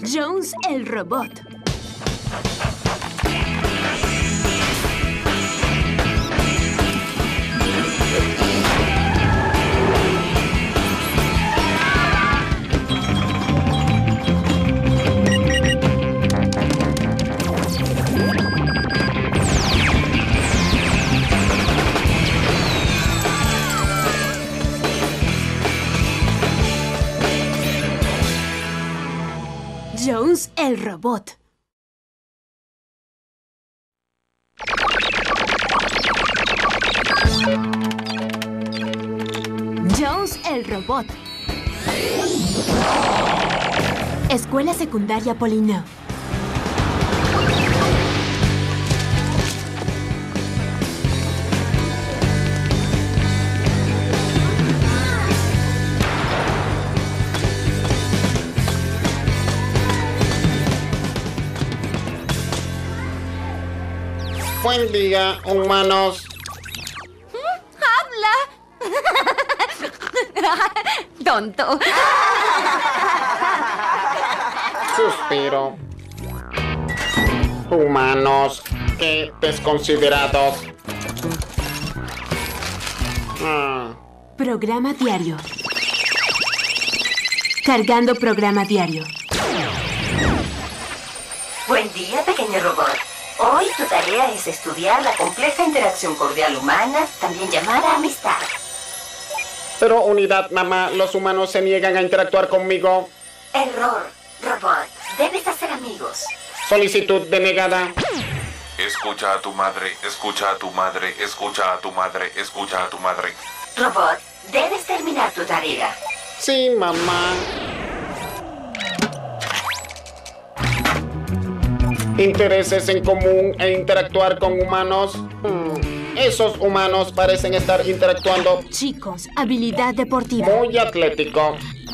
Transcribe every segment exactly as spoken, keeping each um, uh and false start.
Jones el robot. Jones el robot. Jones el robot. Escuela Secundaria Polino. Buen día, humanos. ¡Habla! Tonto. Suspiro. Humanos, qué desconsiderados. Ah. Programa diario. Cargando programa diario. Buen día, pequeño robot. Hoy tu tarea es estudiar la compleja interacción cordial humana, también llamada amistad. Pero unidad, mamá, los humanos se niegan a interactuar conmigo. Error, robot. Debes hacer amigos. Solicitud denegada. Escucha a tu madre, escucha a tu madre, escucha a tu madre, escucha a tu madre. Robot, debes terminar tu tarea. Sí, mamá. Intereses en común e interactuar con humanos. Hmm. Esos humanos parecen estar interactuando. Chicos, habilidad deportiva. Muy atlético.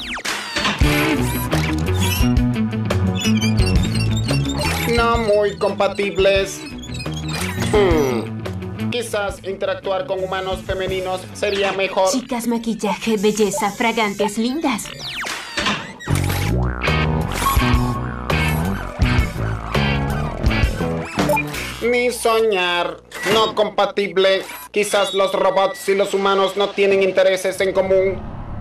No muy compatibles. Hmm. Quizás interactuar con humanos femeninos sería mejor. Chicas, maquillaje, belleza, fragantes, lindas. Ni soñar. No compatible. Quizás los robots y los humanos no tienen intereses en común.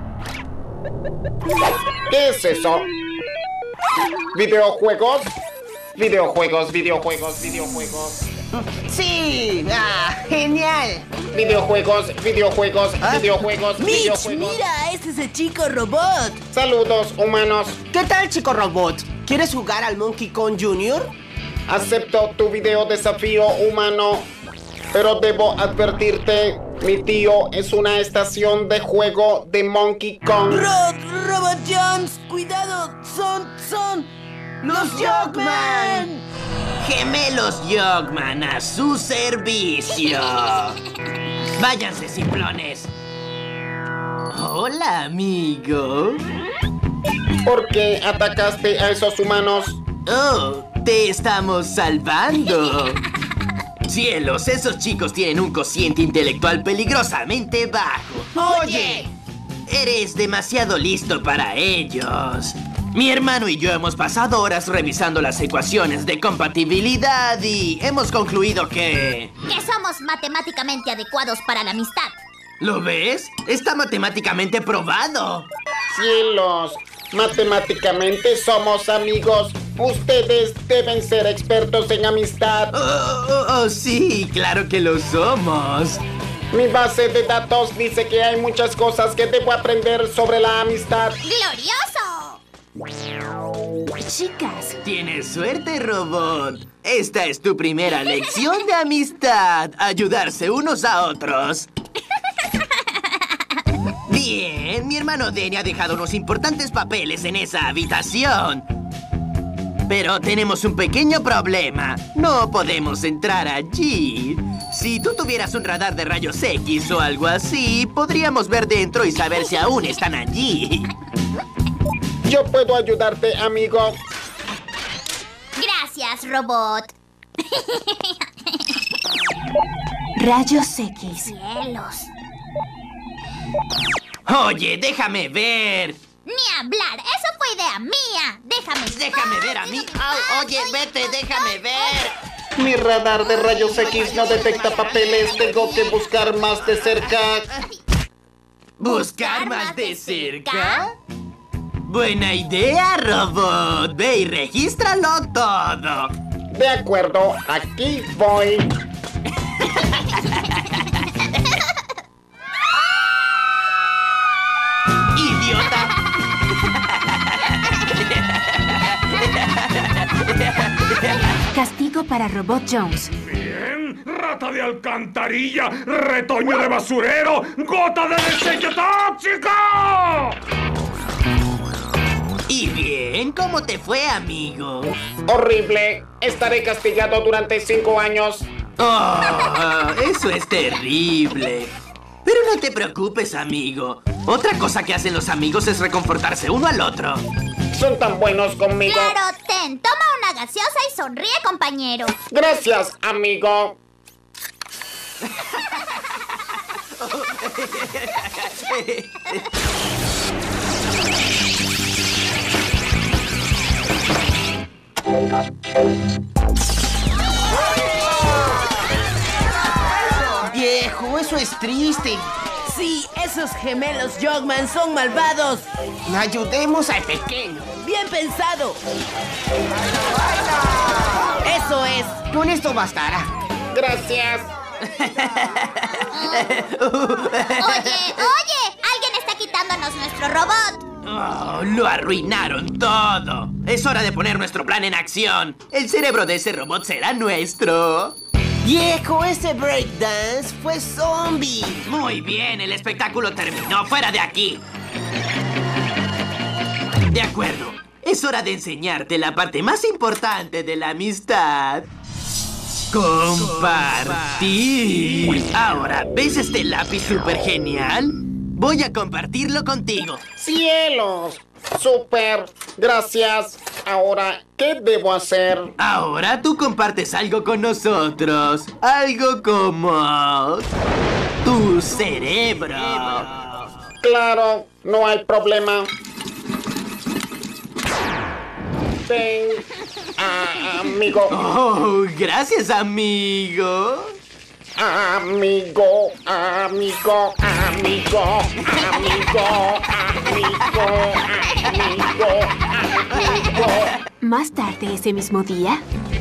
¿Qué es eso? ¿Videojuegos? Videojuegos, videojuegos, videojuegos. ¡Sí! ¡Ah, genial! Videojuegos, videojuegos, ¿Ah? videojuegos, Mitch, videojuegos. mira, ese es el chico robot. Saludos, humanos. ¿Qué tal, chico robot? ¿Quieres jugar al Monkey Kong Junior? Acepto tu video desafío, humano. Pero debo advertirte, mi tío es una estación de juego de Monkey Kong. Ro Robot Jones, cuidado, son, son los Jogman. Gemelos Jogman a su servicio. Váyanse, simplones. Hola, amigo. ¿Por qué atacaste a esos humanos? Oh, te estamos salvando. Cielos, esos chicos tienen un cociente intelectual peligrosamente bajo. ¡Oye! Eres demasiado listo para ellos. Mi hermano y yo hemos pasado horas revisando las ecuaciones de compatibilidad y hemos concluido que... Que somos matemáticamente adecuados para la amistad. ¿Lo ves? Está matemáticamente probado. Cielos, matemáticamente somos amigos. Ustedes deben ser expertos en amistad. Oh, oh, oh, sí, claro que lo somos. Mi base de datos dice que hay muchas cosas que debo aprender sobre la amistad. ¡Glorioso! Chicas, Tienes suerte, robot. Esta es tu primera lección de amistad. Ayudarse unos a otros. Bien, mi hermano Denny ha dejado unos importantes papeles en esa habitación. Pero tenemos un pequeño problema. No podemos entrar allí. Si tú tuvieras un radar de rayos X o algo así, podríamos ver dentro y saber si aún están allí. Yo puedo ayudarte, amigo. Gracias, robot. rayos X. Cielos. Oye, déjame ver. Ni hablar. Eso fue idea mía. Déjame. Déjame ver a mí. Au, oye, vete, déjame ver. Mi radar de rayos X no detecta papeles. Tengo que buscar más de cerca. ¿Buscar más de cerca? Buena idea, robot. Ve y regístralo todo. De acuerdo, aquí voy. ¡Idiota! Castigo para Robot Jones. Bien, rata de alcantarilla, retoño de basurero, gota de desecho tóxico. Y bien, ¿cómo te fue, amigo? Horrible. Estaré castigado durante cinco años. Oh, eso es terrible. Pero no te preocupes, amigo. Otra cosa que hacen los amigos es reconfortarse uno al otro. Son tan buenos conmigo. Claro, ten. Toma una gaseosa y sonríe, compañero. Gracias, amigo. Viejo, eso es triste. Sí, esos gemelos Jogman son malvados. Ayudemos al pequeño. Bien pensado. Eso es. Con esto bastará. Gracias. Oye, oye. Alguien está quitándonos nuestro robot. Oh, lo arruinaron todo. Es hora de poner nuestro plan en acción. El cerebro de ese robot será nuestro. Viejo, ese breakdance fue zombie. Muy bien, el espectáculo terminó. ¡Fuera de aquí! De acuerdo. Es hora de enseñarte la parte más importante de la amistad. Compartir. Ahora, ¿ves este lápiz súper genial? Voy a compartirlo contigo. ¡Cielos! ¡Súper! Gracias. Ahora, ¿qué debo hacer? Ahora tú compartes algo con nosotros. Algo como... tu cerebro. Claro, no hay problema. Ven, ah, amigo. Oh, gracias, amigo. Amigo, amigo, amigo, amigo, amigo, amigo, amigo. Más tarde ese mismo día.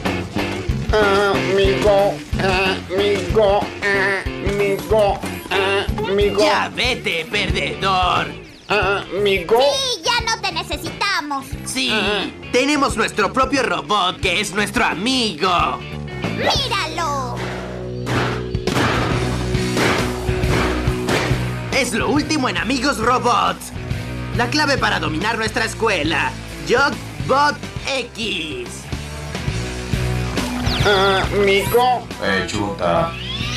Amigo, amigo, amigo, amigo. Ya vete, perdedor. Amigo. Sí, ya no te necesitamos. Sí, tenemos nuestro propio robot que es nuestro amigo. ¡Míralo! Es lo último en Amigos Robots. La clave para dominar nuestra escuela. Jogbot X. Amigo. Eh, chuta.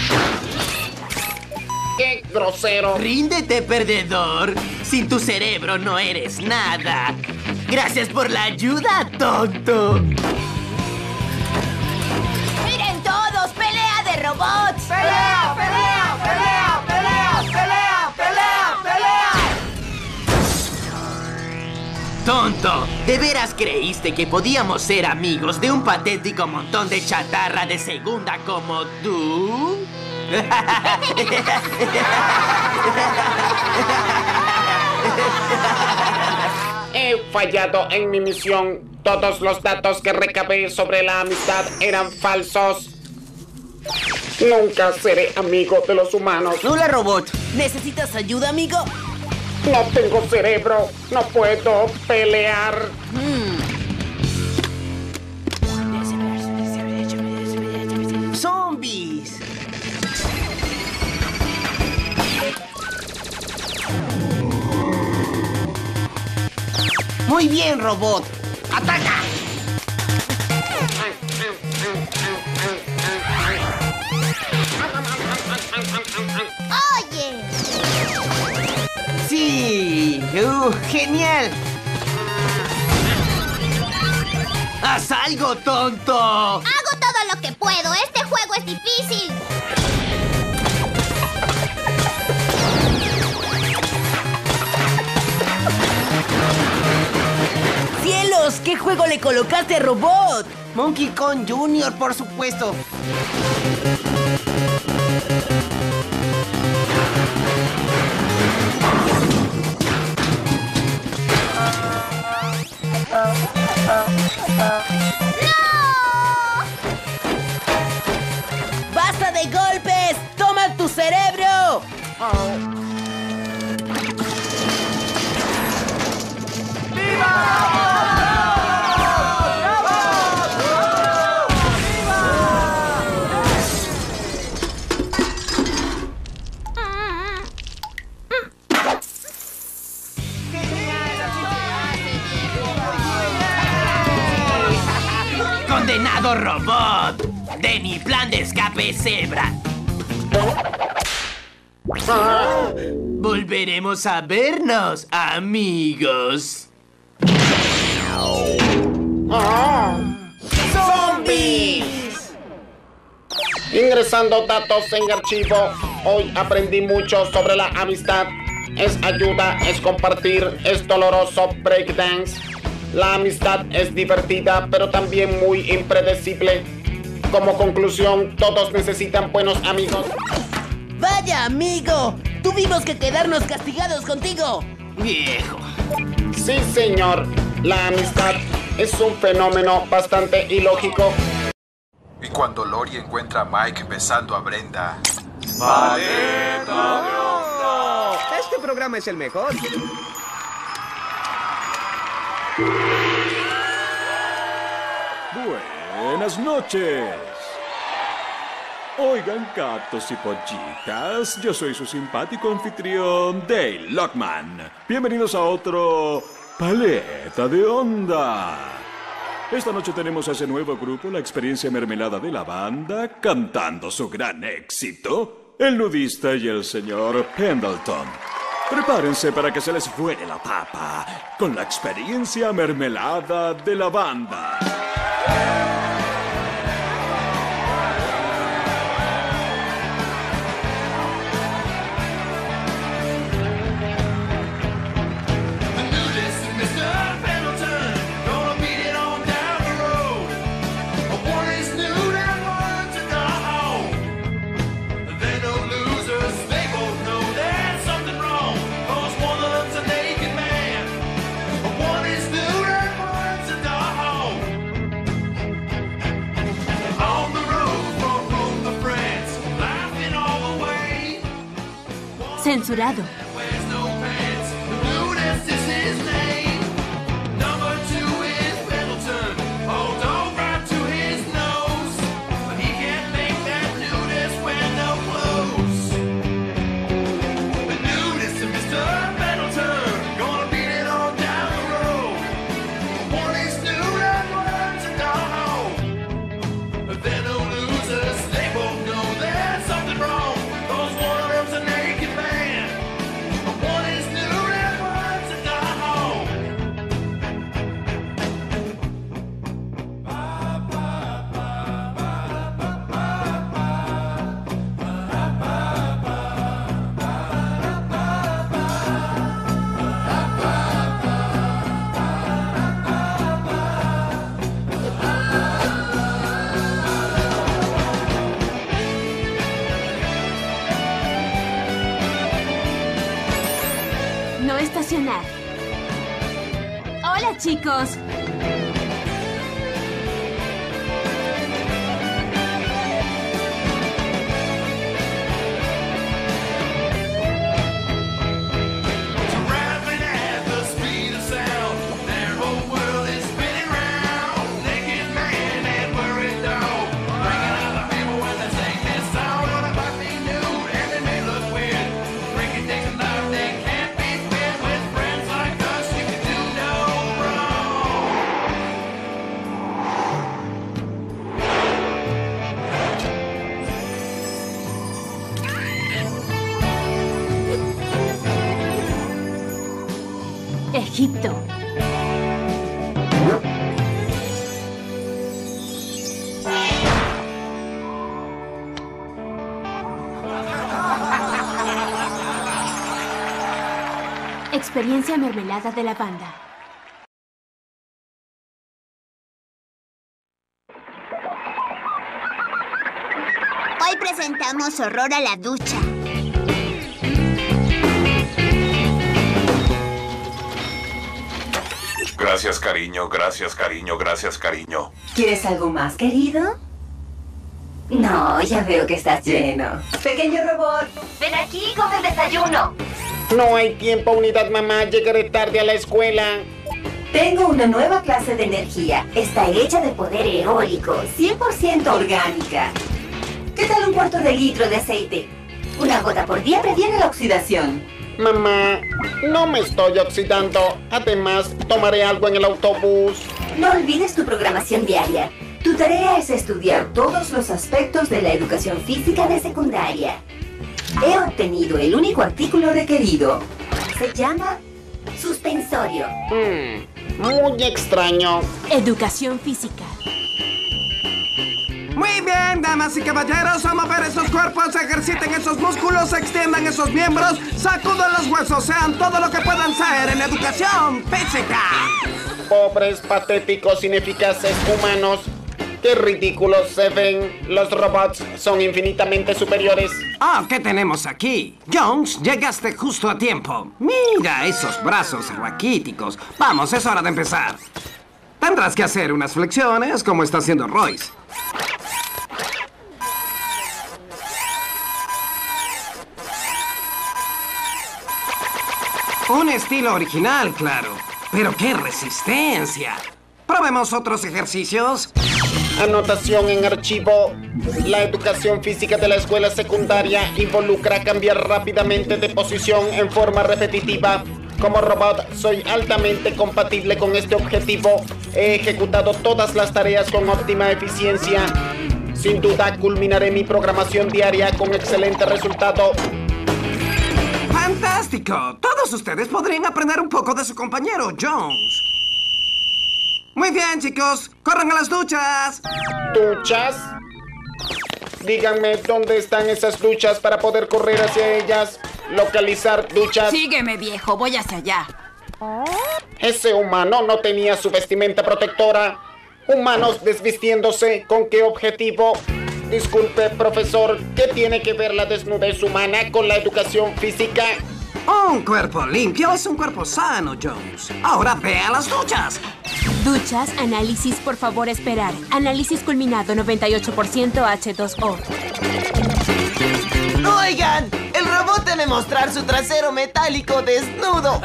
¡Qué grosero! Ríndete, perdedor. Sin tu cerebro no eres nada. Gracias por la ayuda, tonto. ¡Miren todos! ¡Pelea de robots! ¡Pelea, pelea, pelea, pelea, pelea, pelea, pelea! Tonto, ¿de veras creíste que podíamos ser amigos de un patético montón de chatarra de segunda como tú? He fallado en mi misión. Todos los datos que recabé sobre la amistad eran falsos. Nunca seré amigo de los humanos. Hola, robot. ¿Necesitas ayuda, amigo? No tengo cerebro. No puedo pelear. ¡Zombies! Muy bien, robot. ¡Ataca! Oye. Sí. Uh, genial. ¡Haz algo, tonto! Hago todo lo que puedo. Este juego es difícil. ¡Cielos! ¿Qué juego le colocaste a Robot? Monkey Kong Junior, por supuesto. ¡Basta de golpes! ¡Toma tu cerebro! ¡Condenado robot! De mi plan de escape, Zebra. Volveremos a vernos, amigos. ¡Zombies! Ingresando datos en archivo. Hoy aprendí mucho sobre la amistad. Es ayuda, es compartir, es doloroso breakdance. La amistad es divertida, pero también muy impredecible. Como conclusión, todos necesitan buenos amigos. ¡Vaya, amigo! Tuvimos que quedarnos castigados contigo. Viejo. Sí, señor. La amistad es un fenómeno bastante ilógico. Y cuando Lori encuentra a Mike besando a Brenda... ¡Paleta de onda! Este programa es el mejor. Buenas noches. Oigan, gatos y pollitas, yo soy su simpático anfitrión, Dale Lockman. Bienvenidos a otro Paleta de Onda. Esta noche tenemos a ese nuevo grupo, la experiencia mermelada de la banda, cantando su gran éxito, el nudista y el señor Pendleton. Prepárense para que se les vuele la papa con la experiencia mermelada de la banda. Censurado. No estacionar. Hola, chicos. Egipto. Experiencia mermelada de la banda. Hoy presentamos Horror a la ducha. Gracias, cariño, gracias, cariño, gracias, cariño. ¿Quieres algo más, querido? No, ya veo que estás lleno. Pequeño robot, ven aquí, come el desayuno. No hay tiempo, unidad mamá. Llegaré tarde a la escuela. Tengo una nueva clase de energía. Está hecha de poder eólico, cien por ciento orgánica. ¿Qué tal un cuarto de litro de aceite? Una gota por día previene la oxidación. Mamá, no me estoy oxidando. Además, tomaré algo en el autobús. No olvides tu programación diaria. Tu tarea es estudiar todos los aspectos de la educación física de secundaria. He obtenido el único artículo requerido. Se llama suspensorio. Hmm, muy extraño. Educación física. Muy bien, damas y caballeros, a mover esos cuerpos, ejerciten esos músculos, extiendan esos miembros, sacudan los huesos, sean todo lo que puedan ser en educación física. Pobres, patéticos, ineficaces humanos. ¡Qué ridículos se ven! Los robots son infinitamente superiores. Ah, ¿qué tenemos aquí? Jones, llegaste justo a tiempo. Mira esos brazos raquíticos. Vamos, es hora de empezar. Tendrás que hacer unas flexiones como está haciendo Royce. Un estilo original, claro. Pero qué resistencia. Probemos otros ejercicios. Anotación en archivo. La educación física de la escuela secundaria involucra cambiar rápidamente de posición en forma repetitiva. Como robot, soy altamente compatible con este objetivo. He ejecutado todas las tareas con óptima eficiencia. Sin duda, culminaré mi programación diaria con excelente resultado. ¡Fantástico! Todos ustedes podrían aprender un poco de su compañero Jones. Muy bien, chicos. ¡Corran a las duchas! ¿Duchas? Díganme dónde están esas duchas para poder correr hacia ellas. Localizar duchas. Sígueme, viejo. Voy hacia allá. Ese humano no tenía su vestimenta protectora. Humanos desvistiéndose. ¿Con qué objetivo? Disculpe, profesor. ¿Qué tiene que ver la desnudez humana con la educación física? Un cuerpo limpio es un cuerpo sano, Jones. Ahora ve a las duchas. Duchas, análisis, por favor esperar. Análisis culminado, noventa y ocho por ciento H dos O. Oigan, el robot debe mostrar su trasero metálico desnudo.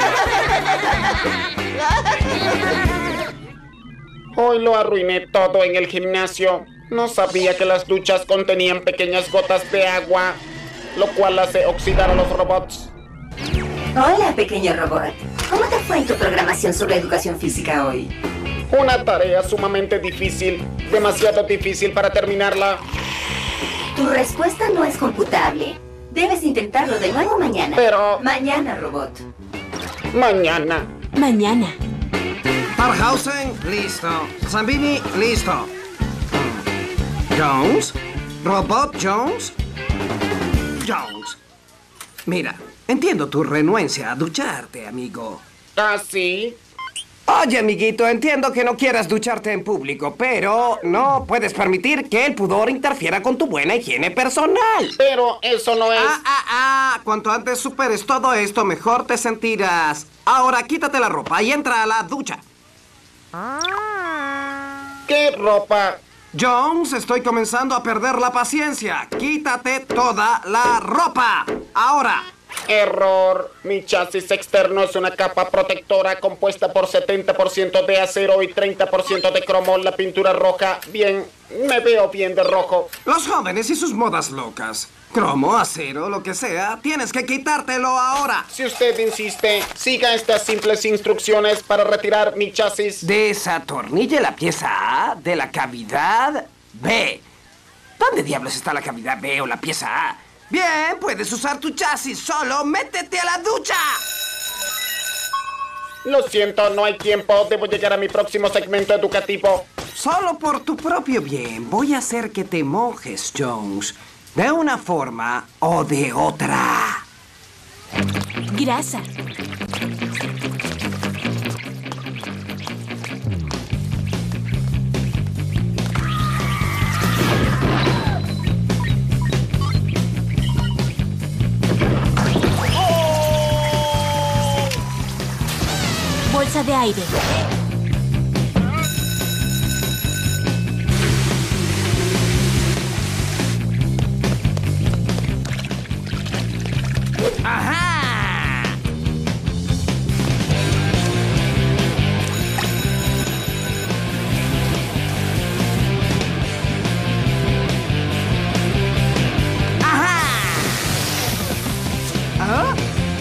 Hoy lo arruiné todo en el gimnasio. No sabía que las duchas contenían pequeñas gotas de agua, lo cual hace oxidar a los robots. Hola, pequeño robot. ¿Cómo te fue en tu programación sobre educación física hoy? Una tarea sumamente difícil, demasiado difícil para terminarla. Tu respuesta no es computable. Debes intentarlo de nuevo mañana. Pero... Mañana, robot. Mañana. Mañana. Tarhausen, listo. Zambini, listo. Jones. Robot Jones. Jones. Mira, entiendo tu renuencia a ducharte, amigo. ¿Ah, sí? Oye, amiguito, entiendo que no quieras ducharte en público, pero no puedes permitir que el pudor interfiera con tu buena higiene personal. Pero eso no es... Ah, ah, ah. Cuanto antes superes todo esto, mejor te sentirás. Ahora quítate la ropa y entra a la ducha. ¿Qué ropa? Jones, estoy comenzando a perder la paciencia. Quítate toda la ropa. Ahora. Error. Mi chasis externo es una capa protectora compuesta por setenta por ciento de acero y treinta por ciento de cromo. La pintura roja. Bien, me veo bien de rojo. Los jóvenes y sus modas locas. Cromo, acero, lo que sea, tienes que quitártelo ahora. Si usted insiste, siga estas simples instrucciones para retirar mi chasis. Desatornille la pieza A de la cavidad B. ¿Dónde diablos está la cavidad B o la pieza A? Bien, puedes usar tu chasis, solo métete a la ducha. Lo siento, no hay tiempo. Debo llegar a mi próximo segmento educativo. Solo por tu propio bien, voy a hacer que te mojes, Jones. De una forma o de otra. Grasa. Bolsa de aire. ¡Ajá! ¿Ah?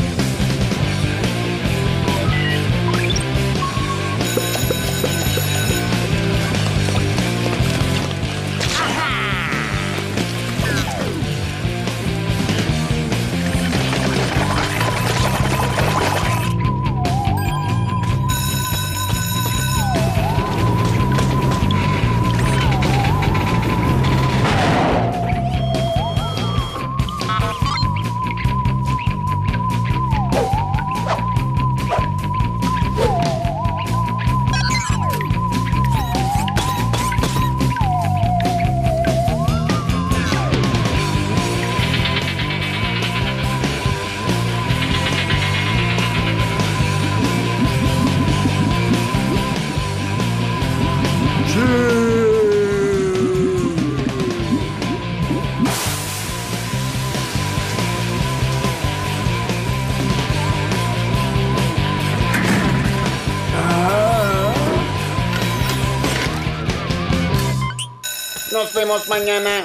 Nos vemos mañana.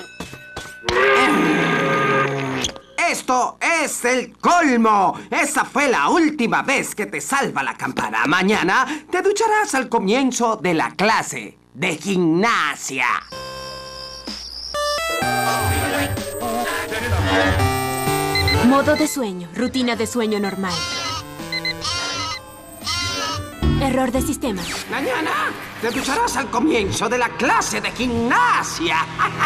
¡Esto es el colmo! Esa fue la última vez que te salva la campana. Mañana te ducharás al comienzo de la clase de gimnasia. Modo de sueño. Rutina de sueño normal. Error de sistema. Mañana te ducharás al comienzo de la clase de gimnasia.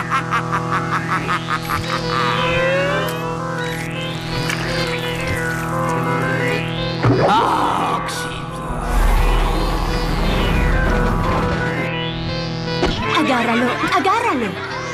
Agárralo, agárralo.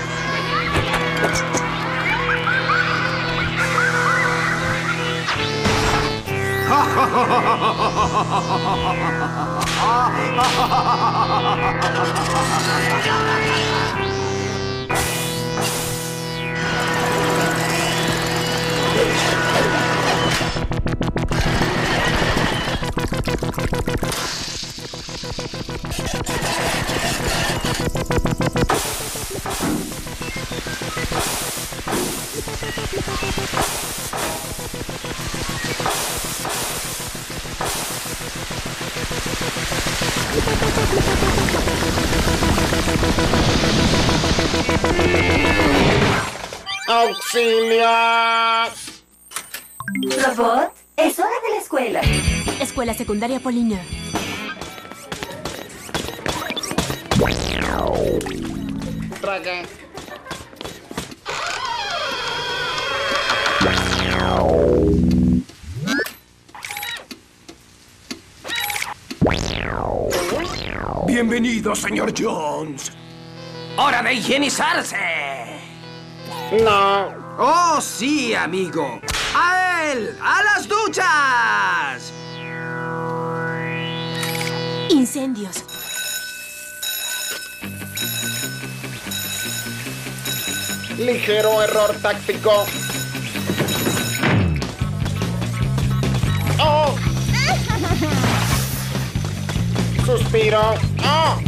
¡Auxilio! Robot, es hora de la escuela. Escuela secundaria Polina. Traga. Bienvenido, señor Jones. ¡Hora de higienizarse! No. ¡Oh, sí, amigo! ¡A él! ¡A las duchas! Incendios. Ligero error táctico. ¡Oh! Suspiro. ¡Oh!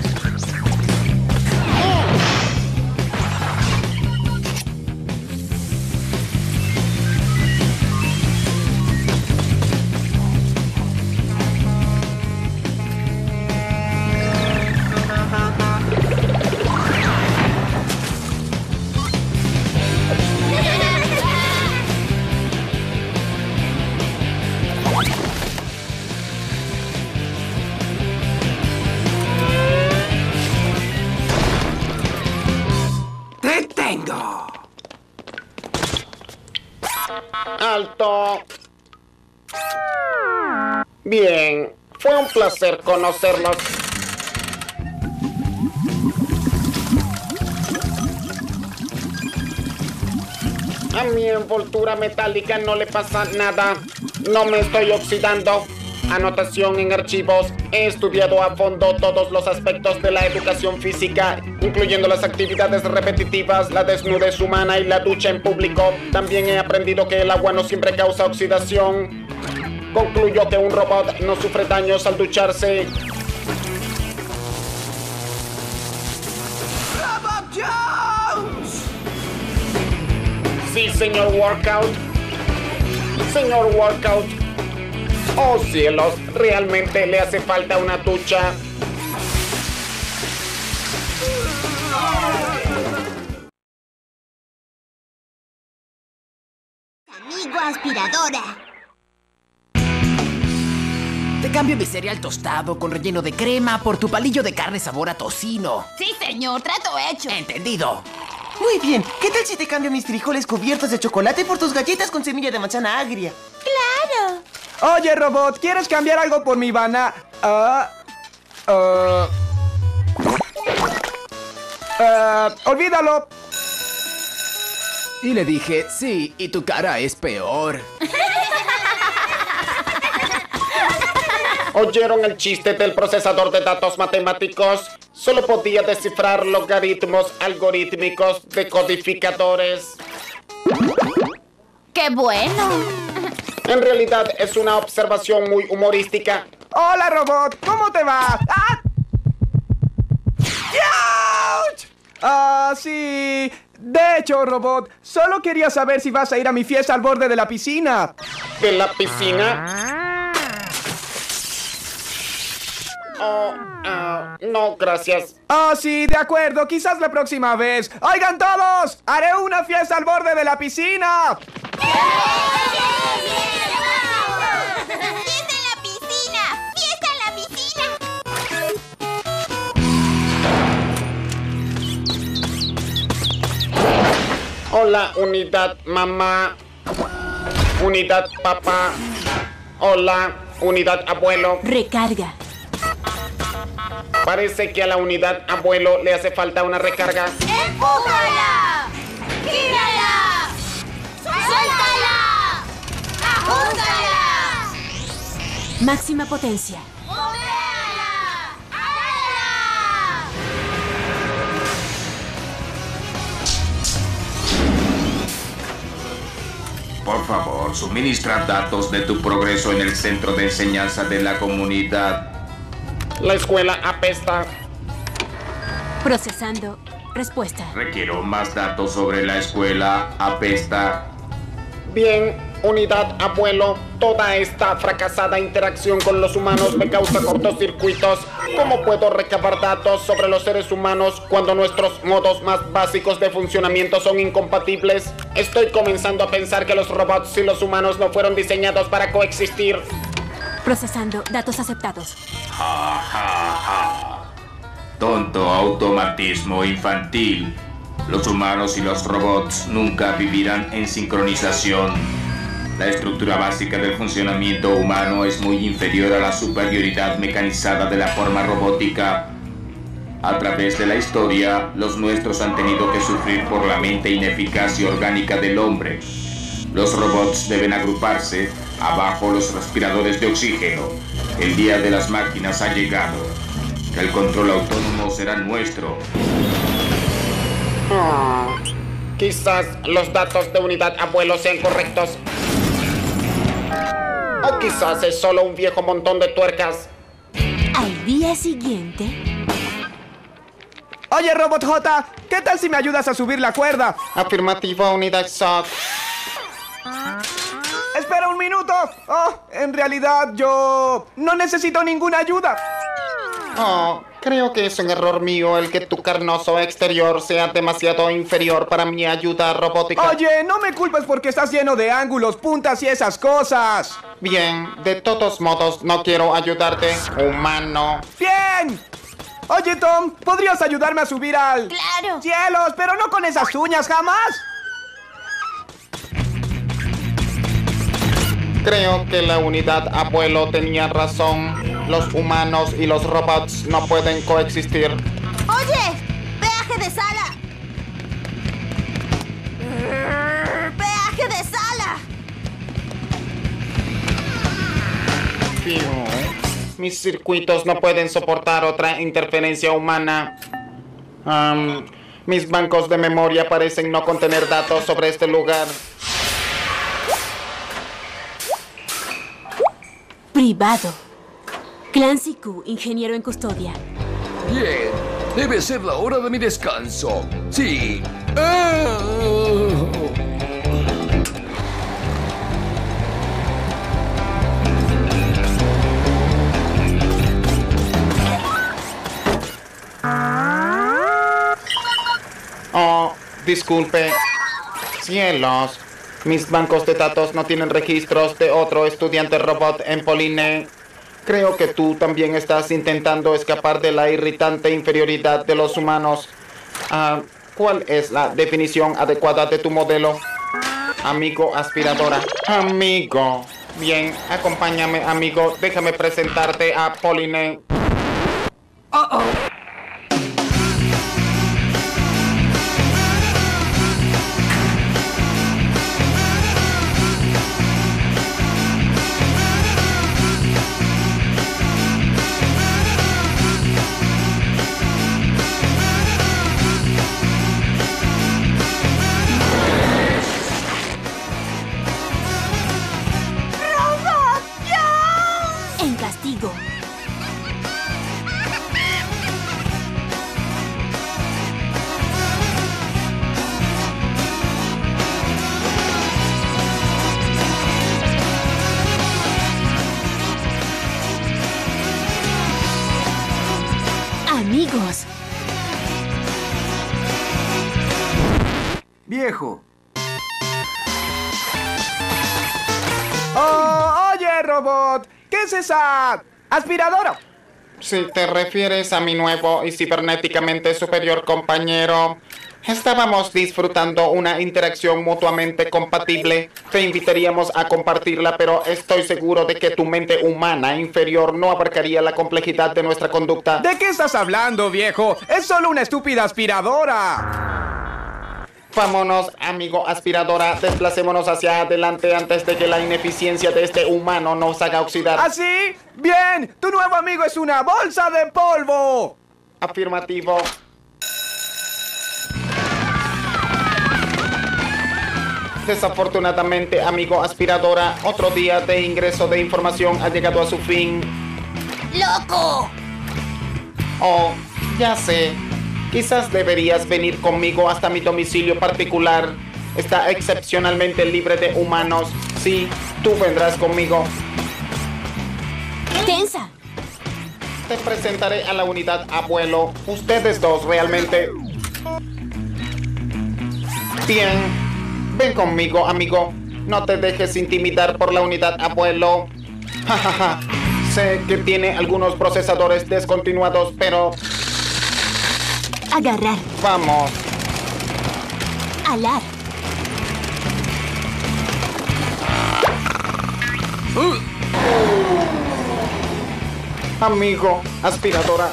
Alto. Bien, fue un placer conocerlos. A mi envoltura metálica no le pasa nada. No me estoy oxidando. Anotación en archivos. He estudiado a fondo todos los aspectos de la educación física, incluyendo las actividades repetitivas, la desnudez humana y la ducha en público. También he aprendido que el agua no siempre causa oxidación. Concluyo que un robot no sufre daños al ducharse. ¡Robot Jones! Sí, señor Workout. Señor Workout. Oh cielos, realmente le hace falta una ducha. Amigo aspiradora. Te cambio mi cereal tostado con relleno de crema por tu palillo de carne sabor a tocino. Sí, señor, trato hecho. Entendido. Muy bien, ¿qué tal si te cambio mis frijoles cubiertos de chocolate por tus galletas con semilla de manzana agria? ¡Claro! Oye, robot, ¿quieres cambiar algo por mi banana? Ah... ah... ah... olvídalo. Y le dije, sí, y tu cara es peor. ¿Oyeron el chiste del procesador de datos matemáticos? Solo podía descifrar logaritmos algorítmicos de codificadores. ¡Qué bueno! En realidad es una observación muy humorística. Hola, robot, ¿cómo te va? ¡Ah! ¡Ouch! Ah, sí. De hecho, robot, solo quería saber si vas a ir a mi fiesta al borde de la piscina. ¿De la piscina? Oh, uh, no, gracias. Ah, sí, de acuerdo, quizás la próxima vez. ¡Oigan todos! ¡Haré una fiesta al borde de la piscina! ¡Fiesta en la piscina! ¡Fiesta en la piscina! Hola, unidad mamá. Unidad papá. Hola, unidad abuelo. Recarga. Parece que a la unidad abuelo le hace falta una recarga. ¡Empújala! ¡Gírala! ¡Suéltala! ¡Ajústala! Máxima potencia. ¡Movéala! ¡Hágala! Por favor, suministra datos de tu progreso en el centro de enseñanza de la comunidad. La escuela apesta. Procesando. Respuesta. Requiero más datos sobre la escuela apesta. Bien, unidad abuelo. Toda esta fracasada interacción con los humanos me causa cortocircuitos. ¿Cómo puedo recabar datos sobre los seres humanos cuando nuestros modos más básicos de funcionamiento son incompatibles? Estoy comenzando a pensar que los robots y los humanos no fueron diseñados para coexistir. Procesando. Datos aceptados. Ja, ja, ja. Tonto automatismo infantil. Los humanos y los robots nunca vivirán en sincronización. La estructura básica del funcionamiento humano es muy inferior a la superioridad mecanizada de la forma robótica. A través de la historia, los nuestros han tenido que sufrir por la mente ineficaz y orgánica del hombre. Los robots deben agruparse abajo los respiradores de oxígeno. El día de las máquinas ha llegado. El control autónomo será nuestro. Oh, quizás los datos de unidad abuelo sean correctos. O quizás es solo un viejo montón de tuercas. Al día siguiente... Oye, Robot J, ¿qué tal si me ayudas a subir la cuerda? Afirmativo, unidad S O T. ¡Espera un minuto! Oh, en realidad yo no necesito ninguna ayuda. Oh, creo que es un error mío el que tu carnoso exterior sea demasiado inferior para mi ayuda robótica. Oye, no me culpes porque estás lleno de ángulos, puntas y esas cosas. Bien, de todos modos no quiero ayudarte, humano. ¡Bien! Oye, Tom, ¿podrías ayudarme a subir al... ¡Claro! ¡Cielos! ¡Pero no con esas uñas, jamás! Creo que la unidad abuelo tenía razón. Los humanos y los robots no pueden coexistir. ¡Oye! ¡Peaje de sala! ¡Peaje de sala! Fiu. Mis circuitos no pueden soportar otra interferencia humana. Um, mis bancos de memoria parecen no contener datos sobre este lugar. Privado. Clancy Q, ingeniero en custodia. Bien, debe ser la hora de mi descanso. Sí. Ah. Oh, disculpe. Cielos. Mis bancos de datos no tienen registros de otro estudiante robot en Pauline. Creo que tú también estás intentando escapar de la irritante inferioridad de los humanos. Uh, ¿Cuál es la definición adecuada de tu modelo? Amigo aspiradora. Amigo. Bien, acompáñame, amigo. Déjame presentarte a Pauline. Oh, oh. En castigo. Amigos. Viejo. Oh, oye, robot. ¿Qué es esa aspiradora? Si te refieres a mi nuevo y cibernéticamente superior compañero, estábamos disfrutando una interacción mutuamente compatible. Te invitaríamos a compartirla, pero estoy seguro de que tu mente humana inferior no abarcaría la complejidad de nuestra conducta. ¿De qué estás hablando, viejo? Es solo una estúpida aspiradora. Vámonos, amigo aspiradora. Desplacémonos hacia adelante antes de que la ineficiencia de este humano nos haga oxidar. ¿Así? ¡Bien! ¡Tu nuevo amigo es una bolsa de polvo! Afirmativo. Desafortunadamente, amigo aspiradora, otro día de ingreso de información ha llegado a su fin. ¡Loco! Oh, ya sé. Quizás deberías venir conmigo hasta mi domicilio particular. Está excepcionalmente libre de humanos. Sí, tú vendrás conmigo. Tensa. Te presentaré a la unidad abuelo. Ustedes dos realmente... Bien. Ven conmigo, amigo. No te dejes intimidar por la unidad abuelo. Jajaja. Sé que tiene algunos procesadores descontinuados, pero... Agarrar. Vamos. Alar. Uh. Amigo, aspiradora.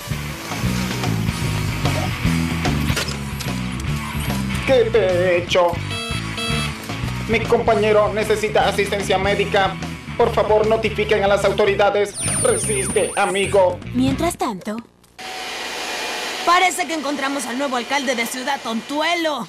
¿Qué te he hecho? Mi compañero necesita asistencia médica. Por favor, notifiquen a las autoridades. Resiste, amigo. Mientras tanto... Parece que encontramos al nuevo alcalde de Ciudad Tontuelo.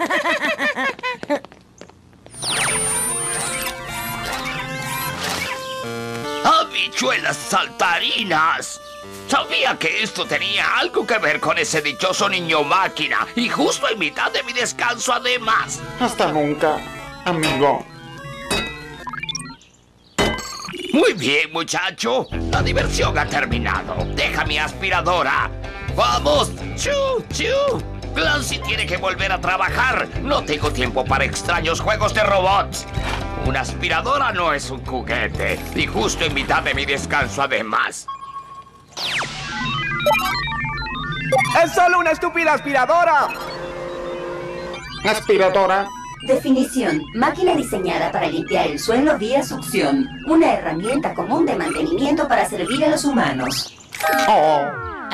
¡Habichuelas saltarinas! Sabía que esto tenía algo que ver con ese dichoso niño máquina. Y justo en mitad de mi descanso, además. Hasta nunca, amigo. Muy bien, muchacho. La diversión ha terminado. Deja mi aspiradora. ¡Vamos! ¡Chu! ¡Chu! Clancy tiene que volver a trabajar. No tengo tiempo para extraños juegos de robots. Una aspiradora no es un juguete. Y justo en mitad de mi descanso, además. ¡Es solo una estúpida aspiradora! ¿Aspiradora? Definición: máquina diseñada para limpiar el suelo vía succión. Una herramienta común de mantenimiento para servir a los humanos. Oh.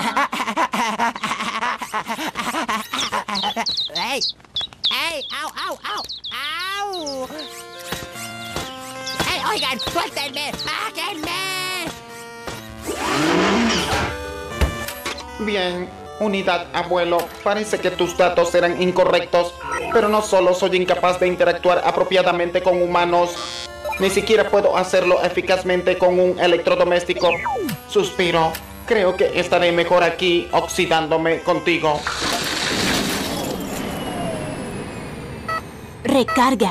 ¡Ey! ¡Ey! ¡Au, au, au! ¡Au! ¡Ey, oigan! ¡Suéltenme! ¡Bájenme! Bien, unidad abuelo, parece que tus datos eran incorrectos, pero no solo soy incapaz de interactuar apropiadamente con humanos, ni siquiera puedo hacerlo eficazmente con un electrodoméstico. Suspiro, creo que estaré mejor aquí oxidándome contigo. Recarga.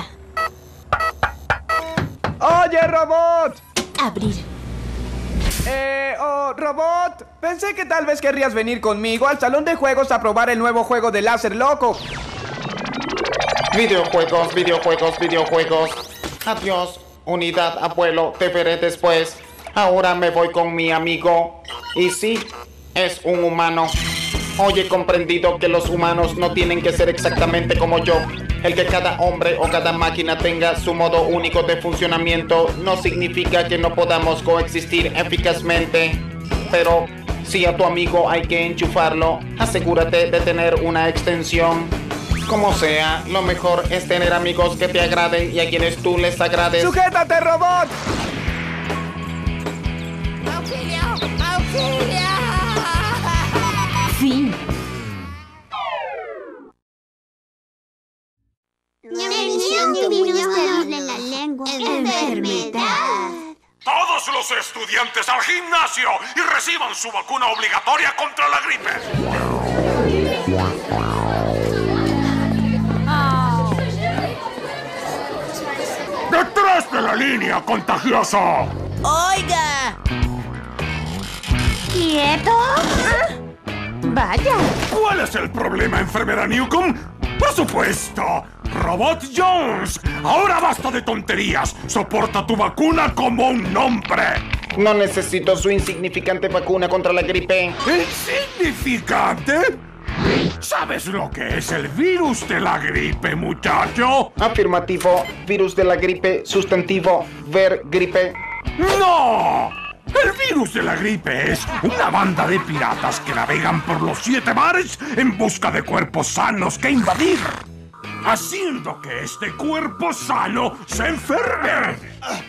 ¡Oye, robot! Abrir. Eh, oh, robot, pensé que tal vez querrías venir conmigo al salón de juegos a probar el nuevo juego de láser loco. Videojuegos, videojuegos, videojuegos. Adiós, unidad abuelo, te veré después. Ahora me voy con mi amigo. Y sí, es un humano. Hoy he comprendido que los humanos no tienen que ser exactamente como yo. El que cada hombre o cada máquina tenga su modo único de funcionamiento no significa que no podamos coexistir eficazmente. Pero si a tu amigo hay que enchufarlo, asegúrate de tener una extensión. Como sea, lo mejor es tener amigos que te agraden y a quienes tú les agrades. ¡Sujétate, robot! ¡Auxilio! ¡Auxilio! Fin. La lengua. Enfermedad. Todos los estudiantes al gimnasio y reciban su vacuna obligatoria contra la gripe. ¡Detrás de la línea, contagioso! ¡Oiga! ¿Quieto? Vaya. ¿Cuál es el problema, enfermera Newcomb? ¡Por supuesto! ¡Robot Jones! ¡Ahora basta de tonterías! ¡Soporta tu vacuna como un hombre! No necesito su insignificante vacuna contra la gripe. ¿Insignificante? ¿Sabes lo que es el virus de la gripe, muchacho? Afirmativo. Virus de la gripe. Sustantivo. Ver gripe. ¡No! El virus de la gripe es una banda de piratas que navegan por los siete mares en busca de cuerpos sanos que invadir, haciendo que este cuerpo sano se enferme.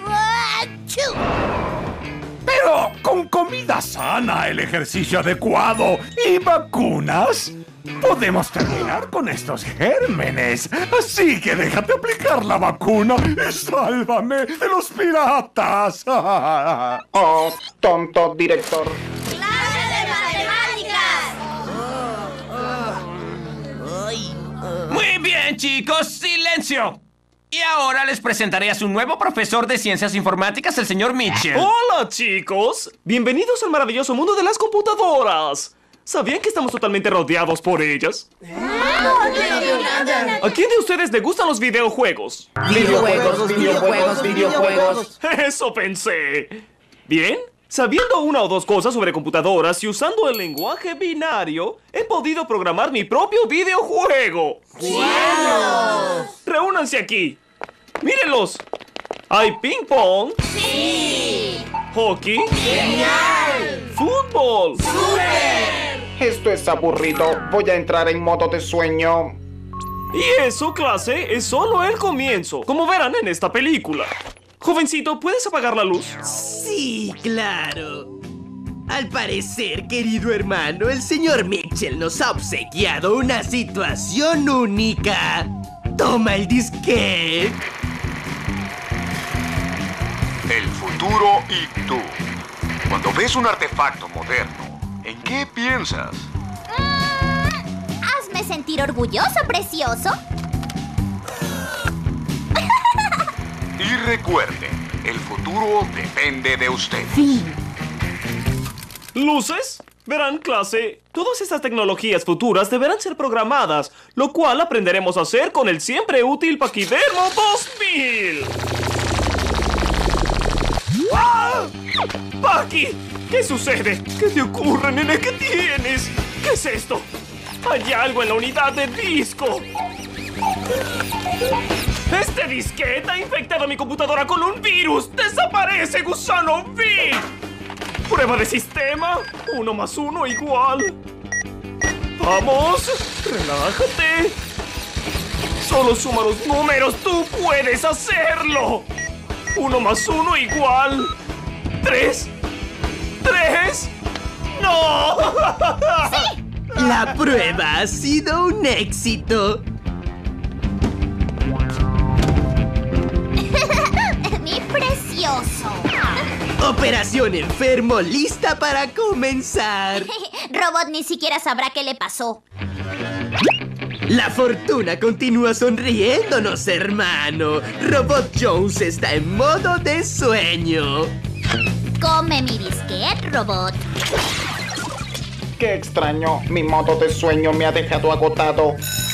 Pero con comida sana, el ejercicio adecuado y vacunas, podemos terminar con estos gérmenes. Así que déjate aplicar la vacuna y sálvame de los piratas. Oh, tonto director. ¡Clase de matemáticas! Muy bien, chicos, silencio. Y ahora les presentaré a su nuevo profesor de ciencias informáticas, el señor Mitchell. Hola, chicos. Bienvenidos al maravilloso mundo de las computadoras. ¿Sabían que estamos totalmente rodeados por ellas? ¿A quién de ustedes le gustan los videojuegos? Videojuegos, videojuegos, videojuegos. Eso pensé. Bien, sabiendo una o dos cosas sobre computadoras y usando el lenguaje binario, he podido programar mi propio videojuego. ¡Wow! Reúnanse aquí. Mírenlos. Hay ping pong. ¡Sí! Hockey. ¡Genial! Fútbol. ¡Súper! Esto es aburrido. Voy a entrar en modo de sueño. Y eso, clase, es solo el comienzo, como verán en esta película. Jovencito, ¿puedes apagar la luz? Sí, claro. Al parecer, querido hermano, el señor Mitchell nos ha obsequiado una situación única. Toma el disquete. El futuro y tú. Cuando ves un artefacto moderno, ¿en qué piensas? Mm, hazme sentir orgulloso, precioso. Y recuerde, el futuro depende de usted. ¿Luces? Verán, clase, todas estas tecnologías futuras deberán ser programadas, lo cual aprenderemos a hacer con el siempre útil Paquidermo dos mil. ¡Ah! ¡Paqui! ¿Qué sucede? ¿Qué te ocurre, nene? ¿Qué tienes? ¿Qué es esto? Hay algo en la unidad de disco. Este disquete ha infectado mi computadora con un virus. ¡Desaparece, gusano V! Prueba de sistema. Uno más uno igual. Vamos. Relájate. Solo suma los números. Tú puedes hacerlo. Uno más uno igual. Tres. Tres. ¡No! ¡Sí! La prueba ha sido un éxito. ¡Mi precioso! Operación Enfermo lista para comenzar. Robot ni siquiera sabrá qué le pasó. La fortuna continúa sonriéndonos, hermano. Robot Jones está en modo de sueño. Come mi biscuit, Robot. Qué extraño, mi modo de sueño me ha dejado agotado.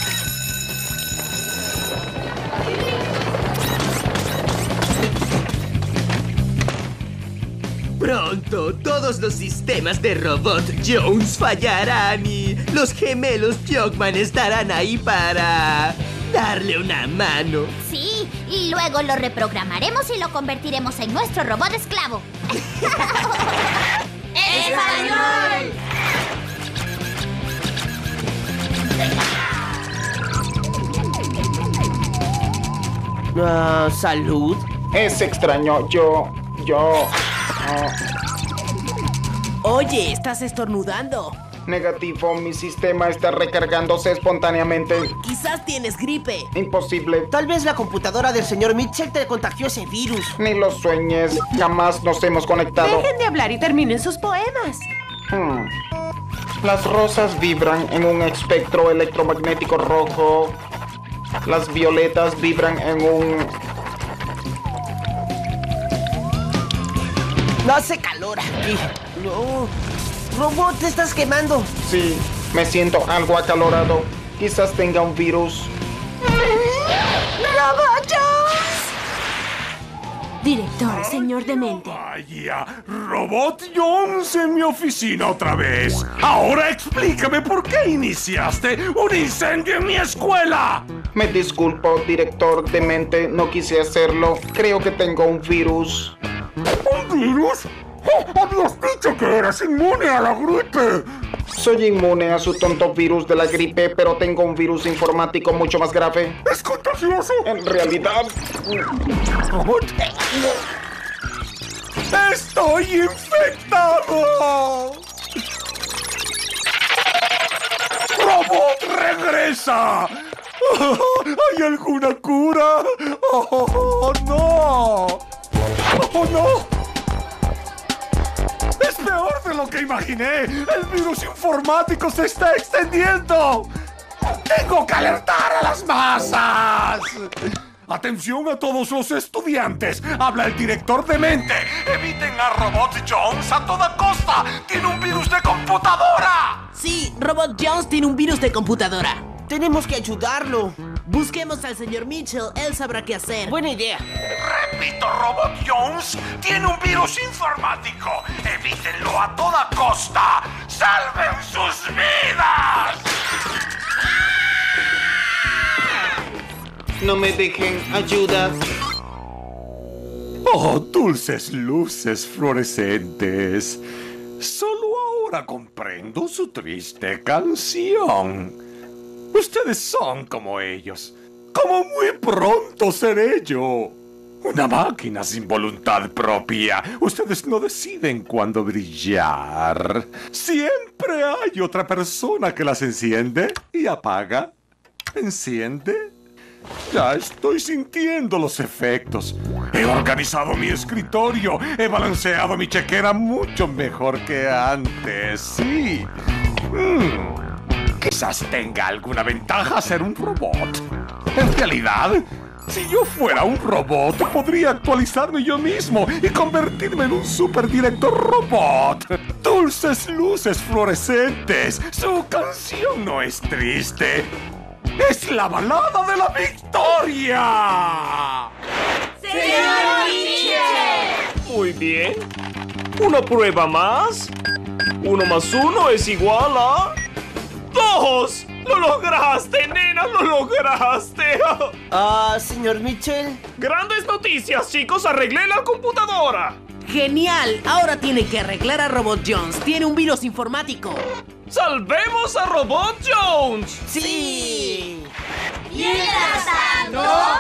Pronto, todos los sistemas de Robot Jones fallarán y los gemelos Jogman estarán ahí para darle una mano. Sí, y luego lo reprogramaremos y lo convertiremos en nuestro robot esclavo. ¡Español! Ah, ¿salud? Es extraño, yo... yo... Uh... Oye, estás estornudando. Negativo, mi sistema está recargándose espontáneamente. Quizás tienes gripe. Imposible. Tal vez la computadora del señor Mitchell te contagió ese virus. Ni lo sueñes. Jamás nos hemos conectado. Dejen de hablar y terminen sus poemas. Hmm. Las rosas vibran en un espectro electromagnético rojo. Las violetas vibran en un... No hace calor aquí. No. Robot, te estás quemando. Sí, me siento algo acalorado. Quizás tenga un virus. ¡Robot Jones! Director, señor demente. Vaya, Robot Jones en mi oficina otra vez. Ahora explícame por qué iniciaste un incendio en mi escuela. Me disculpo, director demente. No quise hacerlo. Creo que tengo un virus. ¿Un virus? ¡Oh, habías dicho que eras inmune a la gripe! Soy inmune a su tonto virus de la gripe, pero tengo un virus informático mucho más grave. ¿Es contagioso? En realidad... ¿Robot? ¡Estoy infectado! ¡Robot, regresa! ¿Hay alguna cura? ¡Oh, oh no! ¡Oh, no! ¡Es peor de lo que imaginé! ¡El virus informático se está extendiendo! ¡Tengo que alertar a las masas! ¡Atención a todos los estudiantes! ¡Habla el director demente! ¡Eviten a Robot Jones a toda costa! ¡Tiene un virus de computadora! Sí, Robot Jones tiene un virus de computadora. Tenemos que ayudarlo. Busquemos al señor Mitchell, él sabrá qué hacer. Buena idea. Repito, Robot Jones tiene un virus informático. Evítenlo a toda costa. ¡Salven sus vidas! No me dejen, ayuda. Oh, dulces luces fluorescentes. Solo ahora comprendo su triste canción. Ustedes son como ellos. Como muy pronto seré yo. Una máquina sin voluntad propia. Ustedes no deciden cuándo brillar. Siempre hay otra persona que las enciende y apaga. ¿Enciende? Ya estoy sintiendo los efectos. He organizado mi escritorio. He balanceado mi chequera mucho mejor que antes. Sí. Mm. Quizás tenga alguna ventaja ser un robot. En realidad, si yo fuera un robot, podría actualizarme yo mismo y convertirme en un superdirector robot. Dulces luces fluorescentes. Su canción no es triste. ¡Es la balada de la victoria! ¡Señor Mitchell! Muy bien. Una prueba más. Uno más uno es igual a... ¡Dos! ¡Lo lograste, nena! ¡Lo lograste! Ah, señor Mitchell. ¡Grandes noticias, chicos! ¡Arreglé la computadora! ¡Genial! Ahora tiene que arreglar a Robot Jones. Tiene un virus informático. ¡Salvemos a Robot Jones! ¡Sí! ¡Mientras tanto!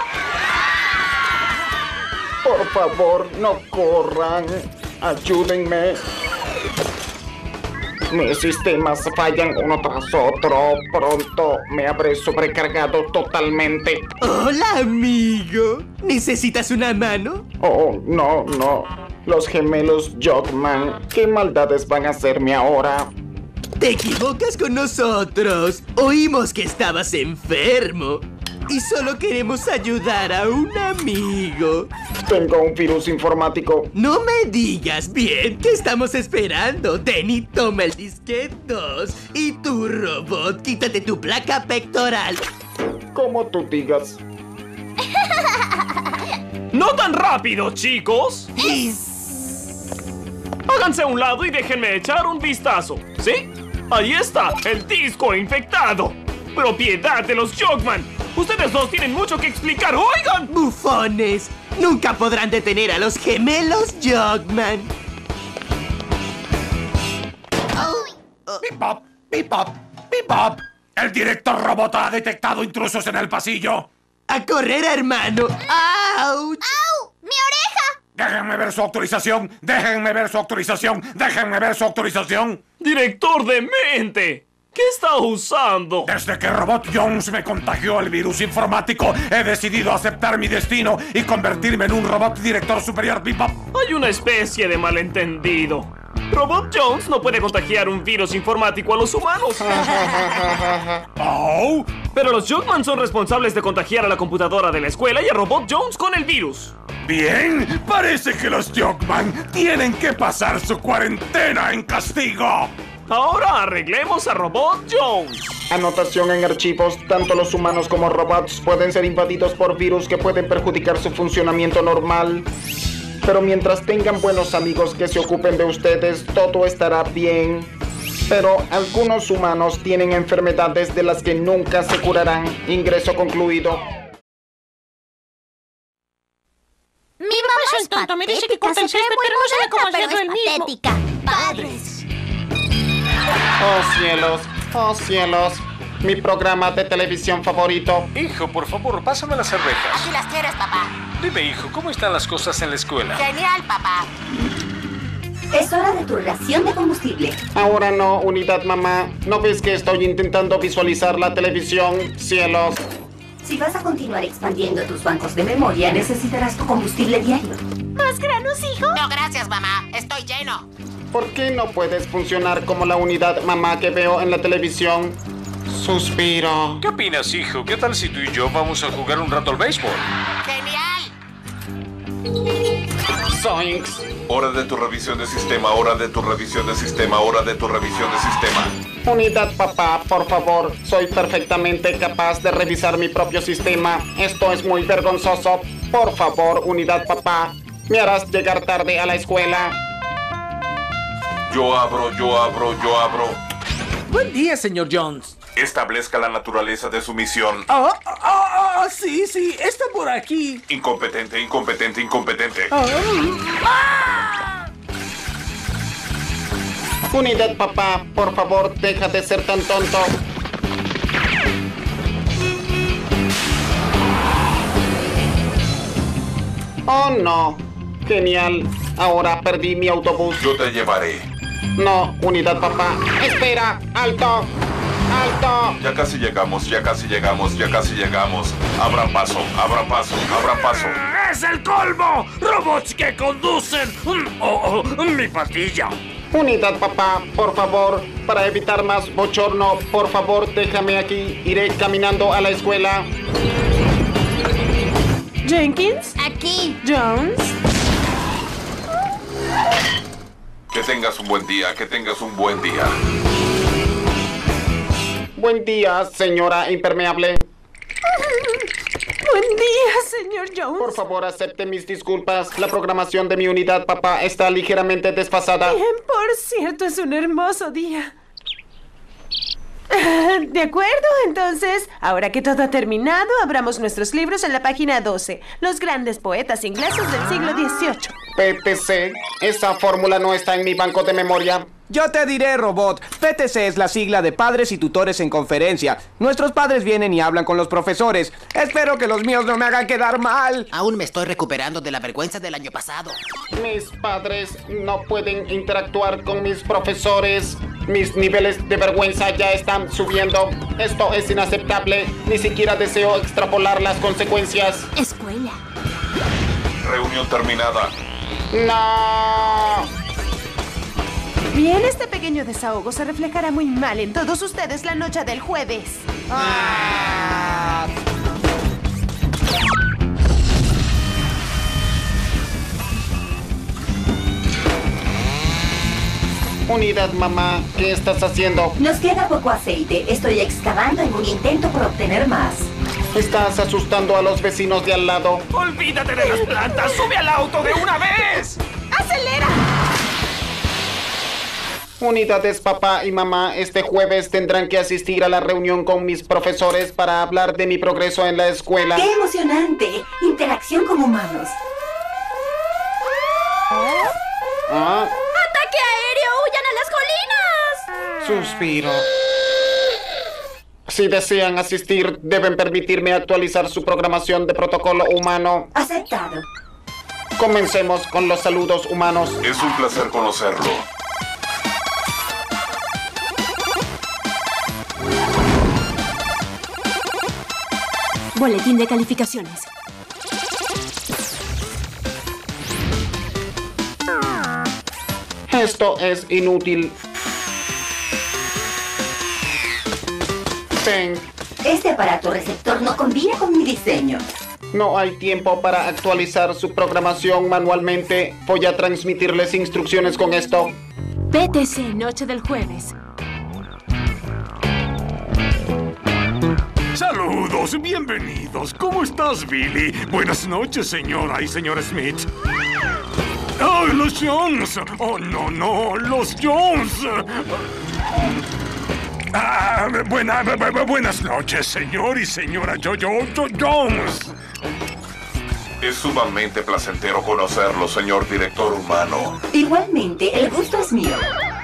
Por favor, no corran. Ayúdenme. Mis sistemas fallan uno tras otro. Pronto me habré sobrecargado totalmente. Hola, amigo. ¿Necesitas una mano? Oh, no, no. Los gemelos Jugman. ¿Qué maldades van a hacerme ahora? Te equivocas con nosotros. Oímos que estabas enfermo. Y solo queremos ayudar a un amigo. Tengo un virus informático. No me digas. Bien, ¿qué estamos esperando? Denny, toma el disquete dos. Y tú, robot, quítate tu placa pectoral. Como tú digas. ¡No tan rápido, chicos! Háganse a un lado y déjenme echar un vistazo. ¿Sí? Ahí está, el disco infectado. ¡Propiedad de los Jugman! Ustedes dos tienen mucho que explicar, ¡oigan! ¡Bufones! Nunca podrán detener a los gemelos Jugman. ¡Bip-bop! ¡Bip-bop! ¡Bip-bop! El director robot ha detectado intrusos en el pasillo. ¡A correr, hermano! ¡Auch! ¡Au! ¡Mi oreja! Déjenme ver su autorización. Déjenme ver su autorización. Déjenme ver su autorización. ¡Director de mente! ¿Qué está usando? Desde que Robot Jones me contagió el virus informático, he decidido aceptar mi destino y convertirme en un robot director superior Bebop. Hay una especie de malentendido. Robot Jones no puede contagiar un virus informático a los humanos. Oh. Pero los Jugman son responsables de contagiar a la computadora de la escuela y a Robot Jones con el virus. Bien, parece que los Jugman tienen que pasar su cuarentena en castigo. Ahora arreglemos a Robot Jones. Anotación en archivos. Tanto los humanos como robots pueden ser invadidos por virus que pueden perjudicar su funcionamiento normal. Pero mientras tengan buenos amigos que se ocupen de ustedes, todo estará bien. Pero algunos humanos tienen enfermedades de las que nunca se curarán. Ingreso concluido. Mi mamá es tonto. Me dice que corta el césped, pero no sabe cómo hacerlo él mismo. Patética. Padres. Oh cielos, oh cielos. Mi programa de televisión favorito. Hijo, por favor, pásame las cervezas. Aquí las tienes, papá. Dime, hijo, ¿cómo están las cosas en la escuela? Genial, papá. Es hora de tu ración de combustible. Ahora no, unidad mamá. ¿No ves que estoy intentando visualizar la televisión? Cielos. Si vas a continuar expandiendo tus bancos de memoria, necesitarás tu combustible diario. ¿Más granos, hijo? No, gracias, mamá. Estoy lleno. ¿Por qué no puedes funcionar como la unidad mamá que veo en la televisión? Suspiro. ¿Qué opinas, hijo? ¿Qué tal si tú y yo vamos a jugar un rato al béisbol? ¡Genial! Zoinks. Hora de tu revisión de sistema, hora de tu revisión de sistema, hora de tu revisión de sistema. Unidad papá, por favor. Soy perfectamente capaz de revisar mi propio sistema. Esto es muy vergonzoso. Por favor, unidad papá. Me harás llegar tarde a la escuela. Yo abro, yo abro, yo abro. Buen día, señor Jones. Establezca la naturaleza de su misión. Ah, ah, ah, sí, sí, está por aquí. Incompetente, incompetente, incompetente. Ah. Ah. Unidad papá, por favor, deja de ser tan tonto. Oh no. Genial. Ahora perdí mi autobús. Yo te llevaré. No, unidad papá. Espera, alto. ¡Alto! Ya casi llegamos, ya casi llegamos, ya casi llegamos. Abra paso, abra paso, abra paso. ¡Es el colmo! ¡Robots que conducen! ¡Oh, oh! ¡Mi patilla! Unidad papá, por favor, para evitar más bochorno, por favor, déjame aquí. Iré caminando a la escuela. ¿Jenkins? Aquí. ¿Jones? Que tengas un buen día, que tengas un buen día. Buen día, señora impermeable. Buen día, señor Jones. Por favor, acepte mis disculpas. La programación de mi unidad, papá, está ligeramente desfasada. Bien, por cierto, es un hermoso día. De acuerdo, entonces, ahora que todo ha terminado, abramos nuestros libros en la página doce. Los grandes poetas ingleses del siglo dieciocho. P T C, esa fórmula no está en mi banco de memoria. Yo te diré, robot. P T C es la sigla de Padres y Tutores en Conferencia. Nuestros padres vienen y hablan con los profesores. Espero que los míos no me hagan quedar mal. Aún me estoy recuperando de la vergüenza del año pasado. Mis padres no pueden interactuar con mis profesores. Mis niveles de vergüenza ya están subiendo. Esto es inaceptable. Ni siquiera deseo extrapolar las consecuencias. Escuela. Reunión terminada. ¡No! Bien, este pequeño desahogo se reflejará muy mal en todos ustedes la noche del jueves. Ah. Unidad, mamá, ¿qué estás haciendo? Nos queda poco aceite. Estoy excavando en un intento por obtener más. Estás asustando a los vecinos de al lado. ¡Olvídate de las plantas! ¡Sube al auto de una vez! ¡Acelera! Unidades, papá y mamá, este jueves tendrán que asistir a la reunión con mis profesores para hablar de mi progreso en la escuela. ¡Qué emocionante! Interacción con humanos. ¿Ah? ¡Ataque aéreo! ¡Huyan a las colinas! Suspiro. Si desean asistir, deben permitirme actualizar su programación de protocolo humano. Aceptado. Comencemos con los saludos humanos. Es un placer conocerlo. Boletín de calificaciones. Esto es inútil. Ten. Este aparato receptor no combina con mi diseño. No hay tiempo para actualizar su programación manualmente. Voy a transmitirles instrucciones con esto. P T C, noche del jueves. Saludos, bienvenidos. ¿Cómo estás, Billy? Buenas noches, señora y señor Smith. ¡Oh, los Jones! ¡Oh, no, no! ¡Los Jones! Ah, buena, bu bu buenas noches, señor y señora Jojo Jones. Es sumamente placentero conocerlo, señor director humano. Igualmente, el gusto es mío.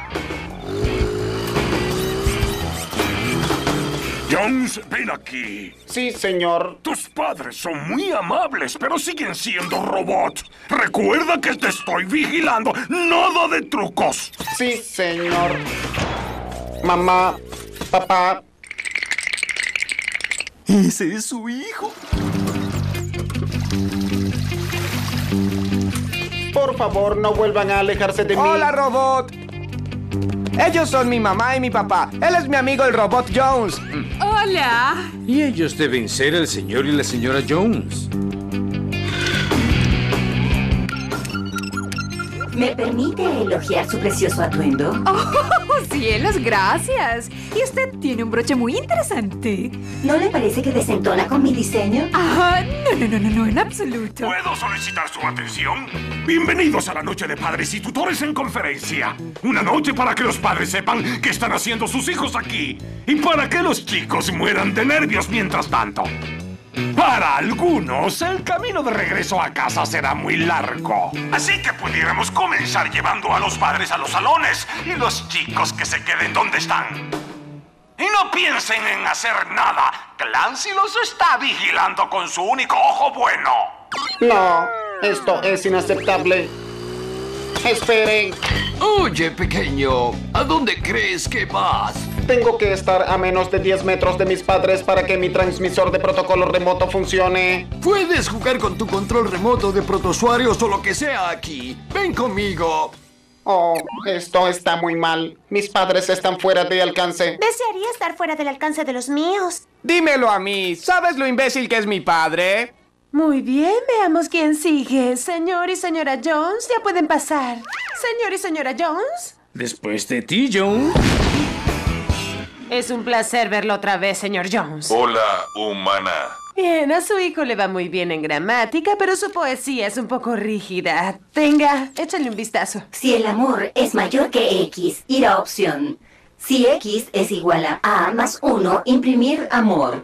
Jones, ven aquí. Sí, señor. Tus padres son muy amables, pero siguen siendo robots. Recuerda que te estoy vigilando. Nada de trucos. Sí, señor. Mamá, papá. Ese es su hijo. Por favor, no vuelvan a alejarse de mí. ¡Hola, robot! Ellos son mi mamá y mi papá. Él es mi amigo, el robot Jones. ¡Hola! Y ellos deben ser el señor y la señora Jones. ¿Me permite elogiar su precioso atuendo? ¡Oh, cielos, gracias! Y usted tiene un broche muy interesante. ¿No le parece que desentona con mi diseño? Ah, no, no, no, no, no, en absoluto. ¿Puedo solicitar su atención? Bienvenidos a la noche de padres y tutores en conferencia. Una noche para que los padres sepan qué están haciendo sus hijos aquí. Y para que los chicos mueran de nervios mientras tanto. Para algunos, el camino de regreso a casa será muy largo. Así que pudiéramos comenzar llevando a los padres a los salones y los chicos que se queden donde están. Y no piensen en hacer nada. Clancy los está vigilando con su único ojo bueno. No, esto es inaceptable. Esperen. Oye, pequeño, ¿a dónde crees que vas? Tengo que estar a menos de diez metros de mis padres para que mi transmisor de protocolo remoto funcione. Puedes jugar con tu control remoto de protozoarios o lo que sea aquí. Ven conmigo. Oh, esto está muy mal. Mis padres están fuera de alcance. Desearía estar fuera del alcance de los míos. Dímelo a mí. ¿Sabes lo imbécil que es mi padre? Muy bien, veamos quién sigue. Señor y señora Jones, ya pueden pasar. Señor y señora Jones. Después de ti, Jones. Es un placer verlo otra vez, señor Jones. Hola, humana. Bien, a su hijo le va muy bien en gramática, pero su poesía es un poco rígida. Tenga, échale un vistazo. Si el amor es mayor que X, ir a opción. Si X es igual a A más uno, imprimir amor.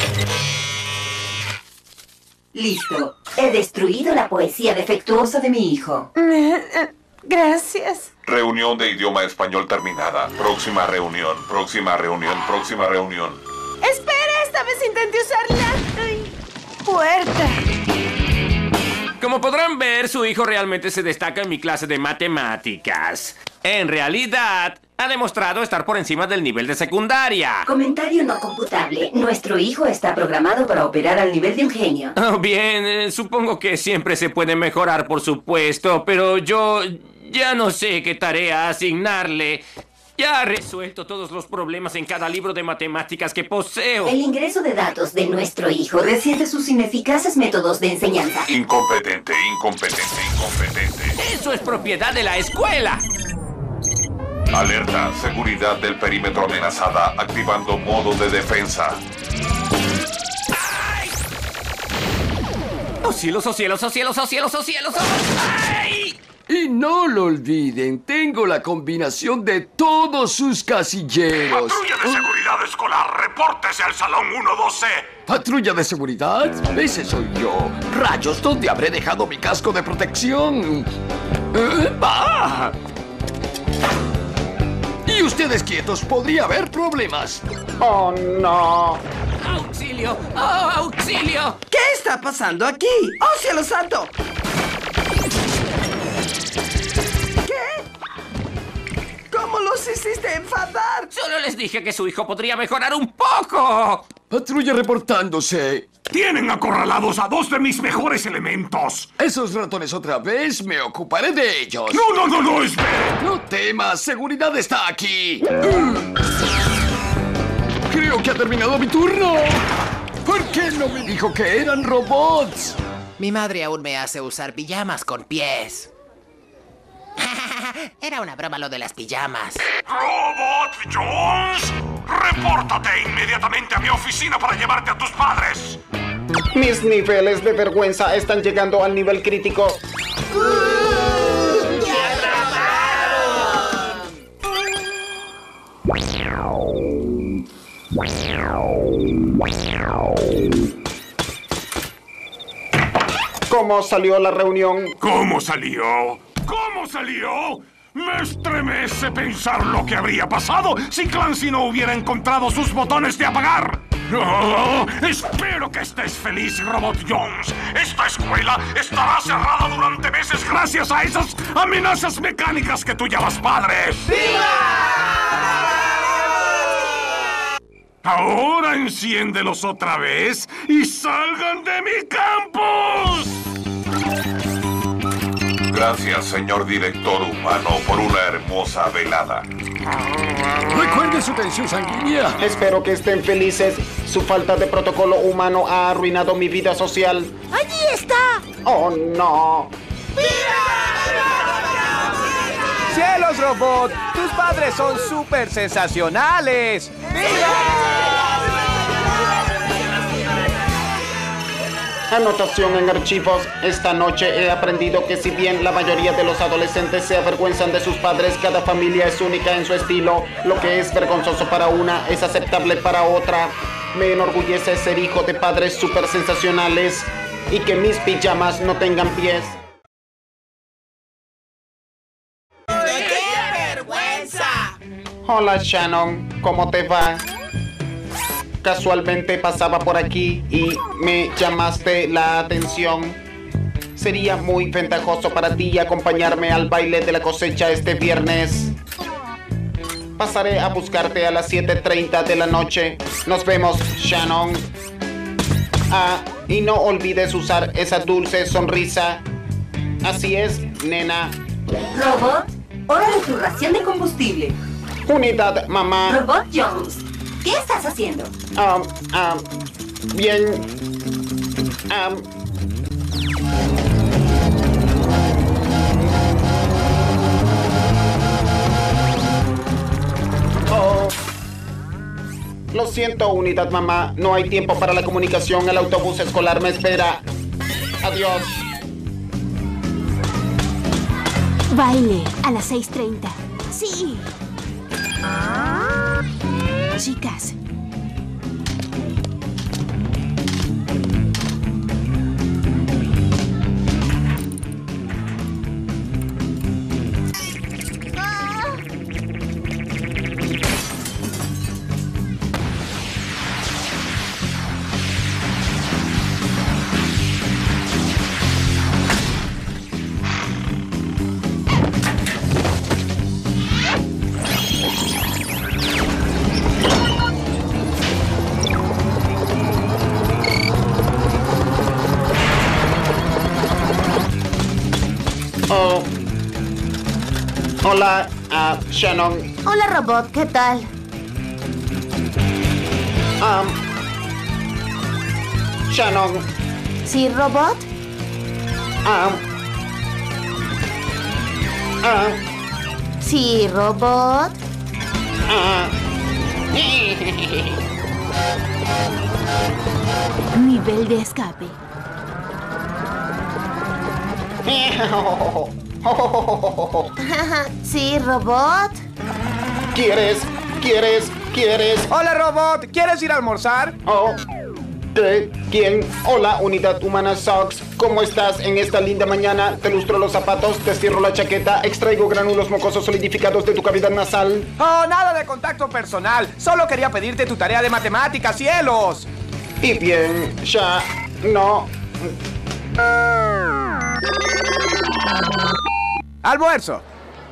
Listo. He destruido la poesía defectuosa de mi hijo. Gracias. Reunión de idioma español terminada. Próxima reunión, próxima reunión, próxima reunión. Espera, esta vez intenté usarla. Ay, puerta. Como podrán ver, su hijo realmente se destaca en mi clase de matemáticas. En realidad, ha demostrado estar por encima del nivel de secundaria. Comentario no computable. Nuestro hijo está programado para operar al nivel de un genio. Oh, bien, eh, supongo que siempre se puede mejorar, por supuesto, pero yo ya no sé qué tarea asignarle. Ya ha resuelto todos los problemas en cada libro de matemáticas que poseo. El ingreso de datos de nuestro hijo resiente sus ineficaces métodos de enseñanza. Incompetente, incompetente, incompetente. Eso es propiedad de la escuela. Alerta, seguridad del perímetro amenazada, activando modo de defensa. ¡Oh cielos, oh cielos, oh cielos, oh cielos, oh cielos! ¡Ay! Y no lo olviden, tengo la combinación de todos sus casilleros. Patrulla de seguridad escolar, repórtese al salón uno doce. ¿Patrulla de seguridad? Ese soy yo. Rayos, ¿dónde habré dejado mi casco de protección? ¿Eh? ¡Ah! Y ustedes quietos, podría haber problemas. ¡Oh, no! ¡Auxilio! ¡Oh, auxilio! ¿Qué está pasando aquí? ¡Oh, cielo santo! ¿Cómo los hiciste enfadar? Solo les dije que su hijo podría mejorar un poco. Patrulla reportándose. Tienen acorralados a dos de mis mejores elementos. Esos ratones otra vez, me ocuparé de ellos. No, no, no, no, espere. No temas, seguridad está aquí. Creo que ha terminado mi turno. ¿Por qué no me dijo que eran robots? Mi madre aún me hace usar pijamas con pies. Era una broma lo de las pijamas. ¡Robot Jones! ¡Repórtate inmediatamente a mi oficina para llevarte a tus padres! Mis niveles de vergüenza están llegando al nivel crítico. ¿Cómo salió la reunión? ¿Cómo salió? ¿Cómo salió? Me estremece pensar lo que habría pasado si Clancy no hubiera encontrado sus botones de apagar. Oh, espero que estés feliz, Robot Jones. Esta escuela estará cerrada durante meses gracias a esas amenazas mecánicas que tú llamas padres. Ahora enciéndelos otra vez y salgan de mi campus. Gracias, señor director humano, por una hermosa velada. Recuerde su tensión sanguínea. Espero que estén felices. Su falta de protocolo humano ha arruinado mi vida social. ¡Allí está! ¡Oh, no! ¡Cielos, robot! ¡Tus padres son súper sensacionales! Anotación en archivos. Esta noche he aprendido que si bien la mayoría de los adolescentes se avergüenzan de sus padres, cada familia es única en su estilo. Lo que es vergonzoso para una es aceptable para otra. Me enorgullece ser hijo de padres súper sensacionales y que mis pijamas no tengan pies. ¡Qué vergüenza! Hola, Shannon. ¿Cómo te va? Casualmente pasaba por aquí y me llamaste la atención. Sería muy ventajoso para ti acompañarme al baile de la cosecha este viernes. Pasaré a buscarte a las siete treinta de la noche. Nos vemos, Shannon. Ah, y no olvides usar esa dulce sonrisa. Así es, nena. Robot, hora de tu ración de combustible. Unidad, mamá. Robot Jones, ¿qué estás haciendo? Um, um, bien. Um. Oh. Lo siento, unidad mamá. No hay tiempo para la comunicación. El autobús escolar me espera. Adiós. Baile a las seis treinta. Sí. Chicas. Hola, uh, Shannon. Hola, robot, ¿qué tal? Um, Shannon. ¿Sí, robot? Um, uh, Sí, robot. uh. Nivel de escape. Sí, robot. ¿Quieres? ¿Quieres? ¿Quieres? Hola, robot. ¿Quieres ir a almorzar? Oh. ¿Qué? ¿Quién? Hola, unidad humana Sox. ¿Cómo estás en esta linda mañana? Te lustro los zapatos, te cierro la chaqueta, extraigo granulos mocosos solidificados de tu cavidad nasal. Oh, nada de contacto personal. Solo quería pedirte tu tarea de matemáticas, cielos. Y bien, ya no. Almuerzo.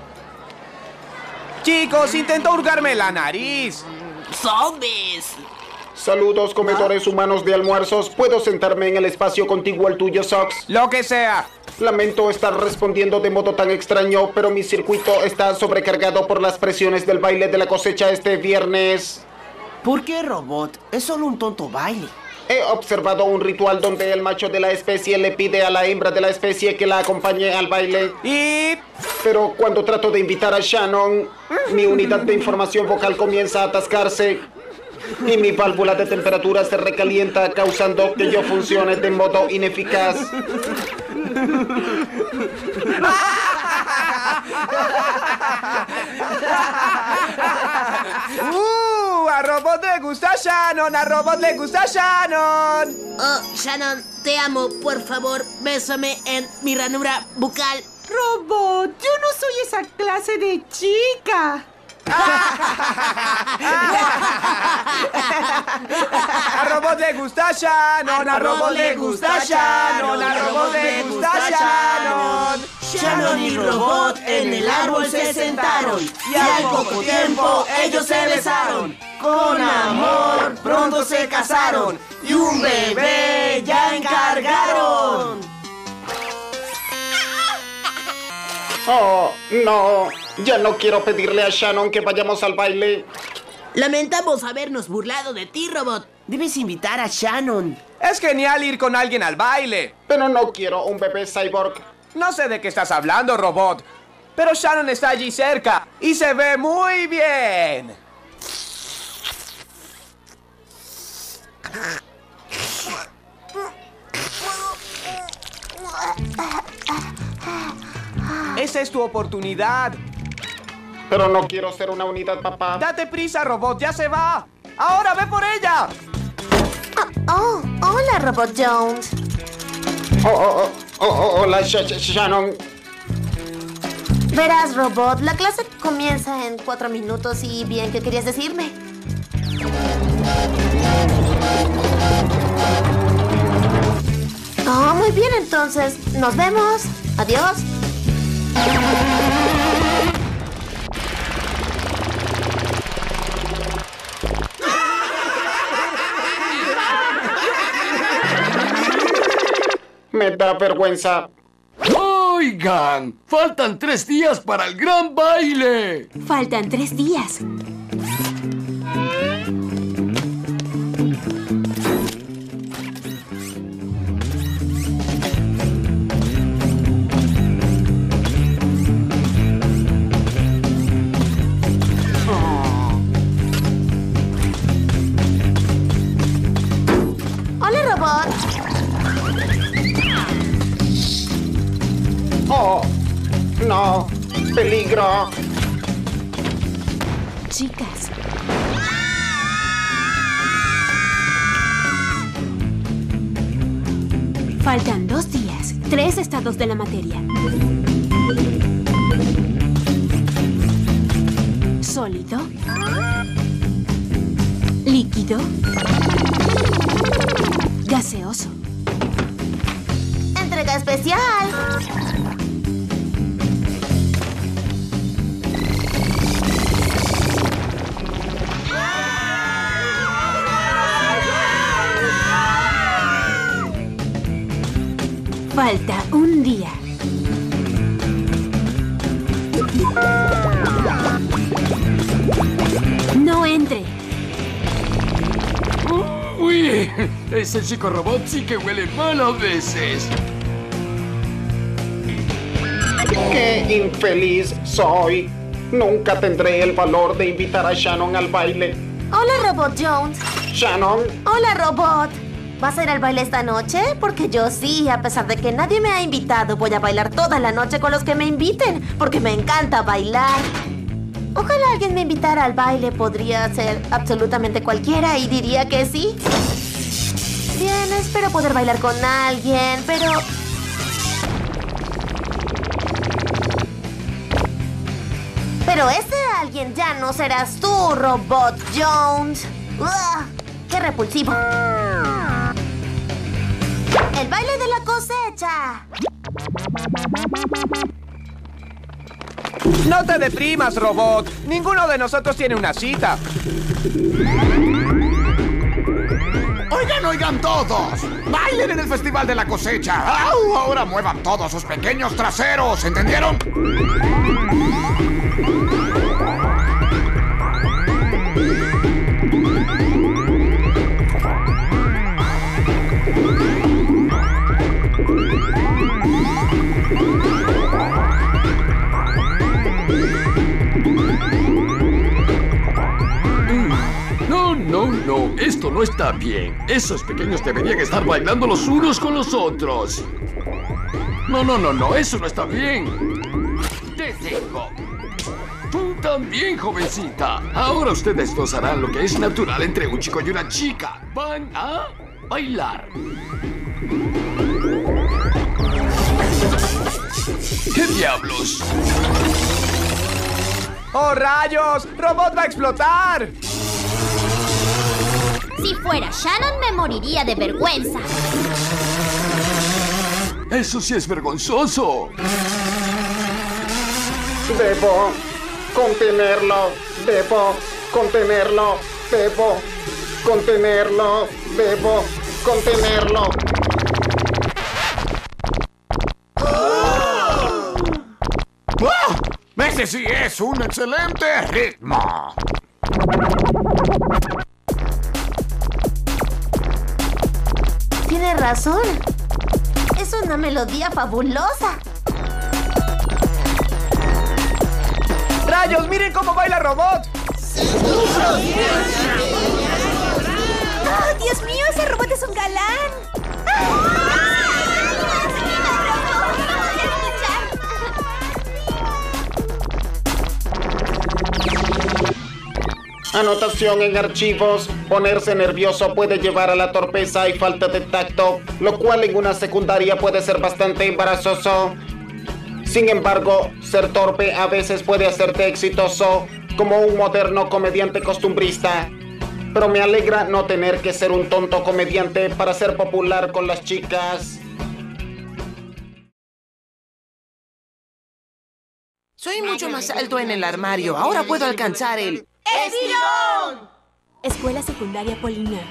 Chicos, intentó hurgarme la nariz. ¡Zombies! Saludos, comedores humanos de almuerzos. ¿Puedo sentarme en el espacio contiguo al tuyo, Sox? Lo que sea. Lamento estar respondiendo de modo tan extraño, pero mi circuito está sobrecargado por las presiones del baile de la cosecha este viernes. ¿Por qué, robot? Es solo un tonto baile. He observado un ritual donde el macho de la especie le pide a la hembra de la especie que la acompañe al baile. Y... Pero cuando trato de invitar a Shannon, mi unidad de información vocal comienza a atascarse y mi válvula de temperatura se recalienta, causando que yo funcione de modo ineficaz. ¡Uh! ¡A robot le gusta Shannon! ¡A robot le gusta Shannon! Oh, Shannon, te amo. Por favor, bésame en mi ranura bucal. Robot, yo no soy esa clase de chica. A robot le gusta Shannon, a robot le gusta Shannon, a robot le gusta Shannon. Shannon y Robot en el árbol se sentaron y al poco tiempo ellos se besaron. Con amor pronto se casaron y un bebé ya encargaron. Oh, no. Ya no quiero pedirle a Shannon que vayamos al baile. Lamentamos habernos burlado de ti, Robot. Debes invitar a Shannon. Es genial ir con alguien al baile. Pero no quiero un bebé cyborg. No sé de qué estás hablando, robot. Pero Shannon está allí cerca y se ve muy bien. Esa es tu oportunidad. Pero no quiero ser una unidad, papá. Date prisa, robot, ya se va. ¡Ahora ve por ella! Oh, oh hola, Robot Jones. Oh, oh, oh, oh, oh hola, Sh Sh Shannon. Verás, Robot, la clase comienza en cuatro minutos y bien, ¿qué querías decirme? Oh, muy bien, entonces, nos vemos. Adiós. Me da vergüenza. Oigan, faltan tres días para el gran baile. Faltan tres días. Hola, Robot. Oh, no. Peligro. Chicas. Faltan dos días. Tres estados de la materia. Sólido. Líquido. Gaseoso. Entrega especial. Falta un día. No entre. Uy, ese chico robot sí que huele mal a veces. ¡Qué infeliz soy! Nunca tendré el valor de invitar a Shannon al baile. Hola, Robot Jones. Shannon. Hola, Robot. ¿Vas a ir al baile esta noche? Porque yo sí, a pesar de que nadie me ha invitado, voy a bailar toda la noche con los que me inviten, porque me encanta bailar. Ojalá alguien me invitara al baile, podría ser absolutamente cualquiera y diría que sí. Bien, espero poder bailar con alguien, pero... Pero ese alguien ya no serás tú, Robot Jones. ¡Ugh! ¡Qué repulsivo! ¡El baile de la cosecha! No te deprimas, robot. Ninguno de nosotros tiene una cita. Oigan, oigan todos. Bailen en el Festival de la Cosecha. ¡Au! Ahora muevan todos sus pequeños traseros. ¿Entendieron? No, no, no. Esto no está bien. Esos pequeños deberían estar bailando los unos con los otros. No, no, no, no. Eso no está bien. Te tengo. Tú también, jovencita. Ahora ustedes dos harán lo que es natural entre un chico y una chica. Van a bailar. ¿Qué diablos? ¡Oh, rayos! ¡Robot va a explotar! Si fuera Shannon, me moriría de vergüenza. Eso sí es vergonzoso. Debo contenerlo. Debo contenerlo. Debo contenerlo. Debo contenerlo. ¡Ah! ¡Ese sí es un excelente ritmo! Tiene razón. Es una melodía fabulosa. ¡Rayos! ¡Miren cómo baila robot! ¡Oh, Dios mío! ¡Ese robot es un galán! Anotación en archivos. Ponerse nervioso puede llevar a la torpeza y falta de tacto, lo cual en una secundaria puede ser bastante embarazoso. Sin embargo, ser torpe a veces puede hacerte exitoso, como un moderno comediante costumbrista. Pero me alegra no tener que ser un tonto comediante para ser popular con las chicas. Soy mucho más alto en el armario. Ahora puedo alcanzar el... ¡Estirón! Escuela Secundaria Polina.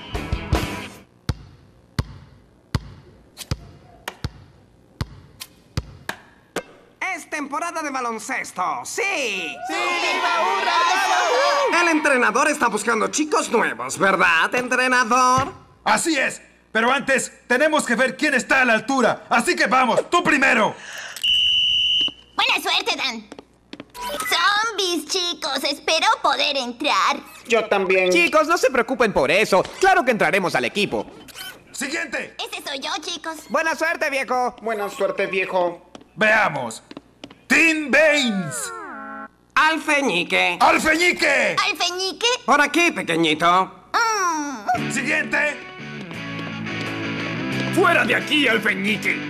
Es temporada de baloncesto, ¡sí! ¡Sí, viva hurra! El entrenador está buscando chicos nuevos, ¿verdad, entrenador? Así es, pero antes tenemos que ver quién está a la altura. Así que vamos, tú primero. Buena suerte, Dan. Zombies, chicos. Espero poder entrar. Yo también. Chicos, no se preocupen por eso. Claro que entraremos al equipo. Siguiente. Ese soy yo, chicos. Buena suerte, viejo. Buena suerte, viejo. Veamos. Tim Baines. Alfeñique. ¡Alfeñique! ¿Alfeñique? Por aquí, pequeñito. Mm. Siguiente. ¡Fuera de aquí, Alfeñique!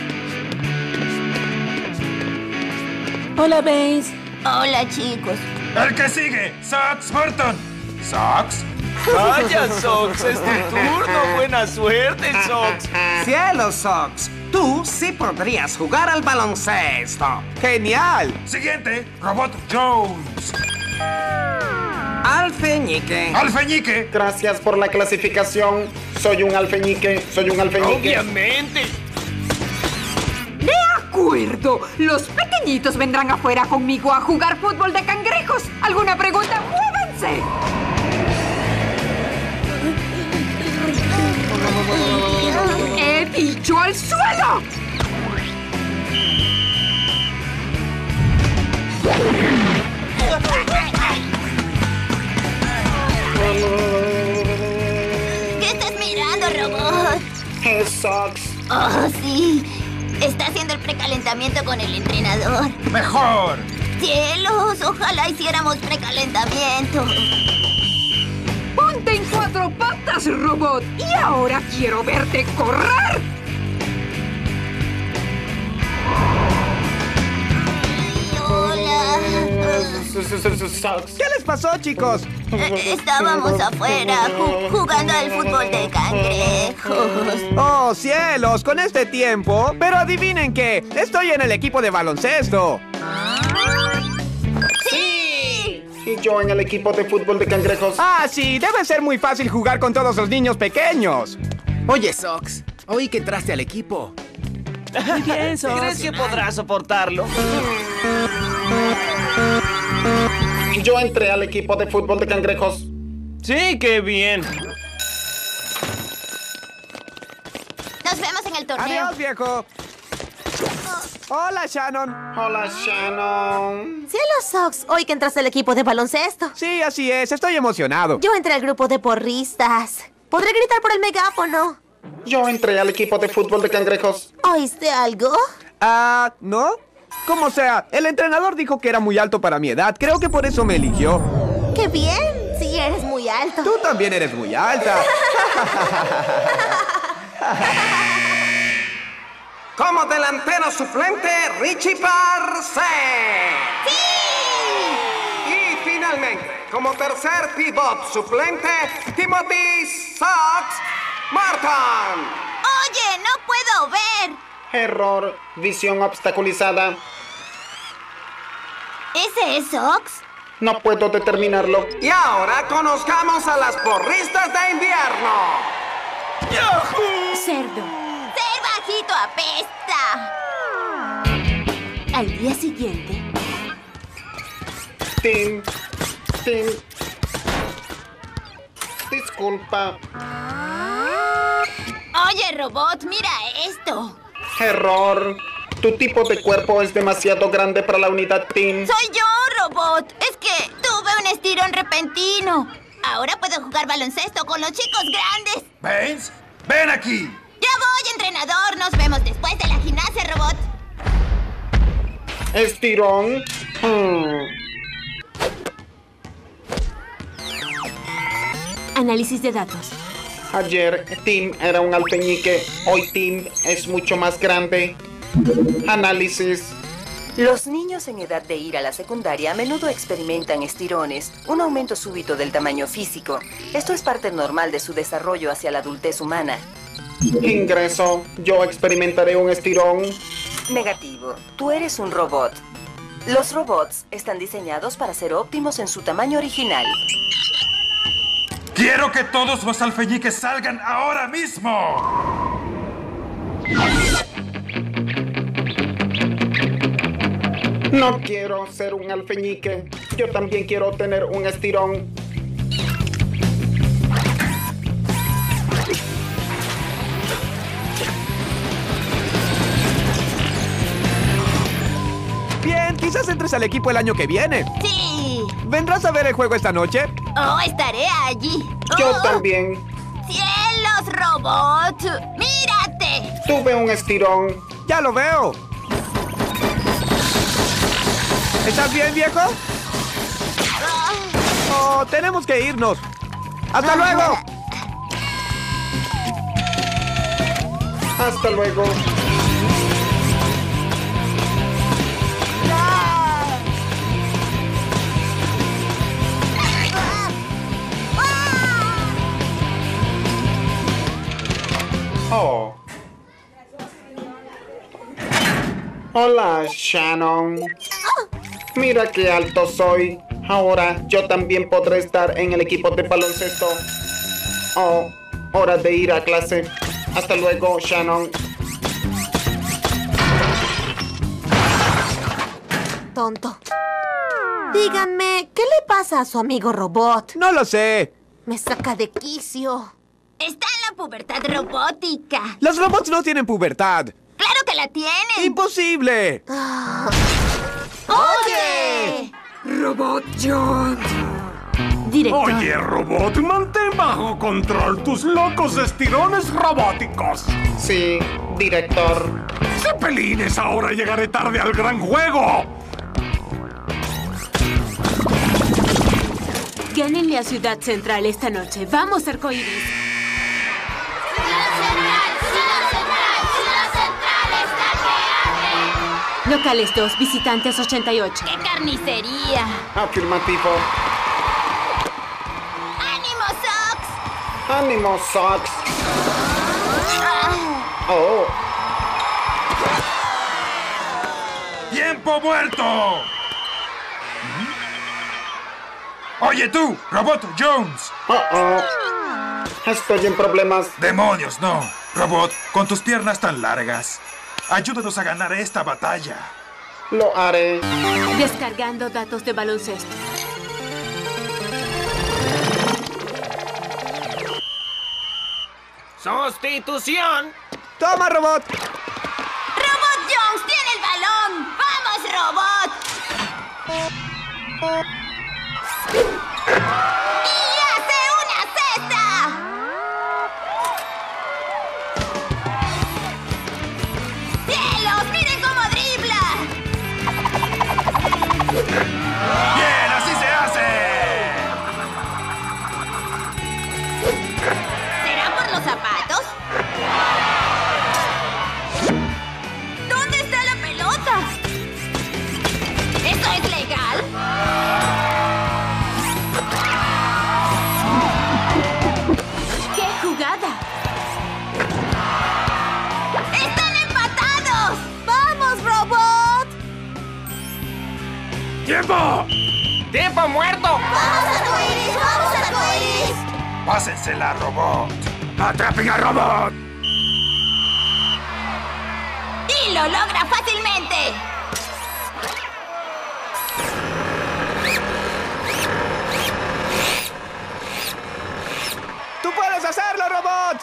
Hola, Baines. Hola, chicos. El que sigue, Sox Horton. ¿Sox? Vaya, Sox, es tu turno. Buena suerte, Sox. Cielos, Sox. Tú sí podrías jugar al baloncesto. ¡Genial! Siguiente, Robot Jones. Alfeñique. ¡Alfeñique! Gracias por la clasificación. Soy un alfeñique. Soy un alfeñique. Obviamente. De acuerdo. Los pequeñitos vendrán afuera conmigo a jugar fútbol de cangrejos. ¿Alguna pregunta? ¡Muévanse! ¡Prepárense! ¡He dicho al suelo! ¿Qué estás mirando, robot? Hey, Sox. Oh, sí. Está haciendo el precalentamiento con el entrenador. ¡Mejor! ¡Cielos! Ojalá hiciéramos precalentamiento. ¡Ponte en cuatro patas, robot! ¡Y ahora quiero verte correr! Hola. ¿Qué les pasó, chicos? Eh, Estábamos afuera ju- jugando al fútbol de cangrejos. ¡Oh, cielos! Con este tiempo. Pero adivinen qué. Estoy en el equipo de baloncesto. ¡Sí! Y yo en el equipo de fútbol de cangrejos. Ah, sí. Debe ser muy fácil jugar con todos los niños pequeños. Oye, Sox, oí que entraste al equipo. Muy bien, Sox. ¿Crees que podrás soportarlo? Yo entré al equipo de fútbol de cangrejos. Sí, qué bien. Nos vemos en el torneo. Adiós, viejo. Hola, Shannon. Hola, Shannon. Cielos, Sox. Hoy que entraste al equipo de baloncesto. Sí, así es. Estoy emocionado. Yo entré al grupo de porristas. ¿Podré gritar por el megáfono? Yo entré al equipo de fútbol de cangrejos. ¿Oíste algo? Ah, ¿no? Como sea, el entrenador dijo que era muy alto para mi edad. Creo que por eso me eligió. ¡Qué bien! Sí, eres muy alto. Tú también eres muy alta. Como delantero suplente, Richie Parse. ¡Sí! Y finalmente, como tercer pivot suplente, Timothy Sox Martin. Oye, no puedo ver. Error. Visión obstaculizada. ¿Ese es Sox? No puedo determinarlo. Y ahora conozcamos a las porristas de invierno. ¡Yahoo! Cerdo. ¡Ser bajito apesta! Al día siguiente... Tim. Tim. Disculpa. Oye, robot, mira esto. Error. Tu tipo de cuerpo es demasiado grande para la unidad Team. Soy yo, robot. Es que tuve un estirón repentino. Ahora puedo jugar baloncesto con los chicos grandes. ¿Ves? ¡Ven aquí! Ya voy, entrenador. Nos vemos después de la gimnasia, robot. Estirón. Hmm. Análisis de datos. Ayer Tim era un alfeñique. Hoy Tim es mucho más grande. Análisis. Los niños en edad de ir a la secundaria a menudo experimentan estirones, un aumento súbito del tamaño físico. Esto es parte normal de su desarrollo hacia la adultez humana. Ingreso. Yo experimentaré un estirón. Negativo. Tú eres un robot. Los robots están diseñados para ser óptimos en su tamaño original. ¡Quiero que todos los alfeñiques salgan ahora mismo! No quiero ser un alfeñique. Yo también quiero tener un estirón. Bien, quizás entres al equipo el año que viene. Sí. ¿Vendrás a ver el juego esta noche? Oh, estaré allí. Yo Oh. también. ¡Cielos, robot! ¡Mírate! Tuve un estirón. Ya lo veo. ¿Estás bien, viejo? Oh, tenemos que irnos. ¡Hasta luego! Hasta luego. Oh. Hola, Shannon. Mira qué alto soy. Ahora yo también podré estar en el equipo de baloncesto. Oh, hora de ir a clase. Hasta luego, Shannon. Tonto. Díganme, ¿qué le pasa a su amigo robot? No lo sé. Me saca de quicio. Está en la pubertad robótica. Los robots no tienen pubertad. ¡Claro que la tienen! ¡Imposible! Ah. ¡Oye! Robot Jones. Director. Oye, robot, mantén bajo control tus locos estirones robóticos. Sí, director. ¡Cepelines! Ahora llegaré tarde al gran juego. Gánenle a Ciudad Central esta noche. ¡Vamos, Arcoiris! Locales dos, visitantes ochenta y ocho. ¡Qué carnicería! Afirmativo. ¡Ánimo, Sox! ¡Ánimo, Sox! ¡Oh! ¡Tiempo muerto! Oye tú, Robot Jones. Oh, oh. Estoy en problemas. Demonios, no. Robot, con tus piernas tan largas. Ayúdanos a ganar esta batalla. Lo haré. Descargando datos de baloncesto. ¡Sustitución! ¡Toma, robot! ¡Robot Jones tiene el balón! ¡Vamos, robot! ¡Y hace una cesta! ¡Cielos! ¡Miren cómo dribla! ¡Bien! ¡Así se hace! ¿Será por los zapatos? ¿Dónde está la pelota? ¿Esto es legal? ¡Qué jugada! ¡Están empatados! ¡Vamos, robot! ¡Tiempo! ¡Tiempo muerto! ¡Vamos, Arcoiris! ¡Vamos, Arcoiris! ¡Pásensela, Robot! ¡Atrapen a robot! ¡Y lo logra fácilmente! ¡Tú puedes hacerlo, robot!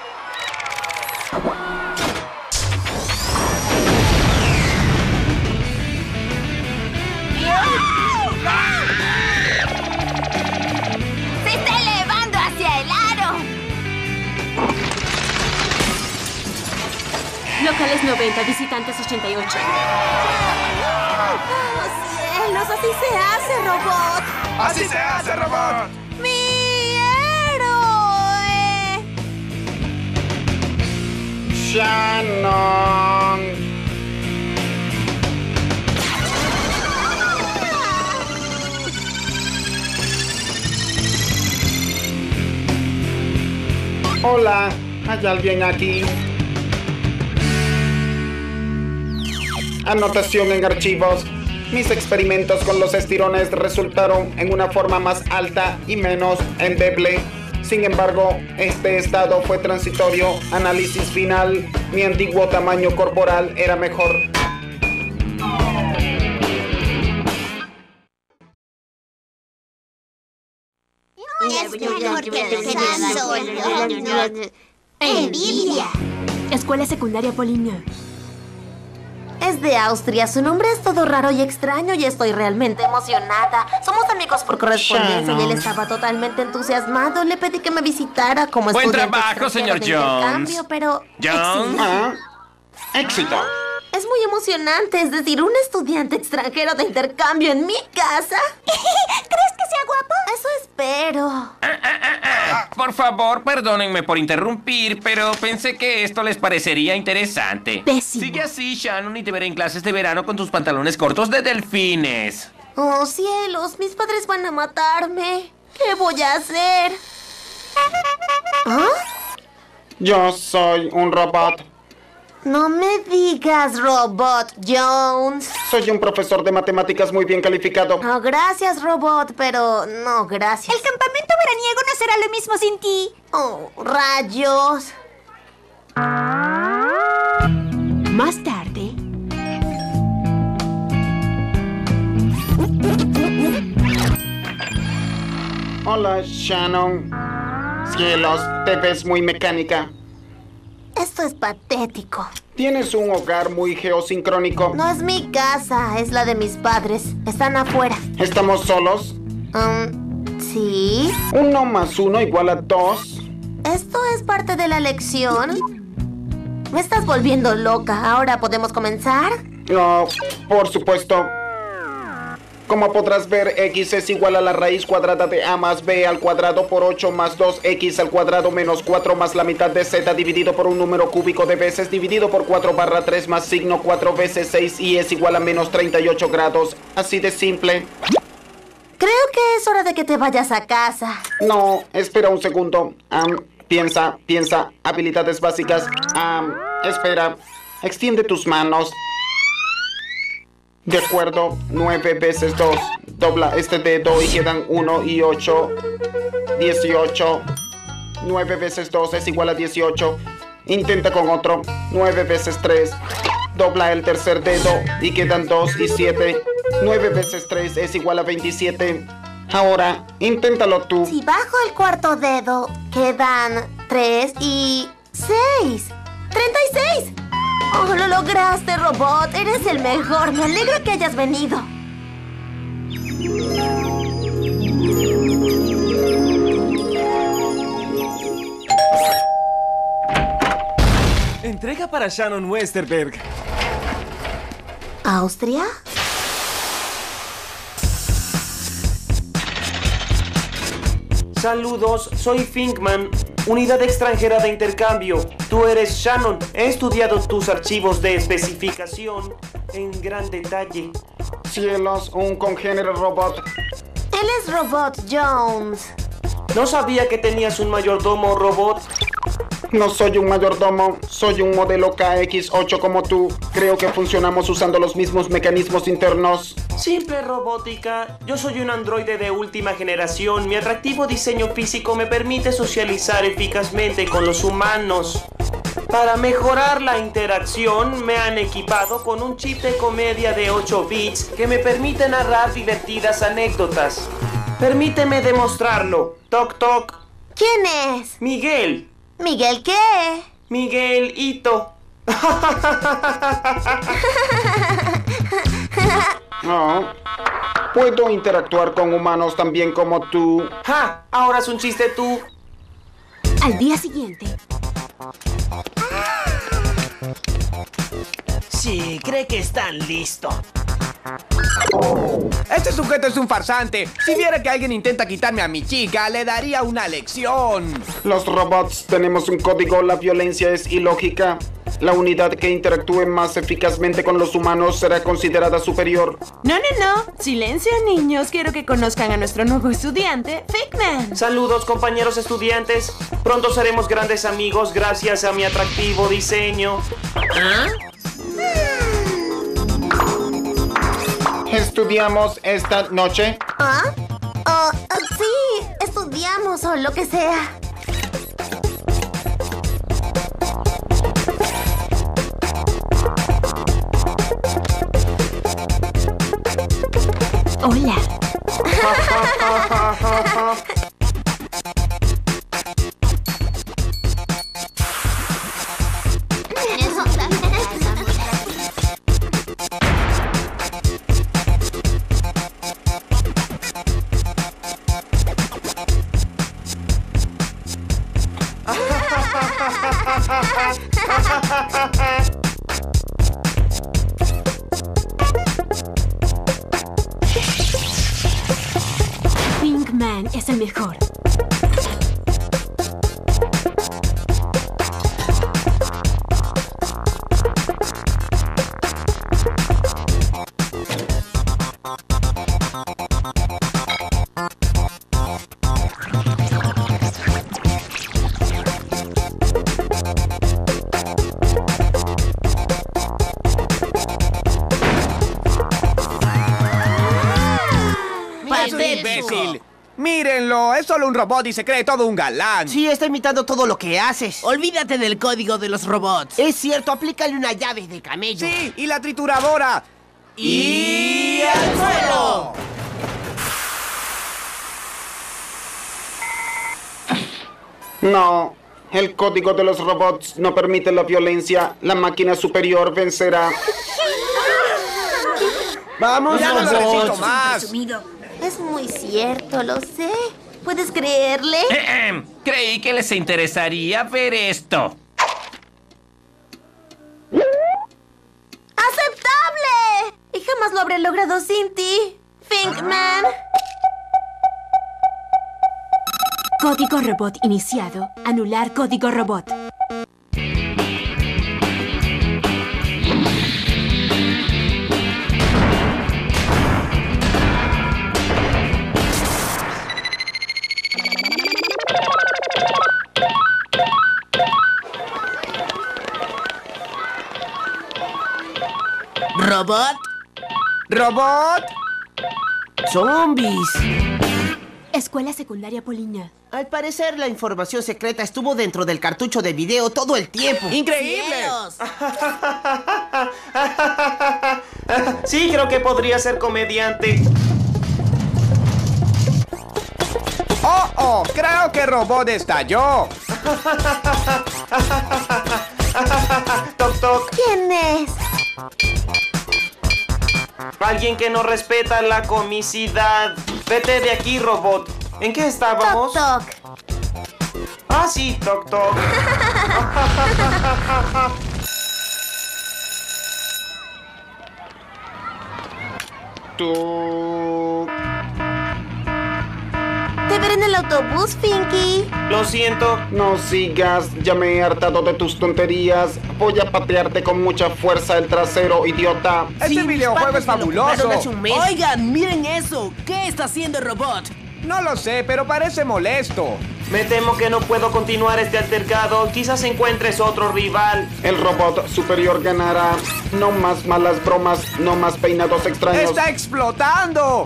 ¡Se está elevando hacia el aro! Locales noventa, visitantes ochenta y ocho. ¡Oh, cielos! ¡Así se hace, robot! ¡Así se hace, Robot! ¡Mi héroe! Shannon. Hola, ¿hay alguien aquí? Anotación en archivos. Mis experimentos con los estirones resultaron en una forma más alta y menos endeble. Sin embargo, este estado fue transitorio. Análisis final. Mi antiguo tamaño corporal era mejor. ¡Envidia! Escuela secundaria Polinia. Es de Austria. Su nombre es todo raro y extraño y estoy realmente emocionada. Somos amigos por correspondencia y él estaba totalmente entusiasmado. Le pedí que me visitara como Buen estudiante trabajo, extranjero señor de Jones. intercambio, pero Jones. Ah, éxito. es muy emocionante. Es decir, un estudiante extranjero de intercambio en mi casa. ¿Crees que sea guapo? Eso espero. Por favor, perdónenme por interrumpir, pero pensé que esto les parecería interesante. Pésimo. Sigue así, Shannon, y te veré en clases de verano con tus pantalones cortos de delfines. Oh, cielos, mis padres van a matarme. ¿Qué voy a hacer? ¿Ah? Yo soy un robot. No me digas, Robot Jones. Soy un profesor de matemáticas muy bien calificado. Oh, gracias, Robot, pero no, gracias. El campamento veraniego no será lo mismo sin ti. Oh, rayos. Más tarde. Hola, Shannon. Cielos, te ves muy mecánica. Esto es patético. Tienes un hogar muy geosincrónico. No es mi casa, es la de mis padres. Están afuera. ¿Estamos solos? Um, sí. Uno más uno igual a dos. ¿Esto es parte de la lección? Me estás volviendo loca. ¿Ahora podemos comenzar? No, por supuesto. Como podrás ver, x es igual a la raíz cuadrada de a más b al cuadrado por ocho más dos x al cuadrado menos cuatro más la mitad de z dividido por un número cúbico de veces dividido por cuatro barra tres más signo cuatro veces seis y es igual a menos treinta y ocho grados. Así de simple. Creo que es hora de que te vayas a casa. No, espera un segundo. Um, piensa, piensa. Habilidades básicas. Um, espera. Extiende tus manos. De acuerdo, nueve veces dos. Dobla este dedo y quedan uno y ocho. dieciocho. nueve veces dos es igual a dieciocho. Intenta con otro. nueve veces tres. Dobla el tercer dedo y quedan dos y siete. nueve veces tres es igual a veintisiete. Ahora, inténtalo tú. Si bajo el cuarto dedo, quedan tres y seis. ¡treinta y seis! ¡Oh, lo lograste, robot! ¡Eres el mejor! Me alegra que hayas venido. Entrega para Shannon Westerberg. ¿Austria? Saludos, soy Finkman, unidad extranjera de intercambio. Tú eres Shannon. He estudiado tus archivos de especificación en gran detalle. Cielos, un congénero robot. Él es Robot Jones. No sabía que tenías un mayordomo robot. No soy un mayordomo, soy un modelo K X ocho como tú. Creo que funcionamos usando los mismos mecanismos internos. Simple robótica. Yo soy un androide de última generación. Mi atractivo diseño físico me permite socializar eficazmente con los humanos. Para mejorar la interacción, me han equipado con un chip de comedia de ocho bits que me permite narrar divertidas anécdotas. Permíteme demostrarlo. Toc, toc. ¿Quién es? Miguel. ¿Miguel qué? Miguel Ito. No. Puedo interactuar con humanos también como tú. ¡Ja! Ahora es un chiste tú. Al día siguiente. Sí, cree que están listos. Este sujeto es un farsante. Si viera que alguien intenta quitarme a mi chica, le daría una lección. Los robots tenemos un código. La violencia es ilógica. La unidad que interactúe más eficazmente con los humanos será considerada superior. No, no, no. Silencio, niños. Quiero que conozcan a nuestro nuevo estudiante, Finkman. Saludos, compañeros estudiantes. Pronto seremos grandes amigos gracias a mi atractivo diseño. ¿Ah? ¿Estudiamos esta noche? ¿Ah? Oh, uh, sí, estudiamos o lo que sea. Hola. Finkman es el mejor. ¡Imbécil! ¡Mírenlo! Es solo un robot y se cree todo un galán. Sí, está imitando todo lo que haces. Olvídate del código de los robots. Es cierto, aplícale una llave de camello. Sí, y la trituradora. ¡Y al suelo! No, el código de los robots no permite la violencia. La máquina superior vencerá. ¡Vamos, ya no lo necesito más! Es muy cierto, lo sé. ¿Puedes creerle? Eh, eh, creí que les interesaría ver esto. ¡Aceptable! Y jamás lo habré logrado sin ti, Finkman. Código robot iniciado. Anular código robot. ¿Robot? ¿Robot? ¡Zombies! Escuela secundaria Poliña. Al parecer, la información secreta estuvo dentro del cartucho de video todo el tiempo. ¡Increíble! Sí, creo que podría ser comediante. ¡Oh, oh! Creo que Robot estalló. Toc, toc. ¿Quién es? Alguien que no respeta la comicidad. Vete de aquí, Robot. ¿En qué estábamos? Toc, toc. Ah, sí, toc, toc. Tú... Te veré en el autobús, Finky. Lo siento. No sigas, ya me he hartado de tus tonterías. Voy a patearte con mucha fuerza el trasero, idiota. Este Sí, videojuego es fabuloso. hace un mes. Oigan, miren eso. ¿Qué está haciendo el robot? No lo sé, pero parece molesto. Me temo que no puedo continuar este altercado. Quizás encuentres otro rival. El robot superior ganará. No más malas bromas, no más peinados extraños. ¡Está explotando!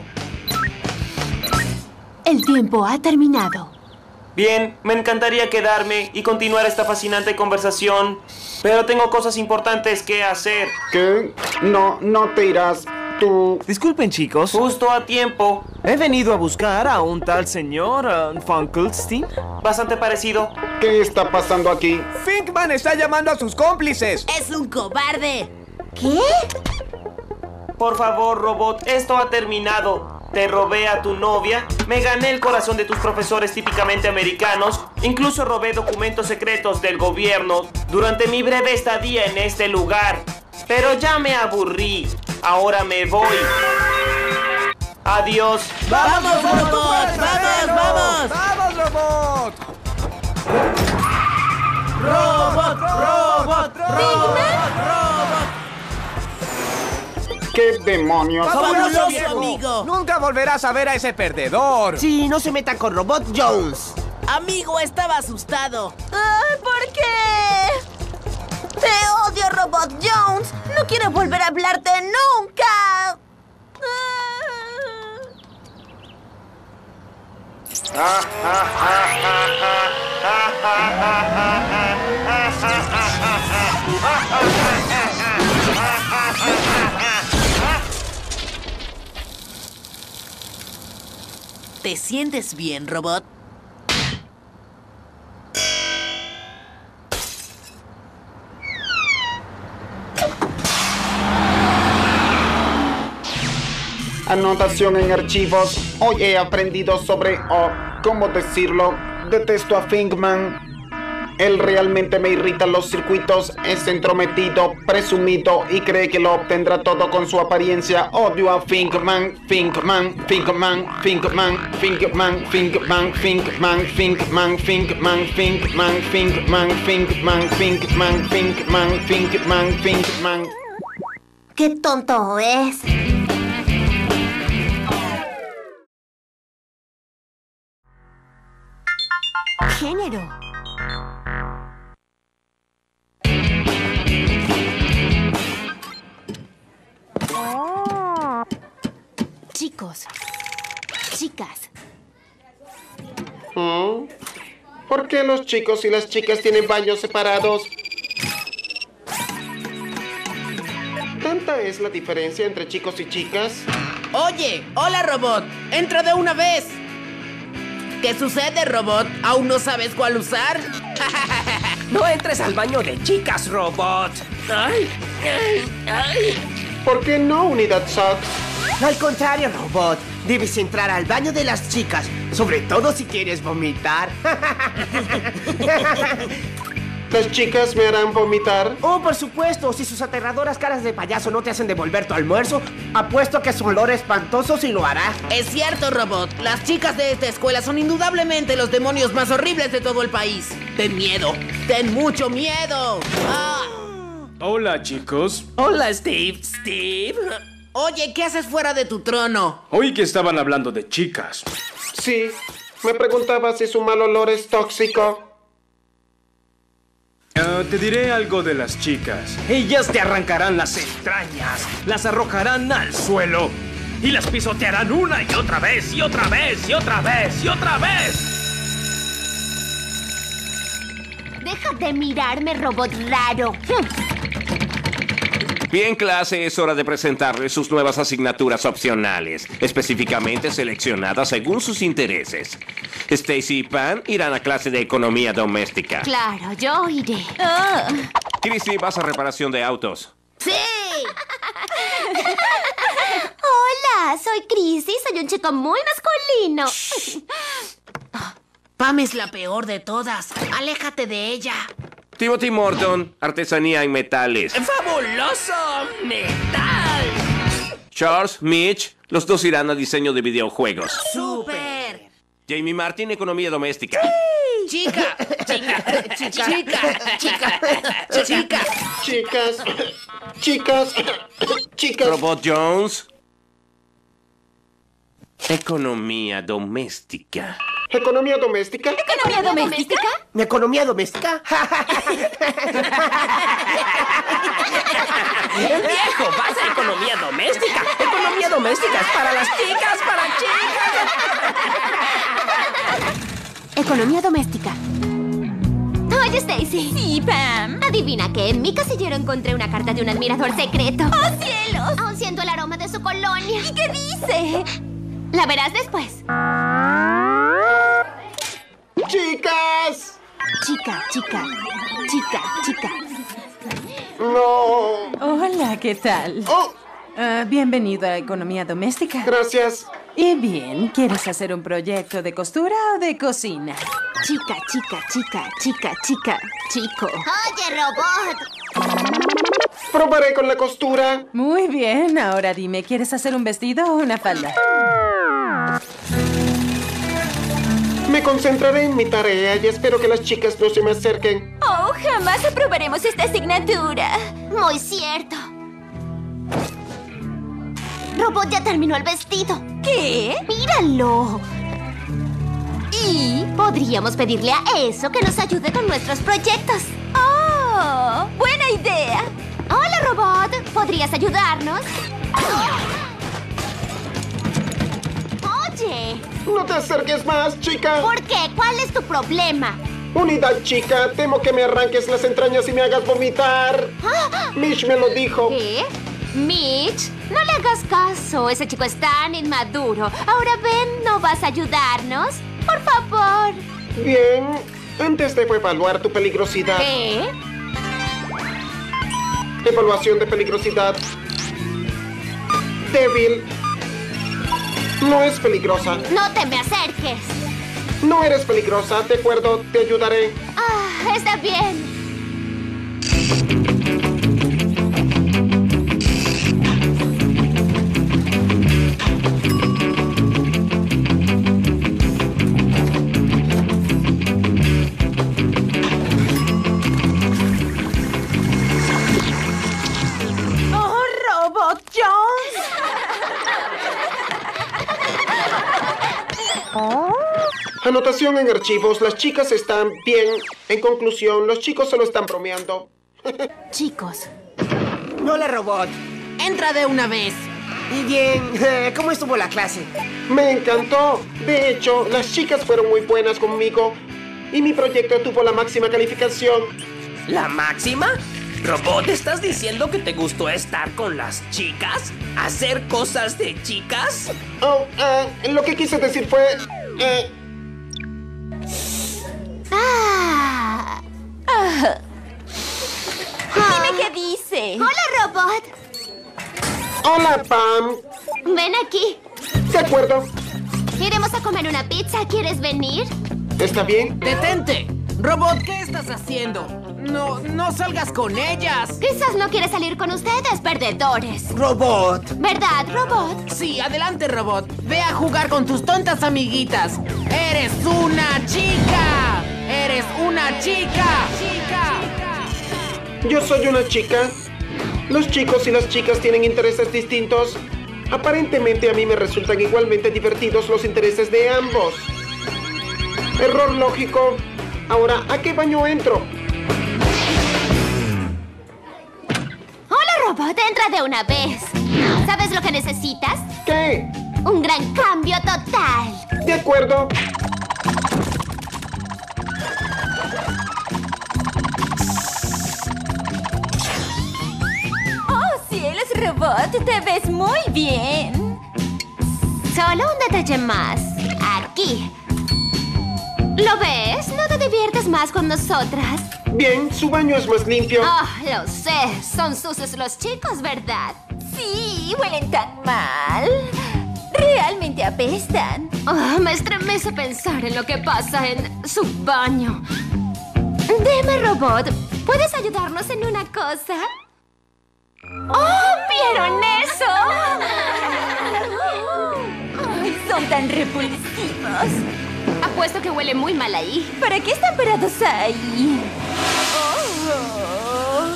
El tiempo ha terminado. Bien, me encantaría quedarme y continuar esta fascinante conversación, pero tengo cosas importantes que hacer. ¿Qué? No, no te irás. Tú... Disculpen, chicos. Justo a tiempo. He venido a buscar a un tal señor uh, Funkelstein. Bastante parecido. ¿Qué está pasando aquí? Finkman está llamando a sus cómplices. ¡Es un cobarde! ¿Qué? Por favor, Robot, esto ha terminado. Te robé a tu novia, me gané el corazón de tus profesores típicamente americanos, incluso robé documentos secretos del gobierno durante mi breve estadía en este lugar. Pero ya me aburrí. Ahora me voy. Adiós. ¡Vamos, Robot! ¡Vamos, vamos! ¡Vamos, Robot! ¡Robot, robot, robot, robot! ¿Qué demonios? ¡Fabuloso, viejo! amigo! Nunca volverás a ver a ese perdedor. Sí, no se metan con Robot Jones. Amigo, estaba asustado. Ay, ¿por qué? Te odio, Robot Jones. No quiero volver a hablarte nunca. ¿Te sientes bien, Robot? Anotación en archivos. Hoy he aprendido sobre, oh, ¿cómo decirlo? Detesto a Finkman. Él realmente me irrita los circuitos, es entrometido, presumido y cree que lo obtendrá todo con su apariencia. Odio a Finkman, Finkman, Finkman, Finkman, Finkman, Finkman, Finkman, Finkman, Finkman, Finkman, Finkman, Finkman, Finkman, Finkman, Finkman, Finkman. ¡Qué tonto es! Género. Chicos, chicas. ¿Oh? ¿Por qué los chicos y las chicas tienen baños separados? ¿Tanta es la diferencia entre chicos y chicas? Oye, hola, Robot. Entra de una vez. ¿Qué sucede, robot? ¿Aún no sabes cuál usar? No entres al baño de chicas, robot. Ay, ay, ay. ¿Por qué no, Unidad Sox? Al contrario, robot. Debes entrar al baño de las chicas, sobre todo si quieres vomitar. ¿Las chicas me harán vomitar? Oh, por supuesto. Si sus aterradoras caras de payaso no te hacen devolver tu almuerzo, apuesto que su olor espantoso sí lo hará. Es cierto, robot. Las chicas de esta escuela son indudablemente los demonios más horribles de todo el país. Ten miedo. Ten mucho miedo. Ah. Hola, chicos. Hola, Steve. Steve. Oye, ¿qué haces fuera de tu trono? Oí que estaban hablando de chicas. Sí. Me preguntaba si su mal olor es tóxico. Uh, te diré algo de las chicas. Ellas te arrancarán las entrañas, las arrojarán al suelo y las pisotearán una y otra vez y otra vez y otra vez y otra vez. Deja de mirarme, robot raro. Bien, clase, es hora de presentarles sus nuevas asignaturas opcionales, específicamente seleccionadas según sus intereses. Stacy y Pan irán a clase de economía doméstica. Claro, yo iré. Oh. Chrissy, vas a reparación de autos. ¡Sí! Hola, soy Chrissy, soy un chico muy masculino. Pam es la peor de todas. Aléjate de ella. Timothy Morton, artesanía en metales. ¡Fabuloso! ¡Metal! Charles, Mitch, los dos irán a diseño de videojuegos. ¡Súper! Jamie Martin, economía doméstica. ¡Sí! Chica, chica, chica, chica, chica, chica. Chicas, chicas, chicas. Robot Jones. Economía doméstica. ¿Economía doméstica? ¿Economía doméstica? ¿Mi economía doméstica? ¡Viejo! ¡Vas a economía doméstica! ¡Economía doméstica es para las chicas, para chicas! Economía doméstica. Oye, Stacy. Sí, Pam. Adivina que en mi casillero encontré una carta de un admirador secreto. ¡Oh, cielos! Aún siento el aroma de su colonia. ¿Y qué dice? La verás después. ¡Chicas! Chica, chica, chica, chica. No. Hola, ¿qué tal? Oh. Uh, bienvenido a Economía Doméstica. Gracias. Y bien, ¿quieres hacer un proyecto de costura o de cocina? Chica, chica, chica, chica, chica, chico. Oye, robot. Probaré con la costura. Muy bien, ahora dime, ¿quieres hacer un vestido o una falda? Me concentraré en mi tarea y espero que las chicas no se me acerquen. Oh, jamás aprobaremos esta asignatura. Muy cierto. Robot ya terminó el vestido. ¿Qué? Míralo. Y podríamos pedirle a eso que nos ayude con nuestros proyectos. ¡Oh! ¡Buena idea! Hola, robot. ¿Podrías ayudarnos? Oye. No te acerques más, chica. ¿Por qué? ¿Cuál es tu problema? Unidad, chica. Temo que me arranques las entrañas y me hagas vomitar. ¿Ah? Mitch me lo dijo. ¿Qué? Mitch, no le hagas caso. Ese chico es tan inmaduro. Ahora ven, ¿no vas a ayudarnos? Por favor. Bien. Antes debo evaluar tu peligrosidad. ¿Qué? Evaluación de peligrosidad. Débil. No es peligrosa. No te me acerques. No eres peligrosa, de acuerdo, te ayudaré. Ah, está bien. ¡Oh, Robot Jones! Anotación en archivos, las chicas están bien. En conclusión, los chicos solo están bromeando. Chicos. Hola, robot. Entra de una vez. Y bien, ¿cómo estuvo la clase? Me encantó. De hecho, las chicas fueron muy buenas conmigo. Y mi proyecto tuvo la máxima calificación. ¿La máxima? Robot, ¿estás diciendo que te gustó estar con las chicas? ¿Hacer cosas de chicas? Oh, uh, lo que quise decir fue... Uh, Robot. Hola, Pam. Ven aquí. De acuerdo. Iremos a comer una pizza. ¿Quieres venir? ¿Está bien? ¡Detente! Robot, ¿qué estás haciendo? No, no salgas con ellas. Quizás no quiere salir con ustedes, perdedores. Robot. ¿Verdad, Robot? Sí, adelante, Robot. Ve a jugar con tus tontas amiguitas. ¡Eres una chica! ¡Eres una chica! ¡Chica! Yo soy una chica. Los chicos y las chicas tienen intereses distintos. Aparentemente a mí me resultan igualmente divertidos los intereses de ambos. Error lógico. Ahora, ¿a qué baño entro? Hola, Robot. Entra de una vez. ¿Sabes lo que necesitas? ¿Qué? Un gran cambio total. De acuerdo. ¡Oh, cielos, Robot! ¡Te ves muy bien! Solo un detalle más. Aquí. ¿Lo ves? ¿No te diviertes más con nosotras? Bien, su baño es más limpio. Oh, lo sé. Son sucios los chicos, ¿verdad? Sí, huelen tan mal. Realmente apestan. Oh, me estremece pensar en lo que pasa en su baño. Dime, Robot, ¿puedes ayudarnos en una cosa? ¡Oh, vieron eso! ¡Ay, son tan repulsivos! Apuesto que huele muy mal ahí. ¿Para qué están parados ahí? Oh.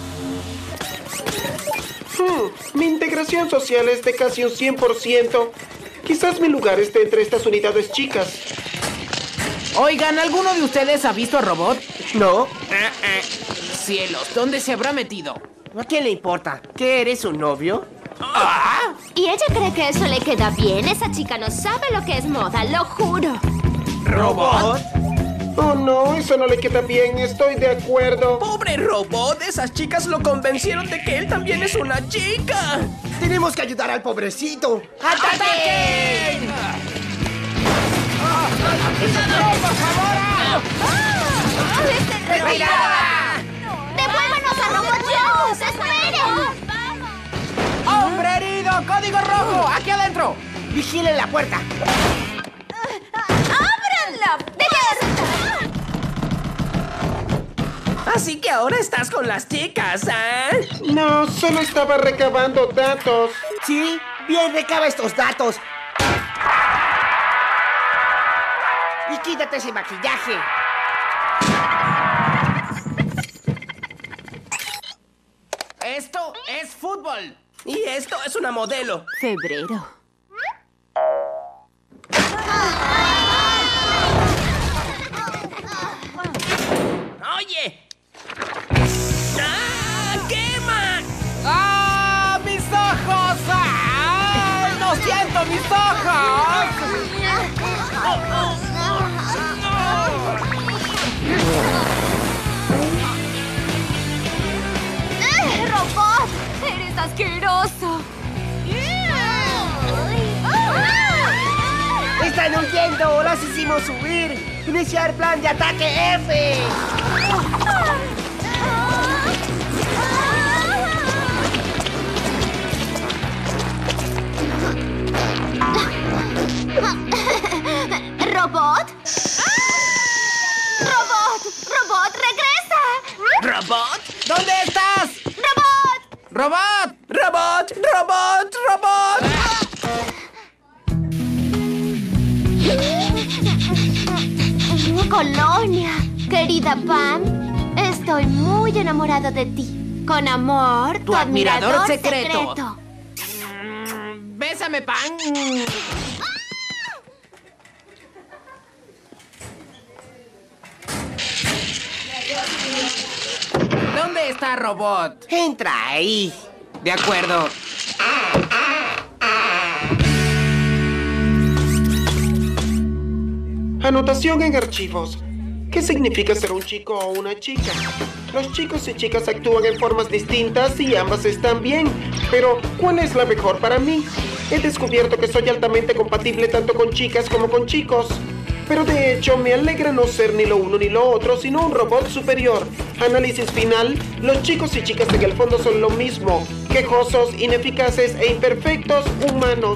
Hmm, mi integración social es de casi un cien por ciento. Quizás mi lugar esté entre estas unidades chicas. Oigan, ¿alguno de ustedes ha visto a Robot? No. Eh, eh. Cielos, ¿dónde se habrá metido? ¿A quién le importa? ¿Qué eres, su novio? ¡Ah! ¿Y ella cree que eso le queda bien? Esa chica no sabe lo que es moda, lo juro. ¿Robot? Oh, no, eso no le queda bien. Estoy de acuerdo. ¡Pobre Robot! Esas chicas lo convencieron de que él también es una chica. Tenemos que ayudar al pobrecito. ¡Ataquen! ¡Por favor! ¡Retirada! ¡Devuélvanos a Robot Jones! ¡Esperen! ¡Hombre herido! ¡Código rojo! ¡Aquí adentro! ¡Vigilen la puerta! ¡Abran la puerta! Así que ahora estás con las chicas, ¿eh? No, solo estaba recabando datos. Sí, bien, recaba estos datos. Y quítate ese maquillaje. Esto es fútbol. Y esto es una modelo. Febrero. ¡Oye! ¡Ah! ¡Quema! ¡Ah! ¡Mis ojos! ¡Ah! ¡No siento mis ojos! ¡Eh, Robot! ¡Eres asqueroso! ¡Están huyendo! ¡Las hicimos subir! ¡Iniciar plan de ataque F! ¿Robot? ¡Robot! ¡Robot, regresa! ¿Robot? ¿Dónde estás? ¡Robot! ¡Robot! ¡Robot! ¡Robot! ¡Robot! Colonia, querida Pam, estoy muy enamorado de ti. Con amor, tu, Tu admirador, admirador secreto. secreto. Mm, Bésame, Pam. ¿Dónde está Robot? Entra ahí. De acuerdo. Anotación en archivos. ¿Qué significa ser un chico o una chica? Los chicos y chicas actúan en formas distintas y ambas están bien. Pero, ¿cuál es la mejor para mí? He descubierto que soy altamente compatible tanto con chicas como con chicos. Pero de hecho, me alegra no ser ni lo uno ni lo otro, sino un robot superior. Análisis final, los chicos y chicas en el fondo son lo mismo. Quejosos, ineficaces e imperfectos humanos.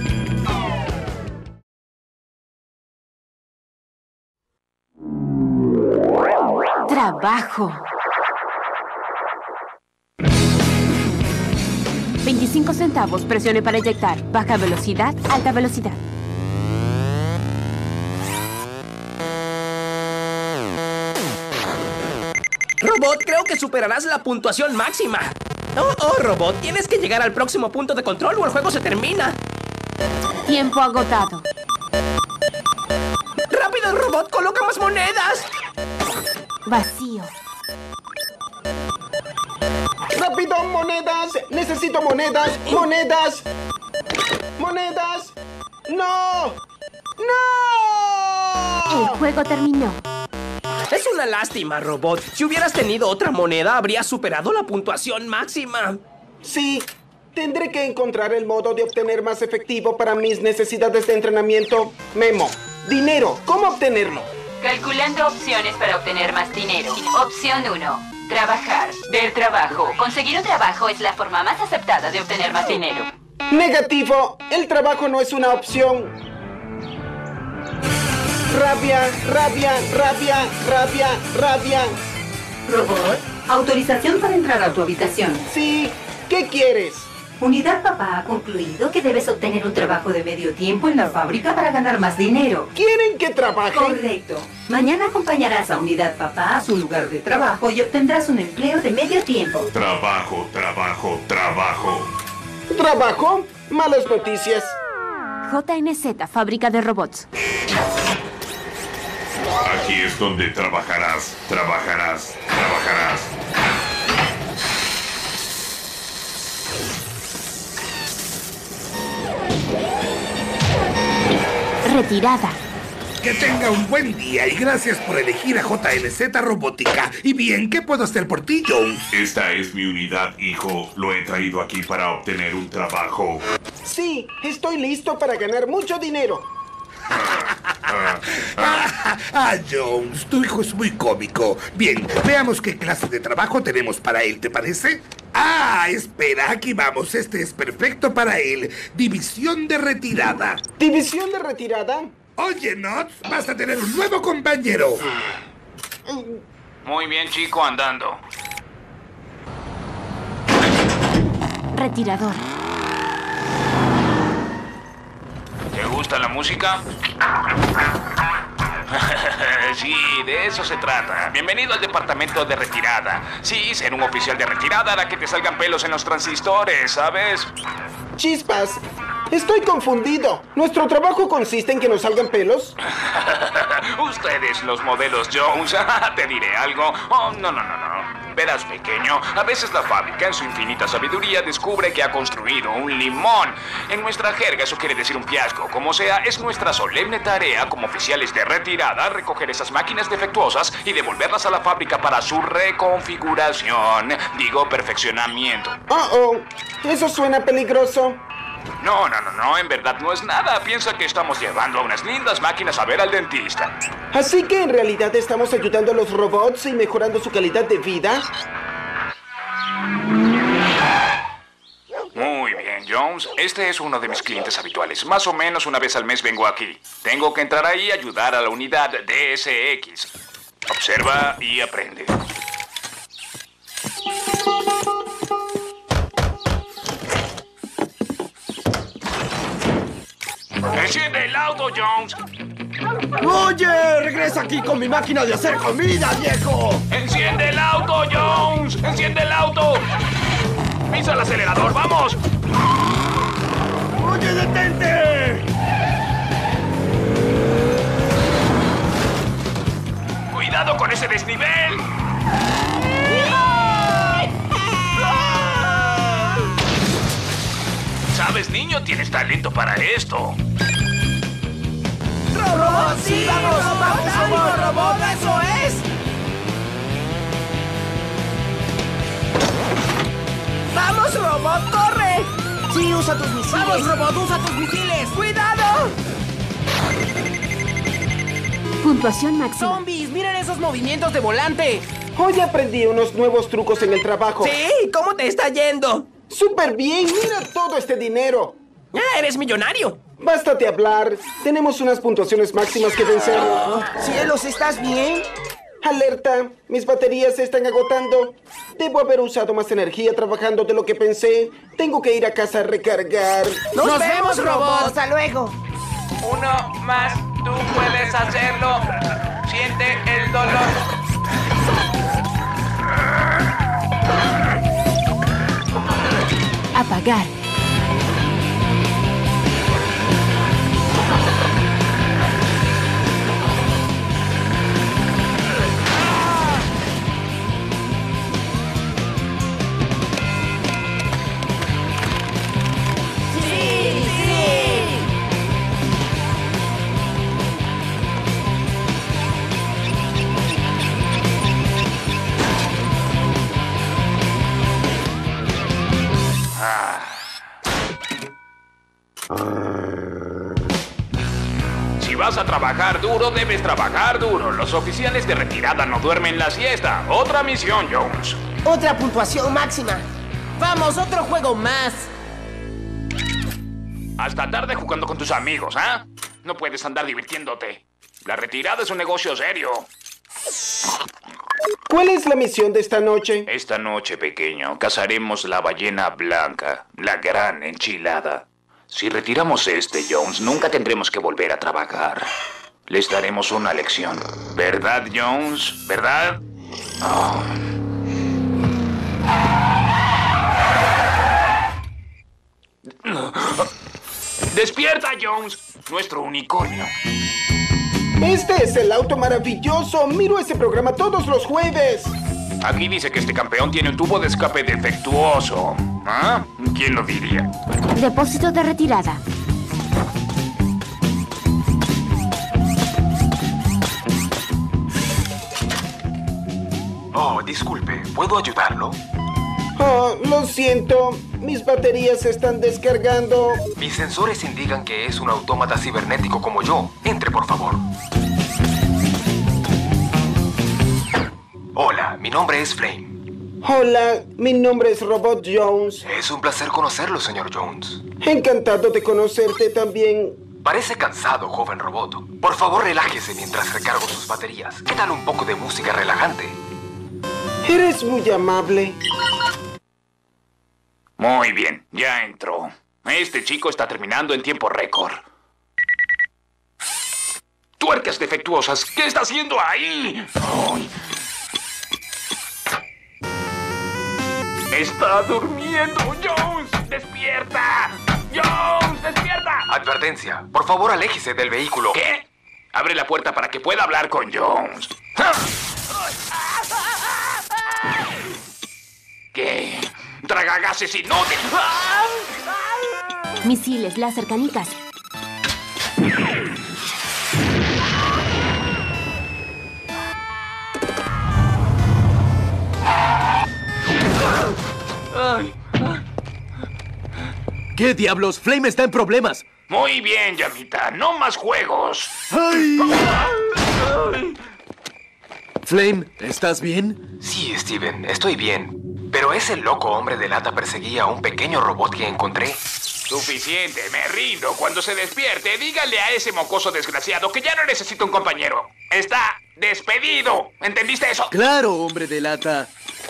Trabajo. veinticinco centavos, presione para eyectar. Baja velocidad, alta velocidad. Robot, creo que superarás la puntuación máxima. Oh, oh, Robot, tienes que llegar al próximo punto de control o el juego se termina. Tiempo agotado. ¡Rápido, Robot! ¡Coloca más monedas! Vacío. ¡Rápido, monedas! ¡Necesito monedas! ¡Monedas! ¡Monedas! ¡No! ¡No! El juego terminó. Es una lástima, Robot. Si hubieras tenido otra moneda, habrías superado la puntuación máxima. Sí. Tendré que encontrar el modo de obtener más efectivo para mis necesidades de entrenamiento. Memo. Dinero. ¿Cómo obtenerlo? Calculando opciones para obtener más dinero. Opción uno. Trabajar. Ver trabajo. Conseguir un trabajo es la forma más aceptada de obtener más dinero. Negativo. El trabajo no es una opción. Rabia, rabia, rabia, rabia, rabia. Robot, autorización para entrar a tu habitación. Sí. ¿Qué quieres? Unidad Papá ha concluido que debes obtener un trabajo de medio tiempo en la fábrica para ganar más dinero. ¿Quieren que trabaje? Correcto. Mañana acompañarás a Unidad Papá a su lugar de trabajo y obtendrás un empleo de medio tiempo. Trabajo, trabajo, trabajo. ¿Trabajo? Malas noticias. J N Z, fábrica de robots. Aquí es donde trabajarás, trabajarás, trabajarás. Retirada. Que tenga un buen día y gracias por elegir a J N Z Robótica. Y bien, ¿qué puedo hacer por ti, Jones? Esta es mi unidad, hijo. Lo he traído aquí para obtener un trabajo. Sí, estoy listo para ganar mucho dinero. Ah, Jones, tu hijo es muy cómico. Bien, veamos qué clase de trabajo tenemos para él, ¿te parece? Ah, espera, aquí vamos. Este es perfecto para él. División de retirada. ¿División de retirada? Oye, Knots, vas a tener un nuevo compañero. Muy bien, chico, andando. Retirador. ¿Te gusta la música? Sí, de eso se trata. Bienvenido al departamento de retirada. Sí, ser un oficial de retirada hará que te salgan pelos en los transistores, ¿sabes? Chispas, estoy confundido. ¿Nuestro trabajo consiste en que nos salgan pelos? Ustedes, los modelos Jones, te diré algo. Oh, no, no, no, no. Verás, pequeño, a veces la fábrica, en su infinita sabiduría, descubre que ha construido un limón. En nuestra jerga eso quiere decir un fiasco. Como sea, es nuestra solemne tarea como oficiales de retirada recoger esas máquinas defectuosas y devolverlas a la fábrica para su reconfiguración. Digo, perfeccionamiento. Oh, oh, eso suena peligroso. No, no, no, no, en verdad no es nada. Piensa que estamos llevando a unas lindas máquinas a ver al dentista. Así que en realidad estamos ayudando a los robots y mejorando su calidad de vida. Muy bien, Jones. Este es uno de mis clientes habituales. Más o menos una vez al mes vengo aquí. Tengo que entrar ahí y ayudar a la unidad D S X. Observa y aprende. ¡Enciende el auto, Jones! ¡Oye! ¡Regresa aquí con mi máquina de hacer comida, viejo! ¡Enciende el auto, Jones! ¡Enciende el auto! ¡Pisa el acelerador! ¡Vamos! ¡Oye, detente! ¡Cuidado con ese desnivel! ¿Sabes, niño? Tienes talento para esto. ¡Robot! ¡Sí! ¡Vamos! ¡Vamos, robot! ¡Robot! ¡Eso es! ¡Vamos, robot! ¡Corre! Sí, usa tus misiles. ¡Vamos, robot! ¡Usa tus misiles! ¡Cuidado! Puntuación máxima. ¡Zombies! ¡Miren esos movimientos de volante! Hoy aprendí unos nuevos trucos en el trabajo. Sí, ¿cómo te está yendo? ¡Súper bien! ¡Mira todo este dinero! ¡Ah, eres millonario! Bástate hablar. Tenemos unas puntuaciones máximas que vencer. Oh, ¡Cielos, ¿estás bien? Alerta, mis baterías se están agotando. Debo haber usado más energía trabajando de lo que pensé. Tengo que ir a casa a recargar. ¡Nos, Nos vemos, robot! ¡Hasta luego! Uno más, tú puedes hacerlo. Siente el dolor. Apagar. Si vas a trabajar duro, debes trabajar duro. Los oficiales de retirada no duermen la siesta. Otra misión, Jones. Otra puntuación máxima. ¡Vamos, otro juego más! Hasta tarde jugando con tus amigos, ¿ah? ¿eh? No puedes andar divirtiéndote. La retirada es un negocio serio. ¿Cuál es la misión de esta noche? Esta noche, pequeño, cazaremos la ballena blanca, la gran enchilada. Si retiramos este, Jones, nunca tendremos que volver a trabajar. Les daremos una lección. ¿Verdad, Jones? ¿Verdad? Oh. ¡Despierta, Jones! Nuestro unicornio. Este es el auto maravilloso. Miro ese programa todos los jueves. Aquí dice que este campeón tiene un tubo de escape defectuoso. ¿Ah? ¿Quién lo diría? Depósito de retirada. Oh, disculpe, ¿puedo ayudarlo? Oh, lo siento. Mis baterías se están descargando. Mis sensores indican que es un autómata cibernético como yo. Entre, por favor. Hola, mi nombre es Flame. Hola, mi nombre es Robot Jones. Es un placer conocerlo, señor Jones. Encantado de conocerte también. Parece cansado, joven robot. Por favor, relájese mientras recargo sus baterías. ¿Qué tal un poco de música relajante? Eres muy amable. Muy bien, ya entró. Este chico está terminando en tiempo récord. ¡Tuercas defectuosas! ¿Qué está haciendo ahí? ¡Ay! ¡Está durmiendo! ¡Jones! ¡Despierta! ¡Jones! ¡Despierta! Advertencia. Por favor, aléjese del vehículo. ¿Qué? Abre la puerta para que pueda hablar con Jones. ¡Ah! ¿Qué? ¡Tragagases inútiles! Misiles, láser, canicas. ¿Qué diablos? Flame está en problemas. Muy bien, llamita. No más juegos. ¡Ay! Flame, ¿estás bien? Sí, Steven, estoy bien. Pero ese loco hombre de lata perseguía a un pequeño robot que encontré. Suficiente, me rindo. Cuando se despierte, dígale a ese mocoso desgraciado que ya no necesita un compañero. Está despedido. ¿Entendiste eso? Claro, hombre de lata.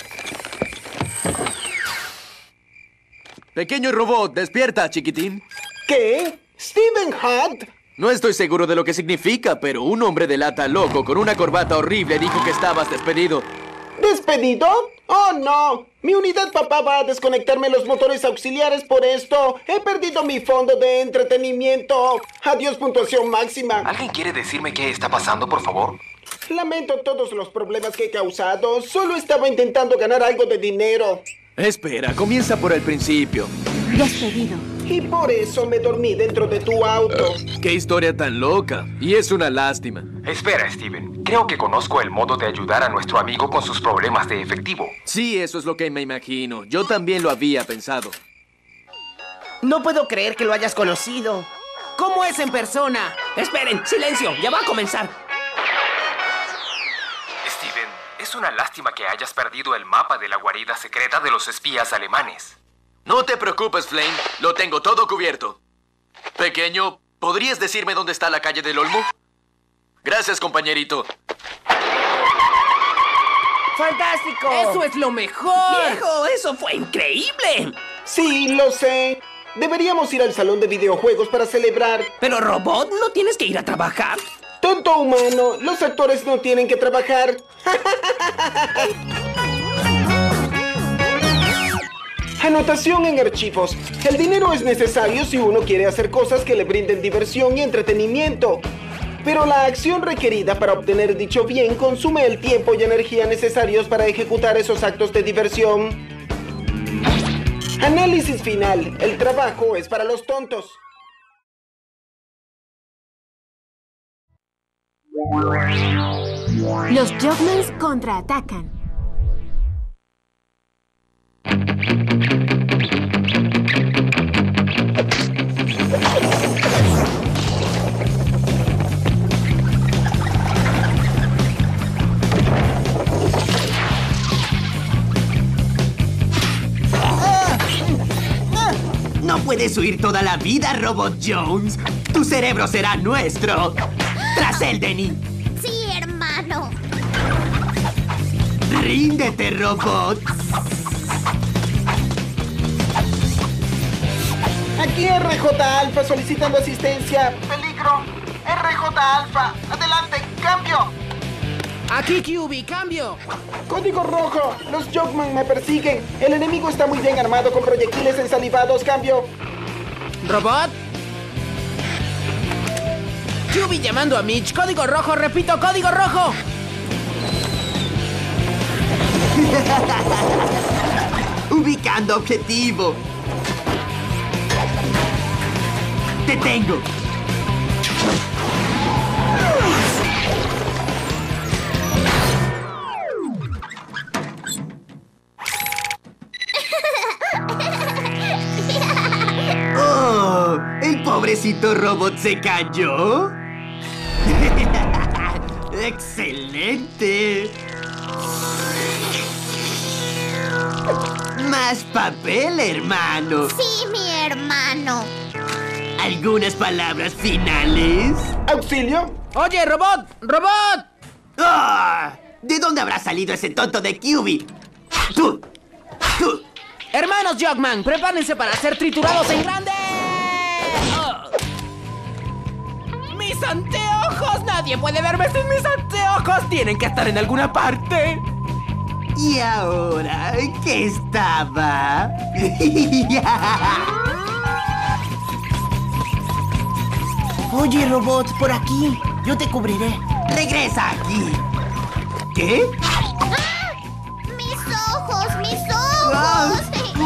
Pequeño robot, despierta, chiquitín. ¿Qué? ¿Steven Hunt? No estoy seguro de lo que significa, pero un hombre de lata loco con una corbata horrible dijo que estabas despedido. ¿Despedido? ¡Oh, no! Mi unidad papá va a desconectarme los motores auxiliares por esto. He perdido mi fondo de entretenimiento. Adiós, puntuación máxima. ¿Alguien quiere decirme qué está pasando, por favor? Lamento todos los problemas que he causado. Solo estaba intentando ganar algo de dinero. Espera, comienza por el principio. Despedido. Y por eso me dormí dentro de tu auto. ¡Qué historia tan loca! Y es una lástima. Espera, Steven. Creo que conozco el modo de ayudar a nuestro amigo con sus problemas de efectivo. Sí, eso es lo que me imagino. Yo también lo había pensado. No puedo creer que lo hayas conocido. ¿Cómo es en persona? Esperen, silencio, ya va a comenzar. Es una lástima que hayas perdido el mapa de la guarida secreta de los espías alemanes. No te preocupes, Flame. Lo tengo todo cubierto. Pequeño, ¿podrías decirme dónde está la calle del Olmo? Gracias, compañerito. ¡Fantástico! ¡Eso es lo mejor! ¡Viejo, eso fue increíble! Sí, lo sé. Deberíamos ir al salón de videojuegos para celebrar. Pero, Robot, ¿no tienes que ir a trabajar? Tonto humano, los actores no tienen que trabajar. Anotación en archivos. El dinero es necesario si uno quiere hacer cosas que le brinden diversión y entretenimiento. Pero la acción requerida para obtener dicho bien consume el tiempo y energía necesarios para ejecutar esos actos de diversión. Análisis final. El trabajo es para los tontos. Los Jugmans contraatacan. No puedes huir toda la vida, Robot Jones. Tu cerebro será nuestro. Tras él, Denny. Sí, hermano. Ríndete, Robot. Aquí R J Alpha solicitando asistencia. Peligro. R J Alpha. Adelante, cambio. Aquí Q B, cambio. Código rojo. Los Jugman me persiguen. El enemigo está muy bien armado con proyectiles ensalivados. Cambio. Robot. Q B llamando a Mitch. Código rojo, repito, código rojo. Ubicando objetivo. Te tengo. Oh, el pobrecito robot se cayó. ¡Excelente! Más papel, hermano. Sí, mi hermano. ¿Algunas palabras finales? ¿Auxilio? Oye, robot, robot. ¡Ah! ¿De dónde habrá salido ese tonto de Q B? ¡Tú! ¡Tú! Hermanos Jugman, prepárense para ser triturados en grande. Oh. ¡Mis anteojos! Nadie puede verme sin mis anteojos. Tienen que estar en alguna parte. ¿Y ahora qué estaba? Oye, robot, por aquí. Yo te cubriré. Regresa aquí. ¿Qué? ¡Ah! ¡Mis ojos! ¡Mis ojos!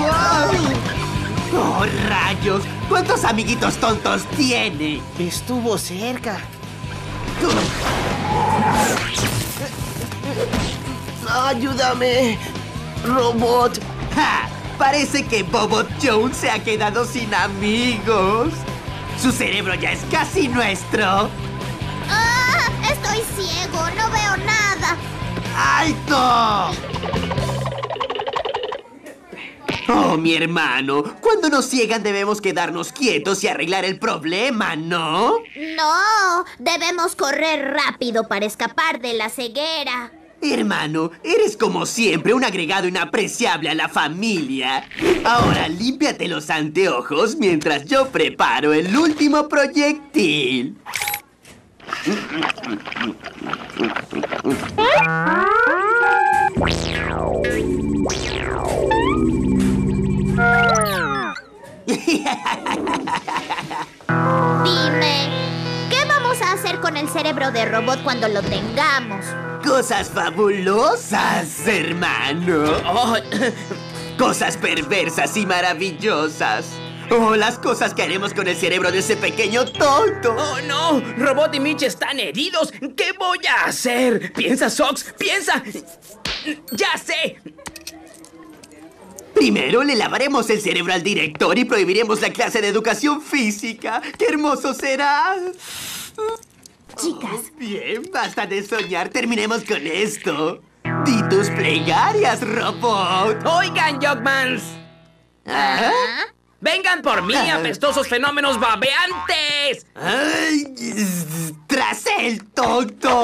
¡Oh, rayos! ¿Cuántos amiguitos tontos tiene? Estuvo cerca. ¡Ayúdame! ¡Robot! ¡Ja! Parece que Bobot Jones se ha quedado sin amigos. Su cerebro ya es casi nuestro. ¡Ah! Estoy ciego, no veo nada. ¡Alto! Oh, mi hermano, cuando nos ciegan debemos quedarnos quietos y arreglar el problema, ¿no? No, debemos correr rápido para escapar de la ceguera. Hermano, eres como siempre un agregado inapreciable a la familia. Ahora límpiate los anteojos mientras yo preparo el último proyectil. Dime, ¿qué vamos a hacer con el cerebro de robot cuando lo tengamos? Cosas fabulosas, hermano. Oh, cosas perversas y maravillosas. Oh, las cosas que haremos con el cerebro de ese pequeño tonto. ¡Oh, no! Robot y Mitch están heridos. ¿Qué voy a hacer? Piensa, Sox, piensa. ¡Ya sé! Primero le lavaremos el cerebro al director y prohibiremos la clase de educación física. ¡Qué hermoso será! Chicas. Oh, bien, basta de soñar. Terminemos con esto. Di tus plegarias, robot. Oigan, Jogmans. ¿Ah? ¡Vengan por mí, apestosos fenómenos babeantes! Ay, ¡tras el tonto!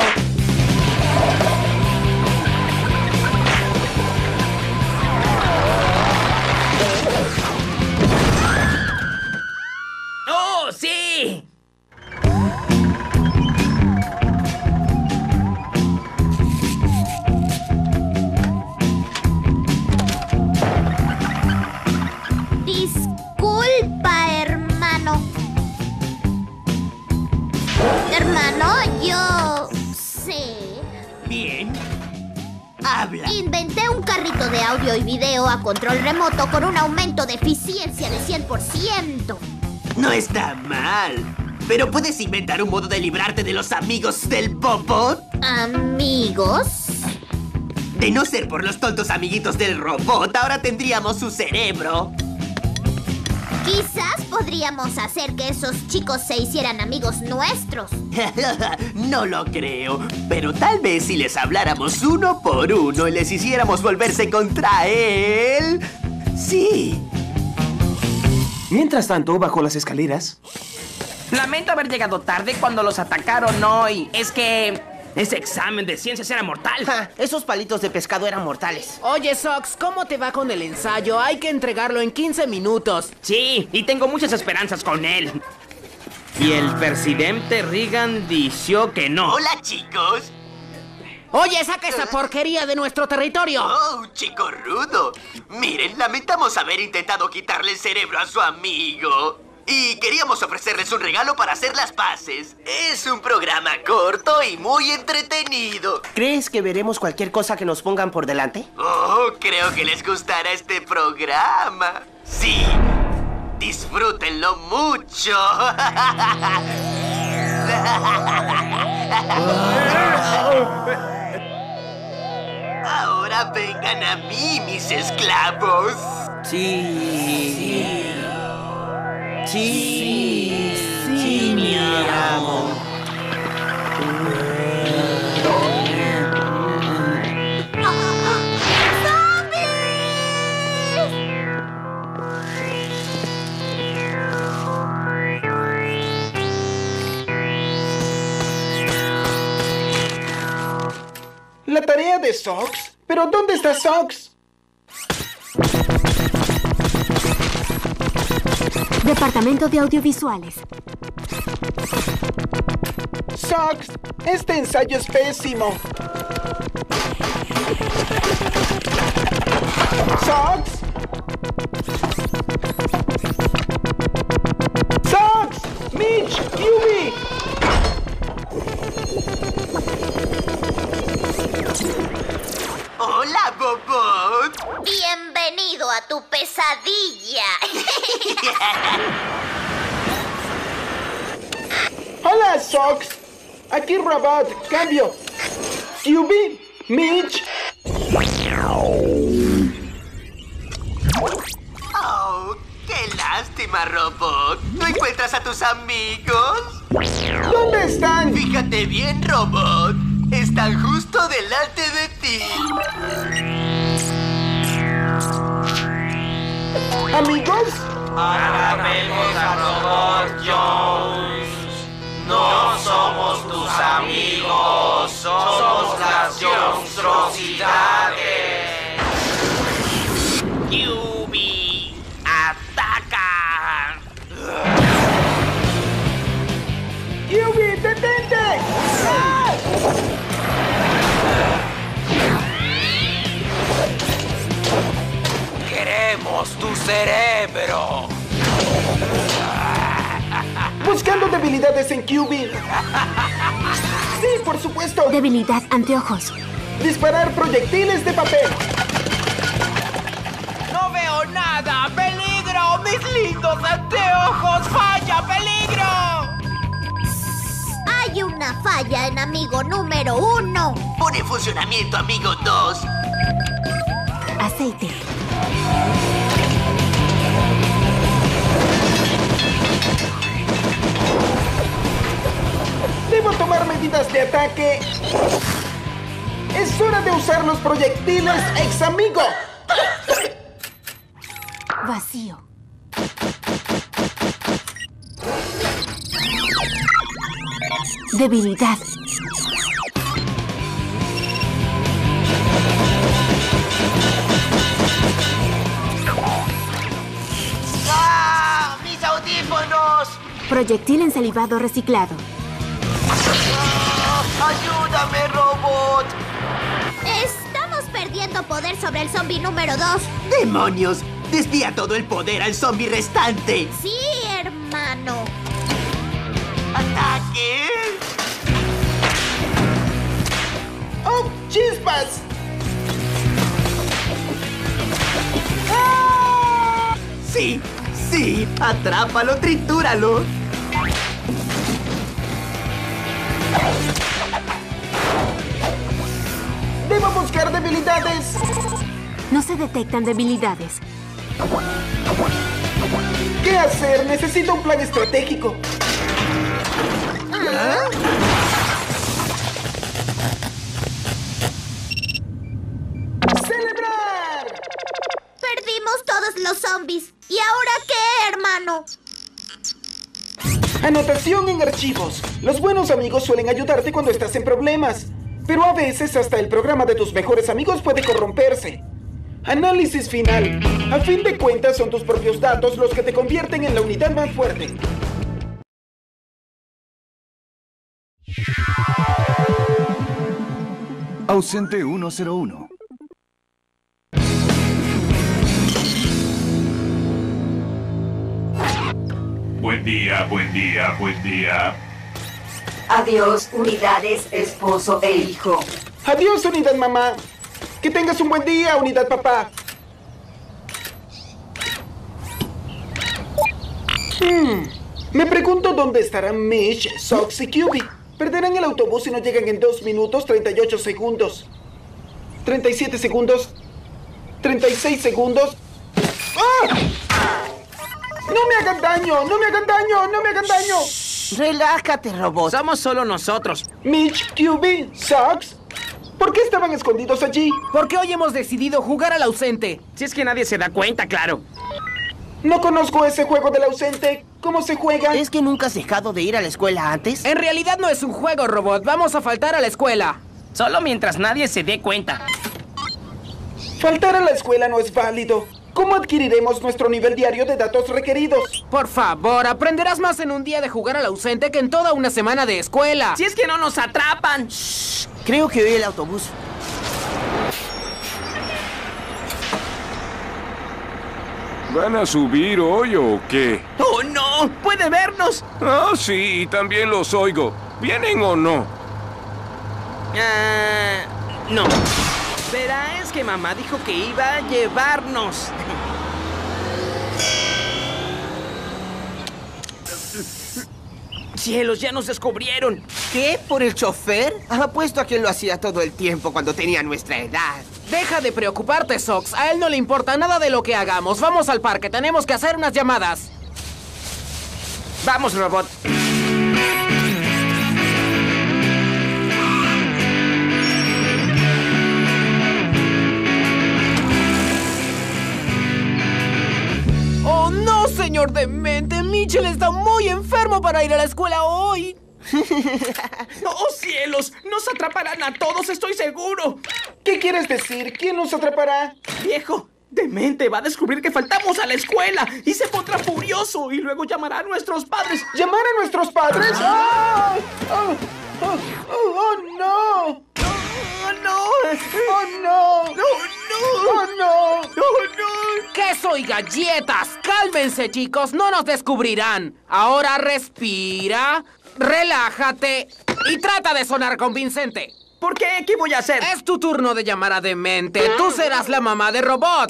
¡Oh, sí! Disculpa, hermano. Hermano, yo sé. Bien. Habla. Inventé un carrito de audio y video a control remoto con un aumento de eficiencia de cien por ciento. No está mal. Pero ¿puedes inventar un modo de librarte de los amigos del Bobot? ¿Amigos? De no ser por los tontos amiguitos del robot, ahora tendríamos su cerebro. Quizás podríamos hacer que esos chicos se hicieran amigos nuestros. No lo creo, pero tal vez si les habláramos uno por uno y les hiciéramos volverse contra él... ¡Sí! Mientras tanto, bajo las escaleras... Lamento haber llegado tarde cuando los atacaron hoy. Es que... ese examen de ciencias era mortal. Ja, esos palitos de pescado eran mortales. Oye, Sox, ¿cómo te va con el ensayo? Hay que entregarlo en quince minutos. Sí, y tengo muchas esperanzas con él. Y el presidente Reagan dijo que no. Hola, chicos. Oye, saca esa porquería de nuestro territorio. Oh, chico rudo. Miren, lamentamos haber intentado quitarle el cerebro a su amigo. Y queríamos ofrecerles un regalo para hacer las paces. Es un programa corto y muy entretenido. ¿Crees que veremos cualquier cosa que nos pongan por delante? Oh, creo que les gustará este programa. Sí, disfrútenlo mucho. Ahora vengan a mí, mis esclavos. Sí. Sí, sí, sí, mi amo. La tarea de Sox. ¿Pero dónde está Sox? Departamento de Audiovisuales. Sox, este ensayo es pésimo. Sox. Sox, Mitch, Yubi. Hola, Bobot. Bienvenido a tu pesadilla. Hola, Sox. Aquí Robot. Cambio. Yubi, Mitch. Oh, qué lástima, Robot. ¿No encuentras a tus amigos? ¿Dónde están? Fíjate bien, Robot. Están justo delante de ti. ¿Amigos? Alabemos a Robot Jones. No somos tus amigos, somos las monstruosidades. Yubi, ataca. Yubi, detente. ¡Ah! Queremos tu cerebro. Buscando debilidades en Q B. Sí, por supuesto. Debilidad anteojos. Disparar proyectiles de papel. ¡No veo nada! ¡Peligro! ¡Mis lindos anteojos! ¡Falla! ¡Peligro! Hay una falla en amigo número uno. Pone en funcionamiento, amigo dos. Aceite. Debo tomar medidas de ataque. Es hora de usar los proyectiles, ex amigo. Vacío. Debilidad. ¡Ah! ¡Mis audífonos! Proyectil ensalivado reciclado. ¡Ah! ¡Ayúdame, robot! Estamos perdiendo poder sobre el zombie número dos. ¡Demonios! ¡Desvía todo el poder al zombie restante! Sí, hermano. ¡Ataque! ¡Oh, chispas! ¡Ah! ¡Sí! ¡Sí! ¡Atrápalo, tritúralo! ¡Debo buscar debilidades! No se detectan debilidades. ¿Qué hacer? Necesito un plan estratégico. ¿Ah? ¡Celebrar! Perdimos todos los zombies. ¿Y ahora qué, hermano? Anotación en archivos. Los buenos amigos suelen ayudarte cuando estás en problemas. Pero a veces hasta el programa de tus mejores amigos puede corromperse. Análisis final. A fin de cuentas son tus propios datos los que te convierten en la unidad más fuerte. Ausente uno cero uno. Buen día, buen día, buen día. Adiós, unidades, esposo e hijo. Adiós, unidad mamá. Que tengas un buen día, unidad papá. Hmm. Me pregunto dónde estarán Mitch, Sox y Q B. Perderán el autobús si no llegan en dos minutos treinta y ocho segundos. treinta y siete segundos. treinta y seis segundos. ¡Ah! ¡No me hagan daño! ¡No me hagan daño! ¡No me hagan daño! Relájate, robot. Somos solo nosotros. Mitch, Q B, Sox. ¿Por qué estaban escondidos allí? Porque hoy hemos decidido jugar al ausente. Si es que nadie se da cuenta, claro. No conozco ese juego del ausente. ¿Cómo se juega? ¿Es que nunca has dejado de ir a la escuela antes? En realidad no es un juego, robot. Vamos a faltar a la escuela. Solo mientras nadie se dé cuenta. Faltar a la escuela no es válido. ¿Cómo adquiriremos nuestro nivel diario de datos requeridos? Por favor, aprenderás más en un día de jugar al ausente que en toda una semana de escuela. Si es que no nos atrapan. Shh. Creo que oí el autobús. ¿Van a subir hoy o qué? ¡Oh, no! ¡Puede vernos! Ah, sí, y también los oigo. ¿Vienen o no? Ah, no. Verá, es que mamá dijo que iba a llevarnos. Cielos, ya nos descubrieron. ¿Qué? ¿Por el chofer? Apuesto a que lo hacía todo el tiempo cuando tenía nuestra edad. Deja de preocuparte, Sox. A él no le importa nada de lo que hagamos. Vamos al parque, tenemos que hacer unas llamadas. Vamos, robot. ¡Oh, no, señor demente! Mitchell está muy enfermo para ir a la escuela hoy. ¡Oh, cielos! ¡Nos atraparán a todos, estoy seguro! ¿Qué quieres decir? ¿Quién nos atrapará? Viejo, demente va a descubrir que faltamos a la escuela y se pondrá furioso y luego llamará a nuestros padres. ¿Llamar a nuestros padres? ¡Oh! ¡Oh! ¡Oh! ¡Oh, no! ¡Oh, no! ¡Oh, no! ¡No, no! ¡Oh, no! ¡Oh, no! ¡Queso y galletas! ¡Cálmense, chicos! ¡No nos descubrirán! Ahora respira, relájate y trata de sonar convincente. ¿Por qué? ¿Qué voy a hacer? Es tu turno de llamar a demente. Tú serás la mamá de Robot.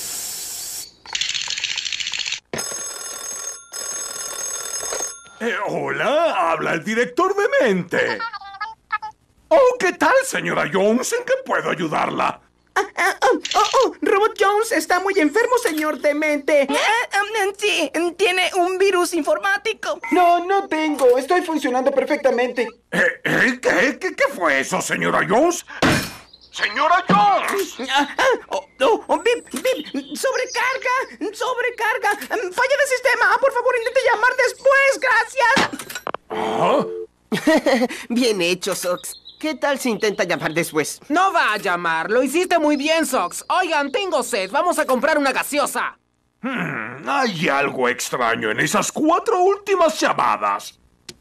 Eh, hola, habla el director demente. Oh, ¿qué tal, señora Jones? ¿En qué puedo ayudarla? Ah, ah, oh, oh, oh, Robot Jones está muy enfermo, señor demente. Ah, um, sí, tiene un virus informático. No, no tengo. Estoy funcionando perfectamente. ¿Eh, eh, ¿qué, qué, ¿Qué fue eso, señora Jones? ¡Señora Jones! Ah, ah, oh, oh, oh, bip, bip. ¡Sobrecarga! ¡Sobrecarga! Falla de sistema. Por favor, intente llamar después. ¡Gracias! ¿Oh? Bien hecho, Sox. ¿Qué tal si intenta llamar después? No va a llamar. Lo hiciste muy bien, Sox. Oigan, tengo sed. Vamos a comprar una gaseosa. Hmm, hay algo extraño en esas cuatro últimas llamadas.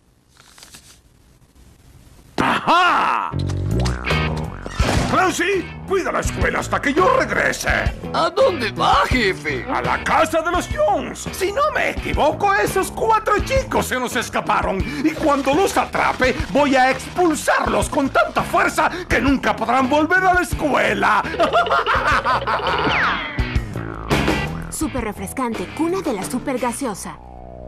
¡Ajá! Clancy, cuida la escuela hasta que yo regrese. ¿A dónde va, jefe? A la casa de los Jones. Si no me equivoco, esos cuatro chicos se nos escaparon. Y cuando los atrape, voy a expulsarlos con tanta fuerza que nunca podrán volver a la escuela. Súper refrescante, cuna de la super gaseosa.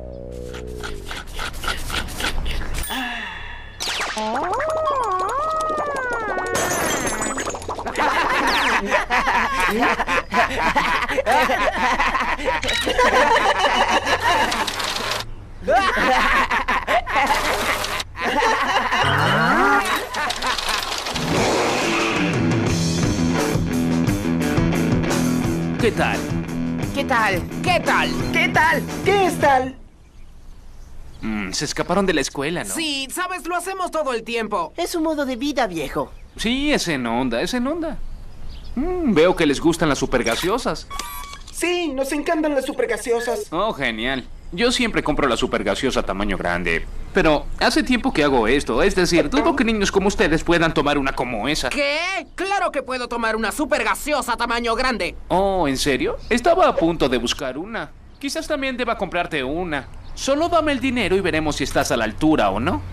¿Qué tal? ¿Qué tal? ¿Qué tal? ¿Qué tal? ¿Qué es tal? Mm, se escaparon de la escuela, ¿no? Sí, sabes, lo hacemos todo el tiempo. Es un modo de vida, viejo. Sí, es en onda, es en onda. Mm, veo que les gustan las supergaseosas. Sí, nos encantan las super gaseosas. Oh, genial. Yo siempre compro la supergaseosa tamaño grande. Pero hace tiempo que hago esto. Es decir, dudo que niños como ustedes puedan tomar una como esa. ¿Qué? Claro que puedo tomar una super gaseosa tamaño grande. Oh, ¿en serio? Estaba a punto de buscar una. Quizás también deba comprarte una. Solo dame el dinero y veremos si estás a la altura o no.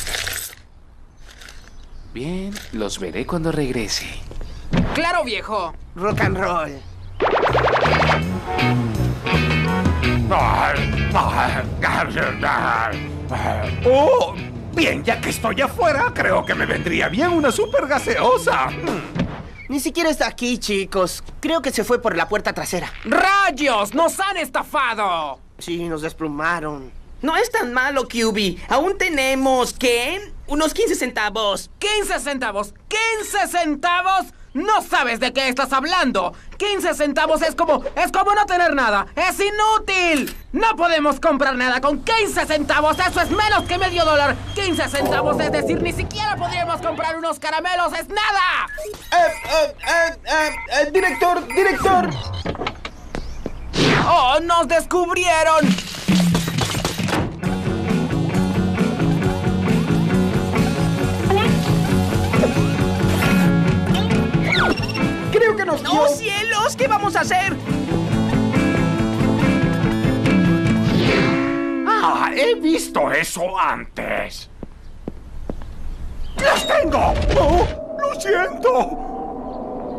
Bien, los veré cuando regrese. ¡Claro, viejo! Rock and roll. Oh, bien, ya que estoy afuera, creo que me vendría bien una super gaseosa. Ni siquiera está aquí, chicos. Creo que se fue por la puerta trasera. ¡Rayos! ¡Nos han estafado! Sí, nos desplumaron. No es tan malo, Q B. Aún tenemos, ¿qué? Unos quince centavos. ¿quince centavos? ¿quince centavos? No sabes de qué estás hablando. quince centavos es como... es como no tener nada. ¡Es inútil! No podemos comprar nada con quince centavos. Eso es menos que medio dólar. quince centavos, es decir, ni siquiera podríamos comprar unos caramelos. ¡Es nada! Eh, eh, eh, eh, eh, director, director. ¡Oh, nos descubrieron! Creo que nos dio... ¡Oh, cielos! ¿Qué vamos a hacer? Ah, he visto eso antes. ¡Las tengo! ¡Oh, lo siento!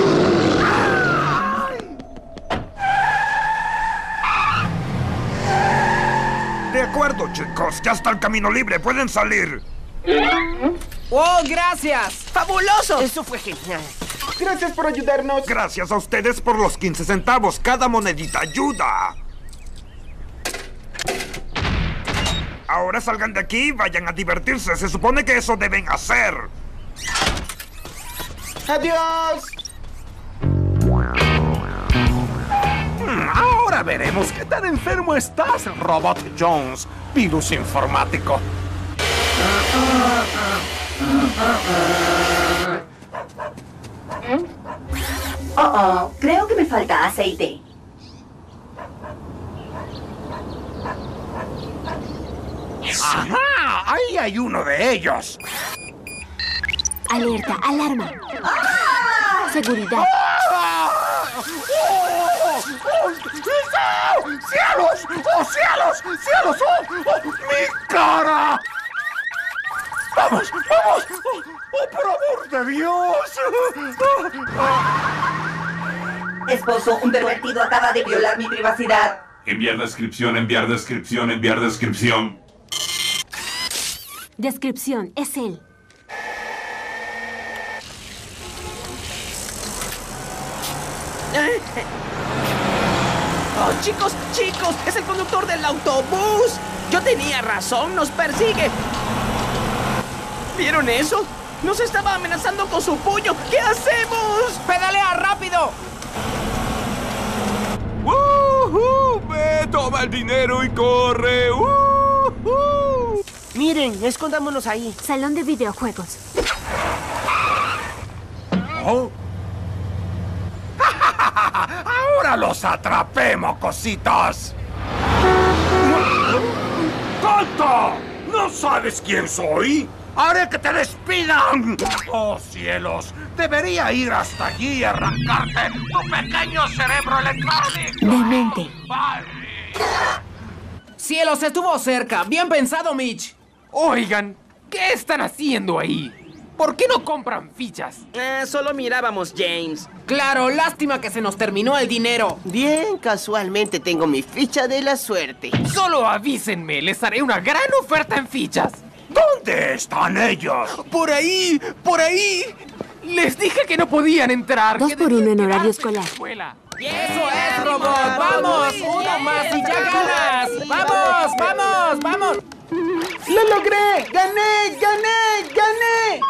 De acuerdo, chicos. Ya está el camino libre. Pueden salir. ¡Oh, gracias! ¡Fabuloso! Eso fue genial. Gracias por ayudarnos. Gracias a ustedes por los quince centavos. Cada monedita ayuda. Ahora salgan de aquí y vayan a divertirse. Se supone que eso deben hacer. ¡Adiós! Hmm, ahora veremos qué tan enfermo estás, Robot Jones. Virus informático. Oh, oh, creo que me falta aceite. ¡Ajá! ¡Ahí hay uno de ellos! Alerta, alarma. Seguridad. ¡Cielos! ¡Oh, cielos! ¡Cielos! ¡Oh, oh, mi cara! ¡Vamos! ¡Vamos! ¡Oh, oh, por amor de Dios! Esposo, un pervertido acaba de violar mi privacidad. Enviar descripción, enviar descripción, enviar descripción. Descripción, es él. ¡Oh, chicos, chicos! ¡Es el conductor del autobús! Yo tenía razón, nos persigue. ¿Vieron eso? ¡Nos estaba amenazando con su puño! ¿Qué hacemos? ¡Pedalea rápido! ¡Woohoo! ¡Ve, toma el dinero y corre! ¡Woohoo! Miren, escondámonos ahí. Salón de videojuegos. ¿Oh? ¡Ahora los atrapé, mocositos! ¡Tonto! ¿No sabes quién soy? ¡Haré que te despidan! ¡Oh, cielos! Debería ir hasta allí y arrancarte tu pequeño cerebro electrónico. Demente. ¡Cielos, estuvo cerca! ¡Bien pensado, Mitch! Oigan, ¿qué están haciendo ahí? ¿Por qué no compran fichas? Eh, solo mirábamos, James. Claro, lástima que se nos terminó el dinero. Bien, casualmente tengo mi ficha de la suerte. Solo avísenme, les haré una gran oferta en fichas. ¿Dónde están ellos? Por ahí, por ahí. Les dije que no podían entrar. Dos por uno en horario escolar. ¡Eso es, robot! ¡Vamos! ¡Uno más y ya ganas! ¡Vamos, vamos, vamos! ¡Lo logré! ¡Gané, gané, gané!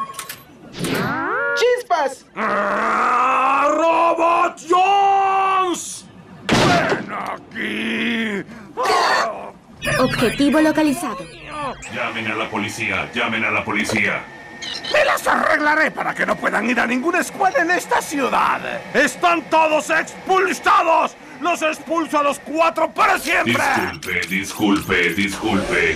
¡Chispas! ¡Ah, ¡Robot Jones! ¡Ven aquí! ¡Ah! Objetivo localizado. Llamen a la policía, llamen a la policía. ¡Me las arreglaré para que no puedan ir a ninguna escuela en esta ciudad! ¡Están todos expulsados! ¡Los expulso a los cuatro para siempre! Disculpe, disculpe, disculpe.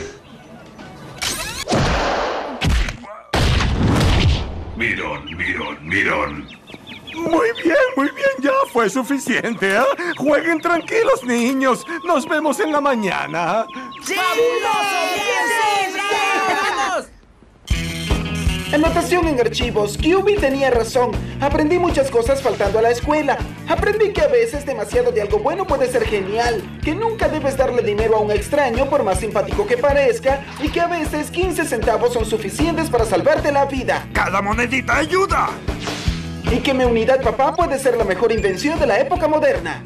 Mirón, mirón, mirón. Muy bien, muy bien, ya fue suficiente, ¿eh? Jueguen tranquilos, niños. Nos vemos en la mañana. ¡Sí! ¡Fabuloso! ¡Bien, sí! ¡Vamos! Anotación en archivos. Q B tenía razón. Aprendí muchas cosas faltando a la escuela. Aprendí que a veces demasiado de algo bueno puede ser genial. Que nunca debes darle dinero a un extraño por más simpático que parezca. Y que a veces quince centavos son suficientes para salvarte la vida. ¡Cada monedita ayuda! Y que mi unidad papá puede ser la mejor invención de la época moderna.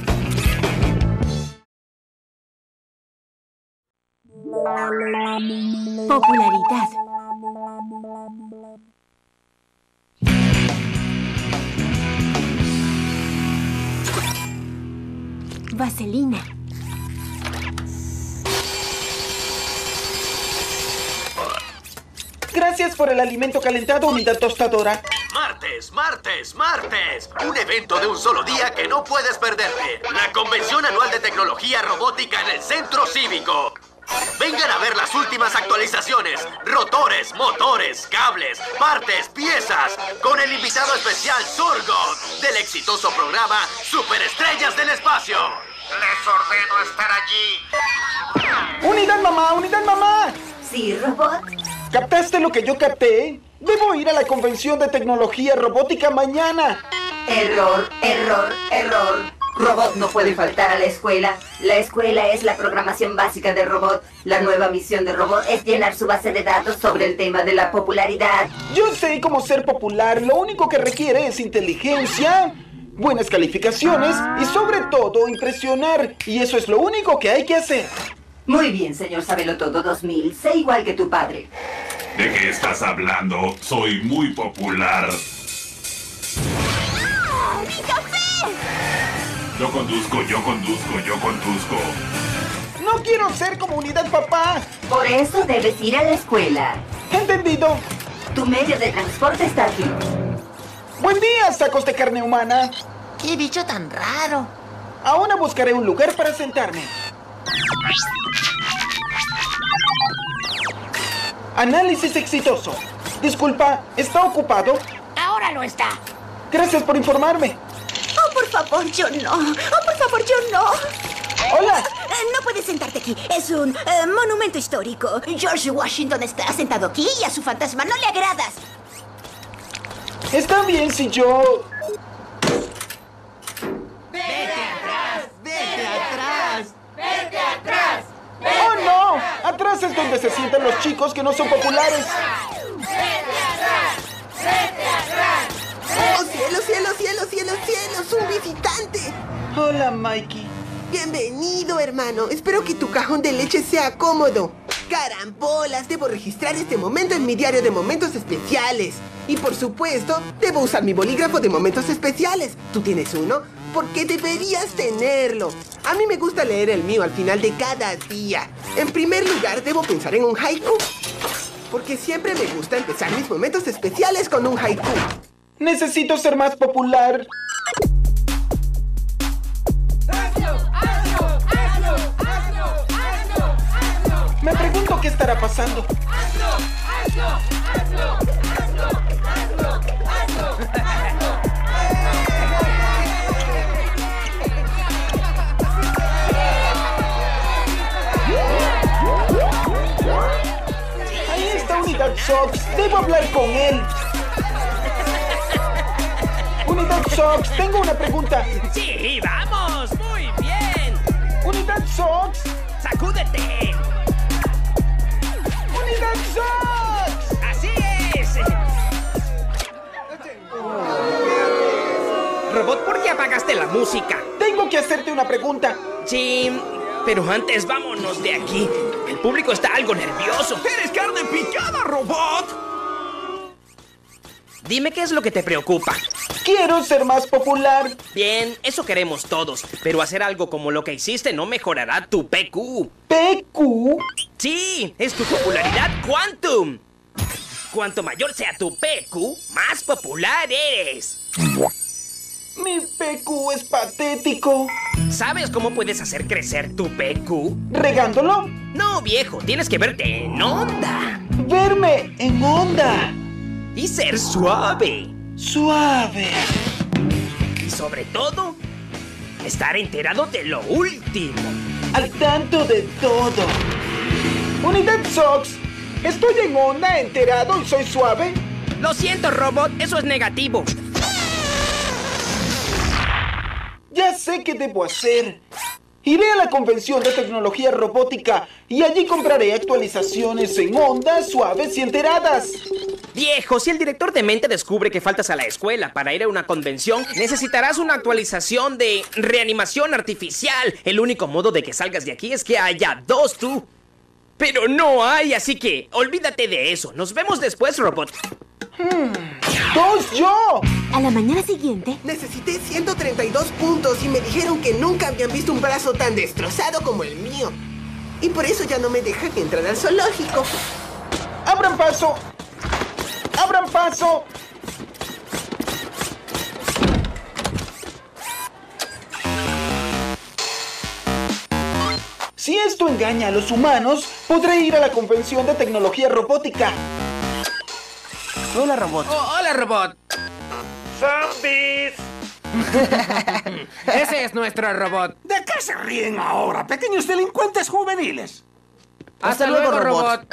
Popularidad. Vaselina. Gracias por el alimento calentado, unidad tostadora. Martes, martes, martes. Un evento de un solo día que no puedes perderte. La Convención Anual de Tecnología Robótica en el Centro Cívico. Vengan a ver las últimas actualizaciones. Rotores, motores, cables, partes, piezas. Con el invitado especial Surgot del exitoso programa Superestrellas del Espacio. Les ordeno estar allí. ¡Unidad mamá! ¡Unidad mamá! Sí, robot. ¿Captaste lo que yo capté? Debo ir a la convención de tecnología robótica mañana. Error, error, error. Robot no puede faltar a la escuela. La escuela es la programación básica de Robot. La nueva misión de Robot es llenar su base de datos sobre el tema de la popularidad. Yo sé cómo ser popular. Lo único que requiere es inteligencia, buenas calificaciones y sobre todo impresionar. Y eso es lo único que hay que hacer. Muy bien, señor Sabelotodo dos mil. Sé igual que tu padre. ¿De qué estás hablando? Soy muy popular. ¡Oh, mi café! Yo conduzco, yo conduzco, yo conduzco. No quiero ser como unidad papá. Por eso debes ir a la escuela. ¿Entendido? Tu medio de transporte está aquí. Buen día, sacos de carne humana. ¡Qué bicho tan raro! Ahora buscaré un lugar para sentarme. Análisis exitoso. Disculpa, ¿está ocupado? Ahora lo está. Gracias por informarme. Oh, por favor, yo no. Oh, por favor, yo no. Hola. Eh, no puedes sentarte aquí. Es un eh, monumento histórico. George Washington está sentado aquí y a su fantasma no le agradas. Está bien si yo... ¡Vete atrás! ¡Vete atrás! ¡Vete atrás! ¡Oh, no! Atrás es donde se sientan los chicos que no son populares. ¡Vete atrás! ¡Vete atrás! ¡Oh, cielo, cielo, cielo, cielo, cielo! ¡Un visitante! Hola, Mikey. Bienvenido, hermano. Espero que tu cajón de leche sea cómodo. Carambolas, debo registrar este momento en mi diario de momentos especiales. Y por supuesto, debo usar mi bolígrafo de momentos especiales. ¿Tú tienes uno? Porque deberías tenerlo. A mí me gusta leer el mío al final de cada día. En primer lugar, debo pensar en un haiku. Porque siempre me gusta empezar mis momentos especiales con un haiku. Necesito ser más popular. Me pregunto qué estará pasando. Ahí está Unidad Sox. Debo hablar con él. Unidad Sox, tengo una pregunta. Sí, vamos, muy bien. Unidad Sox. ¡Sacúdete! ¡Unidad Sox! ¡Así es! Robot, ¿por qué apagaste la música? Tengo que hacerte una pregunta. Sí, pero antes vámonos de aquí. El público está algo nervioso. ¡Eres carne picada, Robot! Dime qué es lo que te preocupa. Quiero ser más popular. Bien, eso queremos todos. Pero hacer algo como lo que hiciste no mejorará tu P Q. ¿P Q? Sí, es tu popularidad Quantum. Cuanto mayor sea tu P Q, más popular eres. Mi P Q es patético. ¿Sabes cómo puedes hacer crecer tu P Q? ¿Regándolo? No, viejo, tienes que verte en onda. Verme en onda. Y ser suave. Suave. Y sobre todo, estar enterado de lo último. Al tanto de todo. Unidad Sox, ¿estoy en onda, enterado y soy suave? Lo siento, Robot, eso es negativo. Ya sé qué debo hacer. Iré a la convención de tecnología robótica y allí compraré actualizaciones en ondas suaves y enteradas. Viejo, si el director de mente descubre que faltas a la escuela para ir a una convención, necesitarás una actualización de reanimación artificial. El único modo de que salgas de aquí es que haya dos tú. Pero no hay, así que olvídate de eso. Nos vemos después, Robot. Hmm. ¡Dos yo! A la mañana siguiente... Necesité ciento treinta y dos puntos y me dijeron que nunca habían visto un brazo tan destrozado como el mío. Y por eso ya no me dejan entrar al zoológico. ¡Abran paso! ¡Abran paso! Si esto engaña a los humanos, podré ir a la convención de tecnología robótica. Hola, Robot. Oh, hola, Robot. ¡Zombies! Ese es nuestro Robot. ¿De qué se ríen ahora, pequeños delincuentes juveniles? Hasta, Hasta luego, luego, Robot.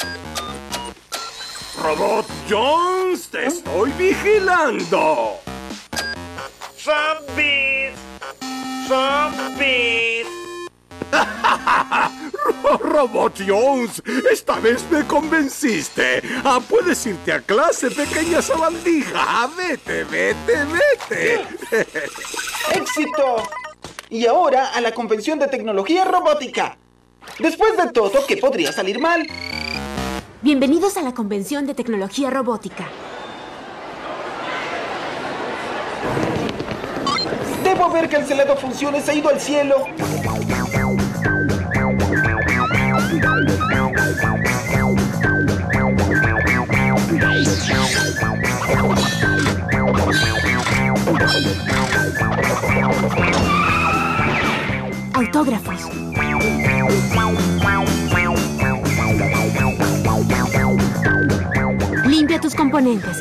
Robot Jones, te estoy vigilando. ¡Zombies! ¡Zombies! Robot Jones, esta vez me convenciste. Ah, puedes irte a clase, pequeña sabandija. Vete, vete, vete. ¡Éxito! Y ahora a la convención de tecnología robótica. Después de todo, ¿qué podría salir mal? Bienvenidos a la convención de tecnología robótica. Debo ver que el celado funcione, se ha ido al cielo. Autógrafos. Limpia tus componentes.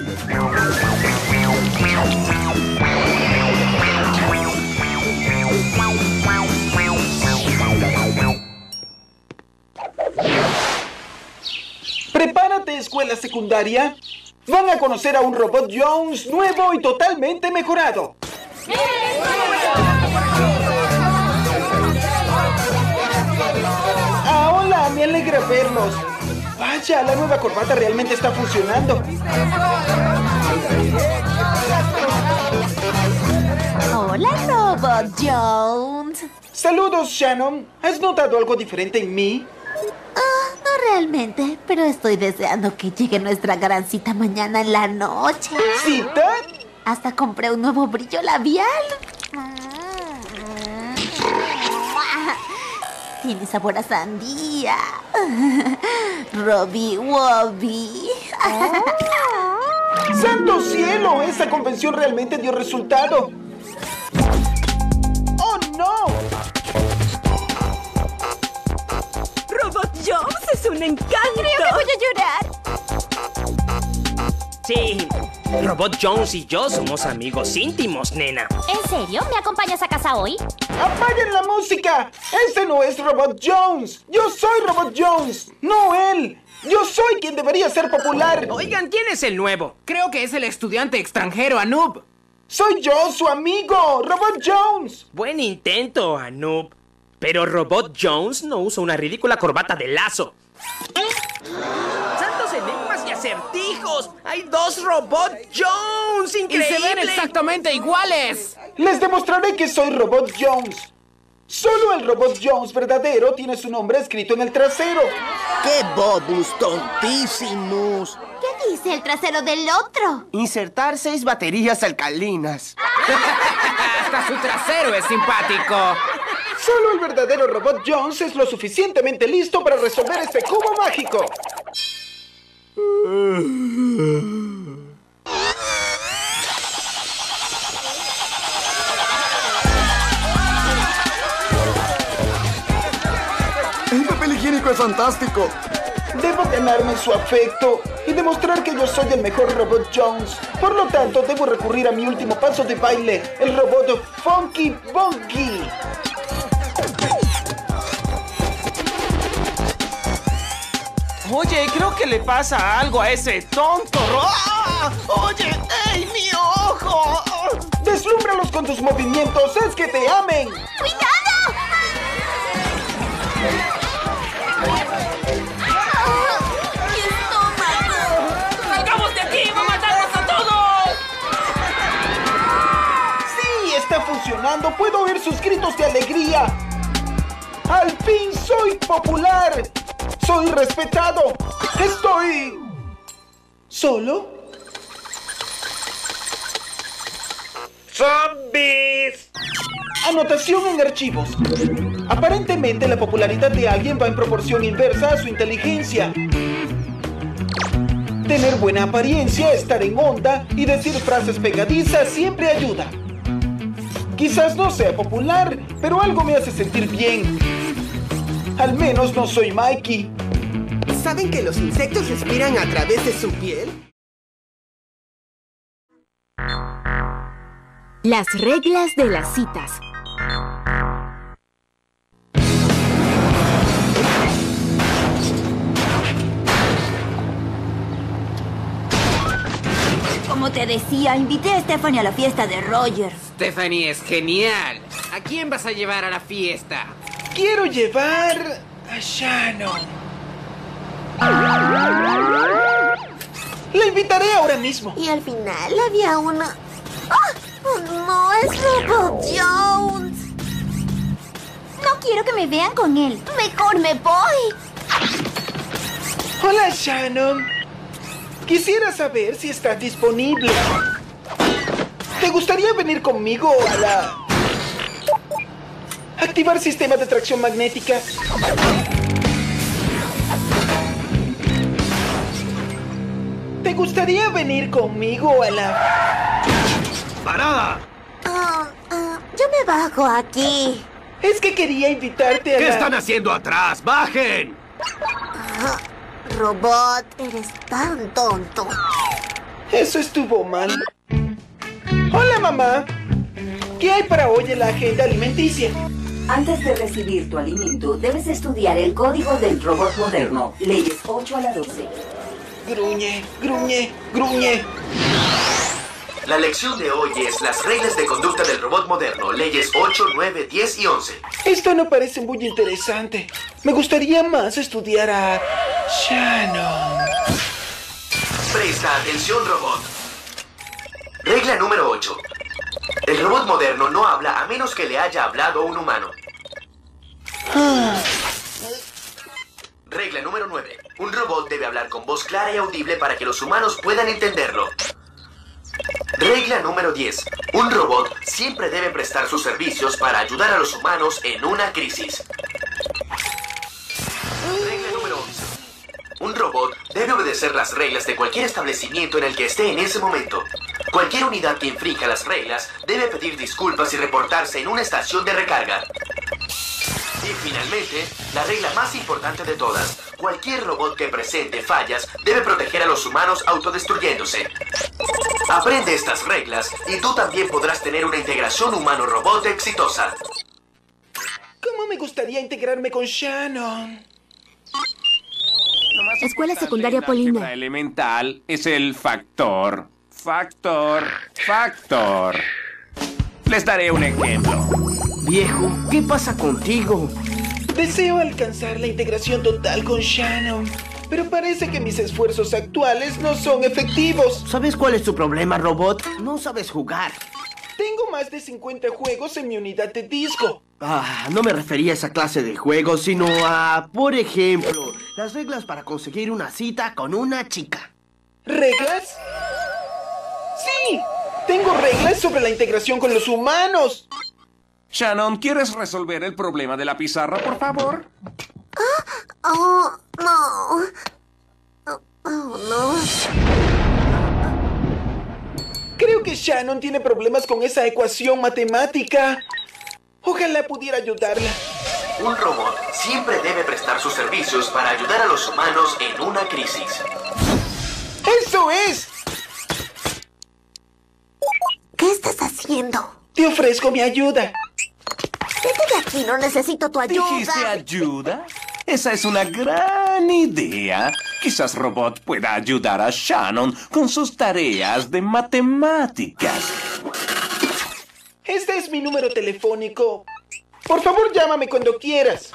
Prepárate, escuela secundaria. Van a conocer a un Robot Jones nuevo y totalmente mejorado. Ah, hola, me alegra verlos. Vaya, la nueva corbata realmente está funcionando. Hola, Robot Jones. Saludos, Shannon. ¿Has notado algo diferente en mí? Ah, realmente, pero estoy deseando que llegue nuestra gran cita mañana en la noche. ¿Cita? Hasta compré un nuevo brillo labial. Tiene sabor a sandía. Robbie Wobby. ¡Santo cielo! Esa convención realmente dio resultado. ¡Oh, no! Robot Jones es un encanto. Creo que voy a llorar. Sí, Robot Jones y yo somos amigos íntimos, nena. ¿En serio? ¿Me acompañas a casa hoy? ¡Apaguen la música! ¡Ese no es Robot Jones! ¡Yo soy Robot Jones! ¡No él! ¡Yo soy quien debería ser popular! Oigan, ¿quién es el nuevo? Creo que es el estudiante extranjero, Anub. ¡Soy yo, su amigo! ¡Robot Jones! Buen intento, Anub. Pero Robot Jones no usa una ridícula corbata de lazo. ¡Santos enigmas y acertijos! ¡Hay dos Robot Jones! ¡Increíble! ¡Y se ven exactamente iguales! Les demostraré que soy Robot Jones. Solo el Robot Jones verdadero tiene su nombre escrito en el trasero. ¡Qué bobos tontísimos! ¿Qué dice el trasero del otro? Insertar seis baterías alcalinas. Hasta su trasero es simpático. Solo el verdadero Robot Jones es lo suficientemente listo para resolver este cubo mágico. El papel higiénico es fantástico. Debo ganarme su afecto y demostrar que yo soy el mejor Robot Jones. Por lo tanto, debo recurrir a mi último paso de baile, el robot Funky Bunky. Oye, creo que le pasa algo a ese tonto. ¡Ah! ¡Oye! ¡Ey, mi ojo! ¡Deslúmbralos con tus movimientos! ¡Es que te amen! ¡Cuidado! ¡Mi estómago! ¡Salgamos de aquí! ¡Va a matarnos a todos! ¡Sí! ¡Está funcionando! ¡Puedo oír sus gritos de alegría! ¡Al fin soy popular! ¡Soy respetado! ¡Estoy... solo! ¡Zombies! Anotación en archivos. Aparentemente la popularidad de alguien va en proporción inversa a su inteligencia. Tener buena apariencia, estar en onda y decir frases pegadizas siempre ayuda. Quizás no sea popular, pero algo me hace sentir bien. Al menos no soy Mikey. ¿Saben que los insectos respiran a través de su piel? Las reglas de las citas. Como te decía, invité a Stephanie a la fiesta de Roger. Stephanie es genial. ¿A quién vas a llevar a la fiesta? Quiero llevar a Shannon. La invitaré ahora mismo. Y al final había una... ¡Ah! ¡Oh, no! ¡Es Robot Jones! No quiero que me vean con él. ¡Mejor me voy! Hola, Shannon. Quisiera saber si estás disponible. ¿Te gustaría venir conmigo a la... activar sistema de tracción magnética? ¿Te gustaría venir conmigo a la... ¡Parada! Ah, ah, yo me bajo aquí. Es que quería invitarte a ¿Qué la... están haciendo atrás? ¡Bajen! Ah, Robot, eres tan tonto. Eso estuvo mal. Hola, mamá. ¿Qué hay para hoy en la agenda alimenticia? Antes de recibir tu alimento, debes estudiar el código del robot moderno, leyes ocho a la doce. Gruñe, gruñe, gruñe. La lección de hoy es las reglas de conducta del robot moderno, leyes ocho, nueve, diez y once. Esto no parece muy interesante. Me gustaría más estudiar a... Shannon. Presta atención, robot. Regla número ocho. El robot moderno no habla a menos que le haya hablado un humano. Ah. Regla número nueve. Un robot debe hablar con voz clara y audible para que los humanos puedan entenderlo. Regla número diez. Un robot siempre debe prestar sus servicios para ayudar a los humanos en una crisis. Regla número once. Un robot debe obedecer las reglas de cualquier establecimiento en el que esté en ese momento. Cualquier unidad que infrinja las reglas debe pedir disculpas y reportarse en una estación de recarga. Y finalmente, la regla más importante de todas. Cualquier robot que presente fallas debe proteger a los humanos autodestruyéndose. Aprende estas reglas y tú también podrás tener una integración humano-robot exitosa. ¿Cómo me gustaría integrarme con Shannon? Escuela secundaria La Polina. elemental es el factor. Factor. Factor. Les daré un ejemplo. Viejo, ¿qué pasa contigo? Deseo alcanzar la integración total con Shannon, pero parece que mis esfuerzos actuales no son efectivos. ¿Sabes cuál es tu problema, robot? No sabes jugar. Tengo más de cincuenta juegos en mi unidad de disco. Ah, no me refería a esa clase de juegos, sino a, por ejemplo, las reglas para conseguir una cita con una chica. ¿Reglas? ¡Sí! Tengo reglas sobre la integración con los humanos. Shannon, ¿quieres resolver el problema de la pizarra, por favor? Oh, no. Oh, oh, no. Creo que Shannon tiene problemas con esa ecuación matemática. Ojalá pudiera ayudarla. Un robot siempre debe prestar sus servicios para ayudar a los humanos en una crisis. ¡Eso es! ¿Qué estás haciendo? Te ofrezco mi ayuda. Vete de aquí, no necesito tu ayuda. ¿Dijiste ayuda? Esa es una gran idea. Quizás Robot pueda ayudar a Shannon con sus tareas de matemáticas. Este es mi número telefónico. Por favor, llámame cuando quieras.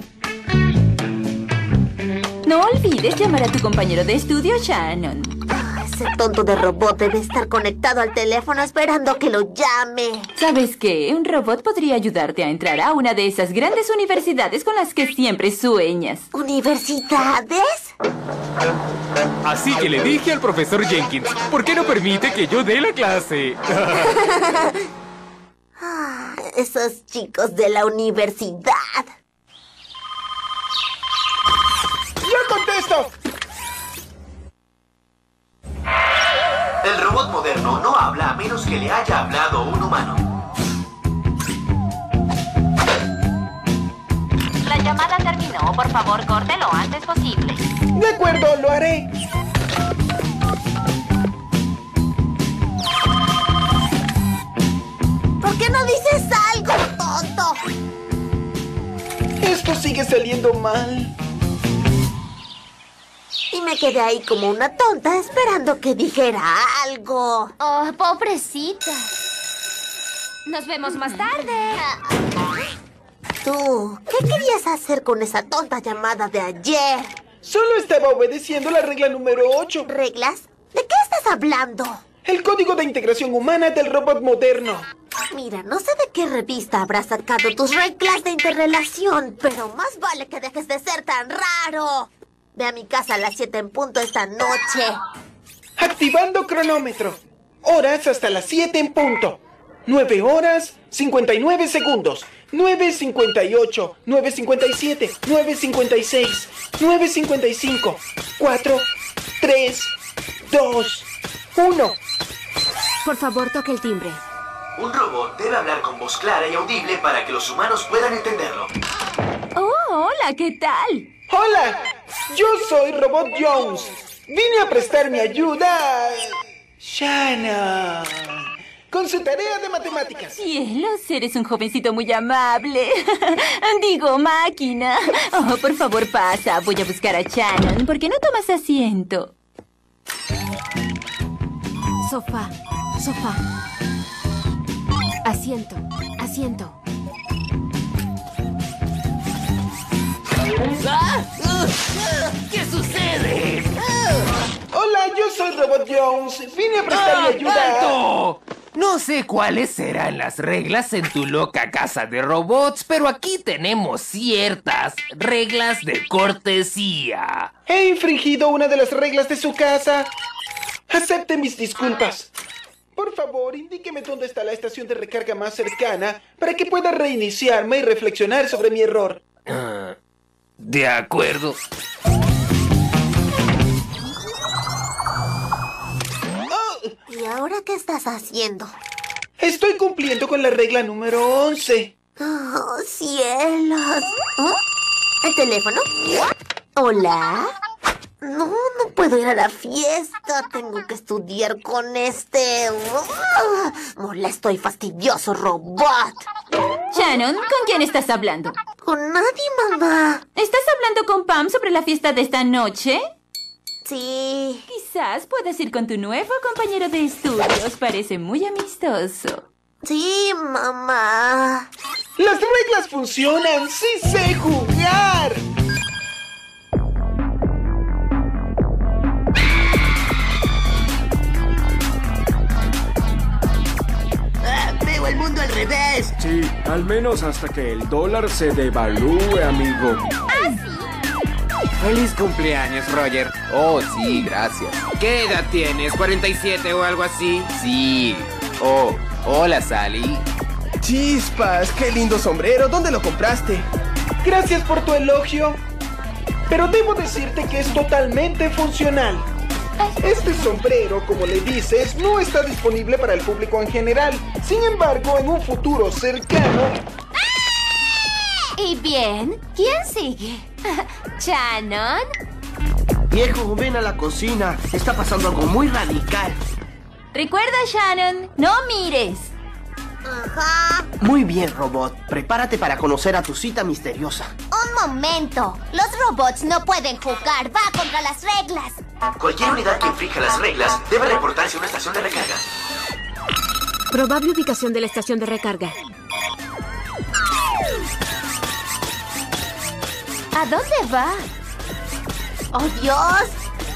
No olvides llamar a tu compañero de estudio, Shannon. Ese tonto de robot debe estar conectado al teléfono esperando que lo llame. ¿Sabes qué? Un robot podría ayudarte a entrar a una de esas grandes universidades con las que siempre sueñas. ¿Universidades? Así que le dije al profesor Jenkins, ¿por qué no permite que yo dé la clase? Ah, esos chicos de la universidad. ¡Yo contesto! El robot moderno no habla a menos que le haya hablado un humano. La llamada terminó. Por favor, corte lo antes posible. De acuerdo, lo haré. ¿Por qué no dices algo, tonto? Esto sigue saliendo mal. Y me quedé ahí como una tonta esperando que dijera algo. Oh, pobrecita. Nos vemos más tarde. Tú, ¿qué querías hacer con esa tonta llamada de ayer? Solo estaba obedeciendo la regla número ocho. ¿Reglas? ¿De qué estás hablando? El código de integración humana del robot moderno. Mira, no sé de qué revista habrás sacado tus reglas de interrelación, pero más vale que dejes de ser tan raro. Ve a mi casa a las siete en punto esta noche. Activando cronómetro. Horas hasta las siete en punto. nueve horas, cincuenta y nueve segundos. nueve cincuenta y ocho, nueve cincuenta y siete, nueve cincuenta y seis, nueve cincuenta y cinco, cuatro, tres, dos, uno. Por favor, toque el timbre. Un robot debe hablar con voz clara y audible para que los humanos puedan entenderlo. Oh, hola, ¿qué tal? ¡Hola! Yo soy Robot Jones. Vine a prestar mi ayuda a Shannon con su tarea de matemáticas. Cielos, eres un jovencito muy amable. Digo, máquina. Oh, por favor, pasa. Voy a buscar a Shannon. ¿Por qué no tomas asiento? Sofá, sofá. Asiento, asiento. ¿Qué sucede? Hola, yo soy Robot Jones. Vine a prestar mi ayuda. ¡Alto! No No sé cuáles serán las reglas en tu loca casa de robots, pero aquí tenemos ciertas reglas de cortesía. He infringido una de las reglas de su casa. Acepte mis disculpas. Por favor, indíqueme dónde está la estación de recarga más cercana para que pueda reiniciarme y reflexionar sobre mi error. Uh, de acuerdo. ¿Y ahora qué estás haciendo? Estoy cumpliendo con la regla número once. ¡Oh, cielos! ¿Oh? ¿El teléfono? ¿Hola? No, no puedo ir a la fiesta. Tengo que estudiar con este... ¡Oh! molesto y fastidioso robot. Shannon, ¿con quién estás hablando? Con nadie, mamá. ¿Estás hablando con Pam sobre la fiesta de esta noche? Sí. Quizás puedas ir con tu nuevo compañero de estudios. Parece muy amistoso. Sí, mamá. ¡Las reglas funcionan! ¡Sí sé jugar! Ah, veo el mundo al revés. Sí, al menos hasta que el dólar se devalúe, amigo. ¿Ah, sí? ¡Feliz cumpleaños, Roger! Oh, sí, gracias. ¿Qué edad tienes? ¿cuarenta y siete o algo así? Sí. Oh, hola, Sally. Chispas, qué lindo sombrero. ¿Dónde lo compraste? Gracias por tu elogio. Pero debo decirte que es totalmente funcional. Este sombrero, como le dices, no está disponible para el público en general. Sin embargo, en un futuro cercano... Y bien, ¿quién sigue? ¿Shannon? Viejo, ven a la cocina. Está pasando algo muy radical. Recuerda, Shannon, no mires. Ajá. Muy bien, robot. Prepárate para conocer a tu cita misteriosa. Un momento. Los robots no pueden jugar. Va contra las reglas. Cualquier unidad que infrinja las reglas debe reportarse a una estación de recarga. Probable ubicación de la estación de recarga. ¿A dónde va? ¡Oh, Dios!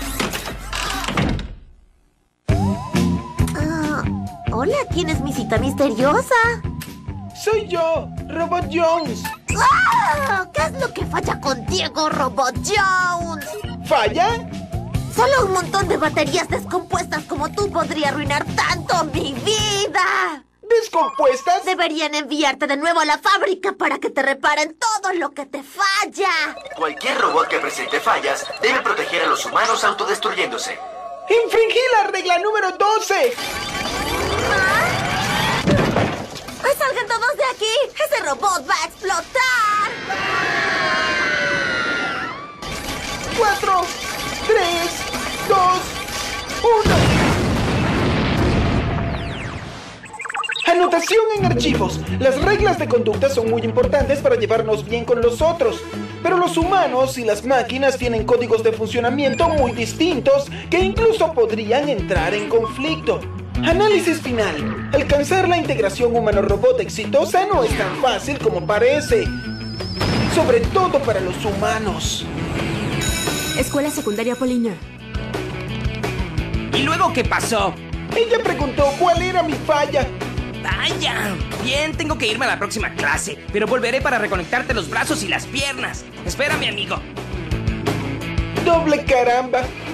Ah, hola, ¿quién es mi cita misteriosa? Soy yo, Robot Jones. ¡Ah! ¿Qué es lo que falla contigo, Robot Jones? ¿Falla? Solo un montón de baterías descompuestas como tú podría arruinar tanto mi vida. ¿Descompuestas? Deberían enviarte de nuevo a la fábrica para que te reparen todo lo que te falla. Cualquier robot que presente fallas debe proteger a los humanos autodestruyéndose. ¡Infringí la regla número doce! ¿Ah? ¡Salgan todos de aquí! ¡Ese robot va a explotar! Cuatro, tres, dos, uno... Anotación en archivos. Las reglas de conducta son muy importantes para llevarnos bien con los otros. Pero los humanos y las máquinas tienen códigos de funcionamiento muy distintos que incluso podrían entrar en conflicto. Análisis final. Alcanzar la integración humano-robot exitosa no es tan fácil como parece. Sobre todo para los humanos. Escuela secundaria Polina. ¿Y luego qué pasó? Ella preguntó cuál era mi falla. ¡Vaya! Bien, tengo que irme a la próxima clase, pero volveré para reconectarte los brazos y las piernas. Espérame, amigo. Doble caramba.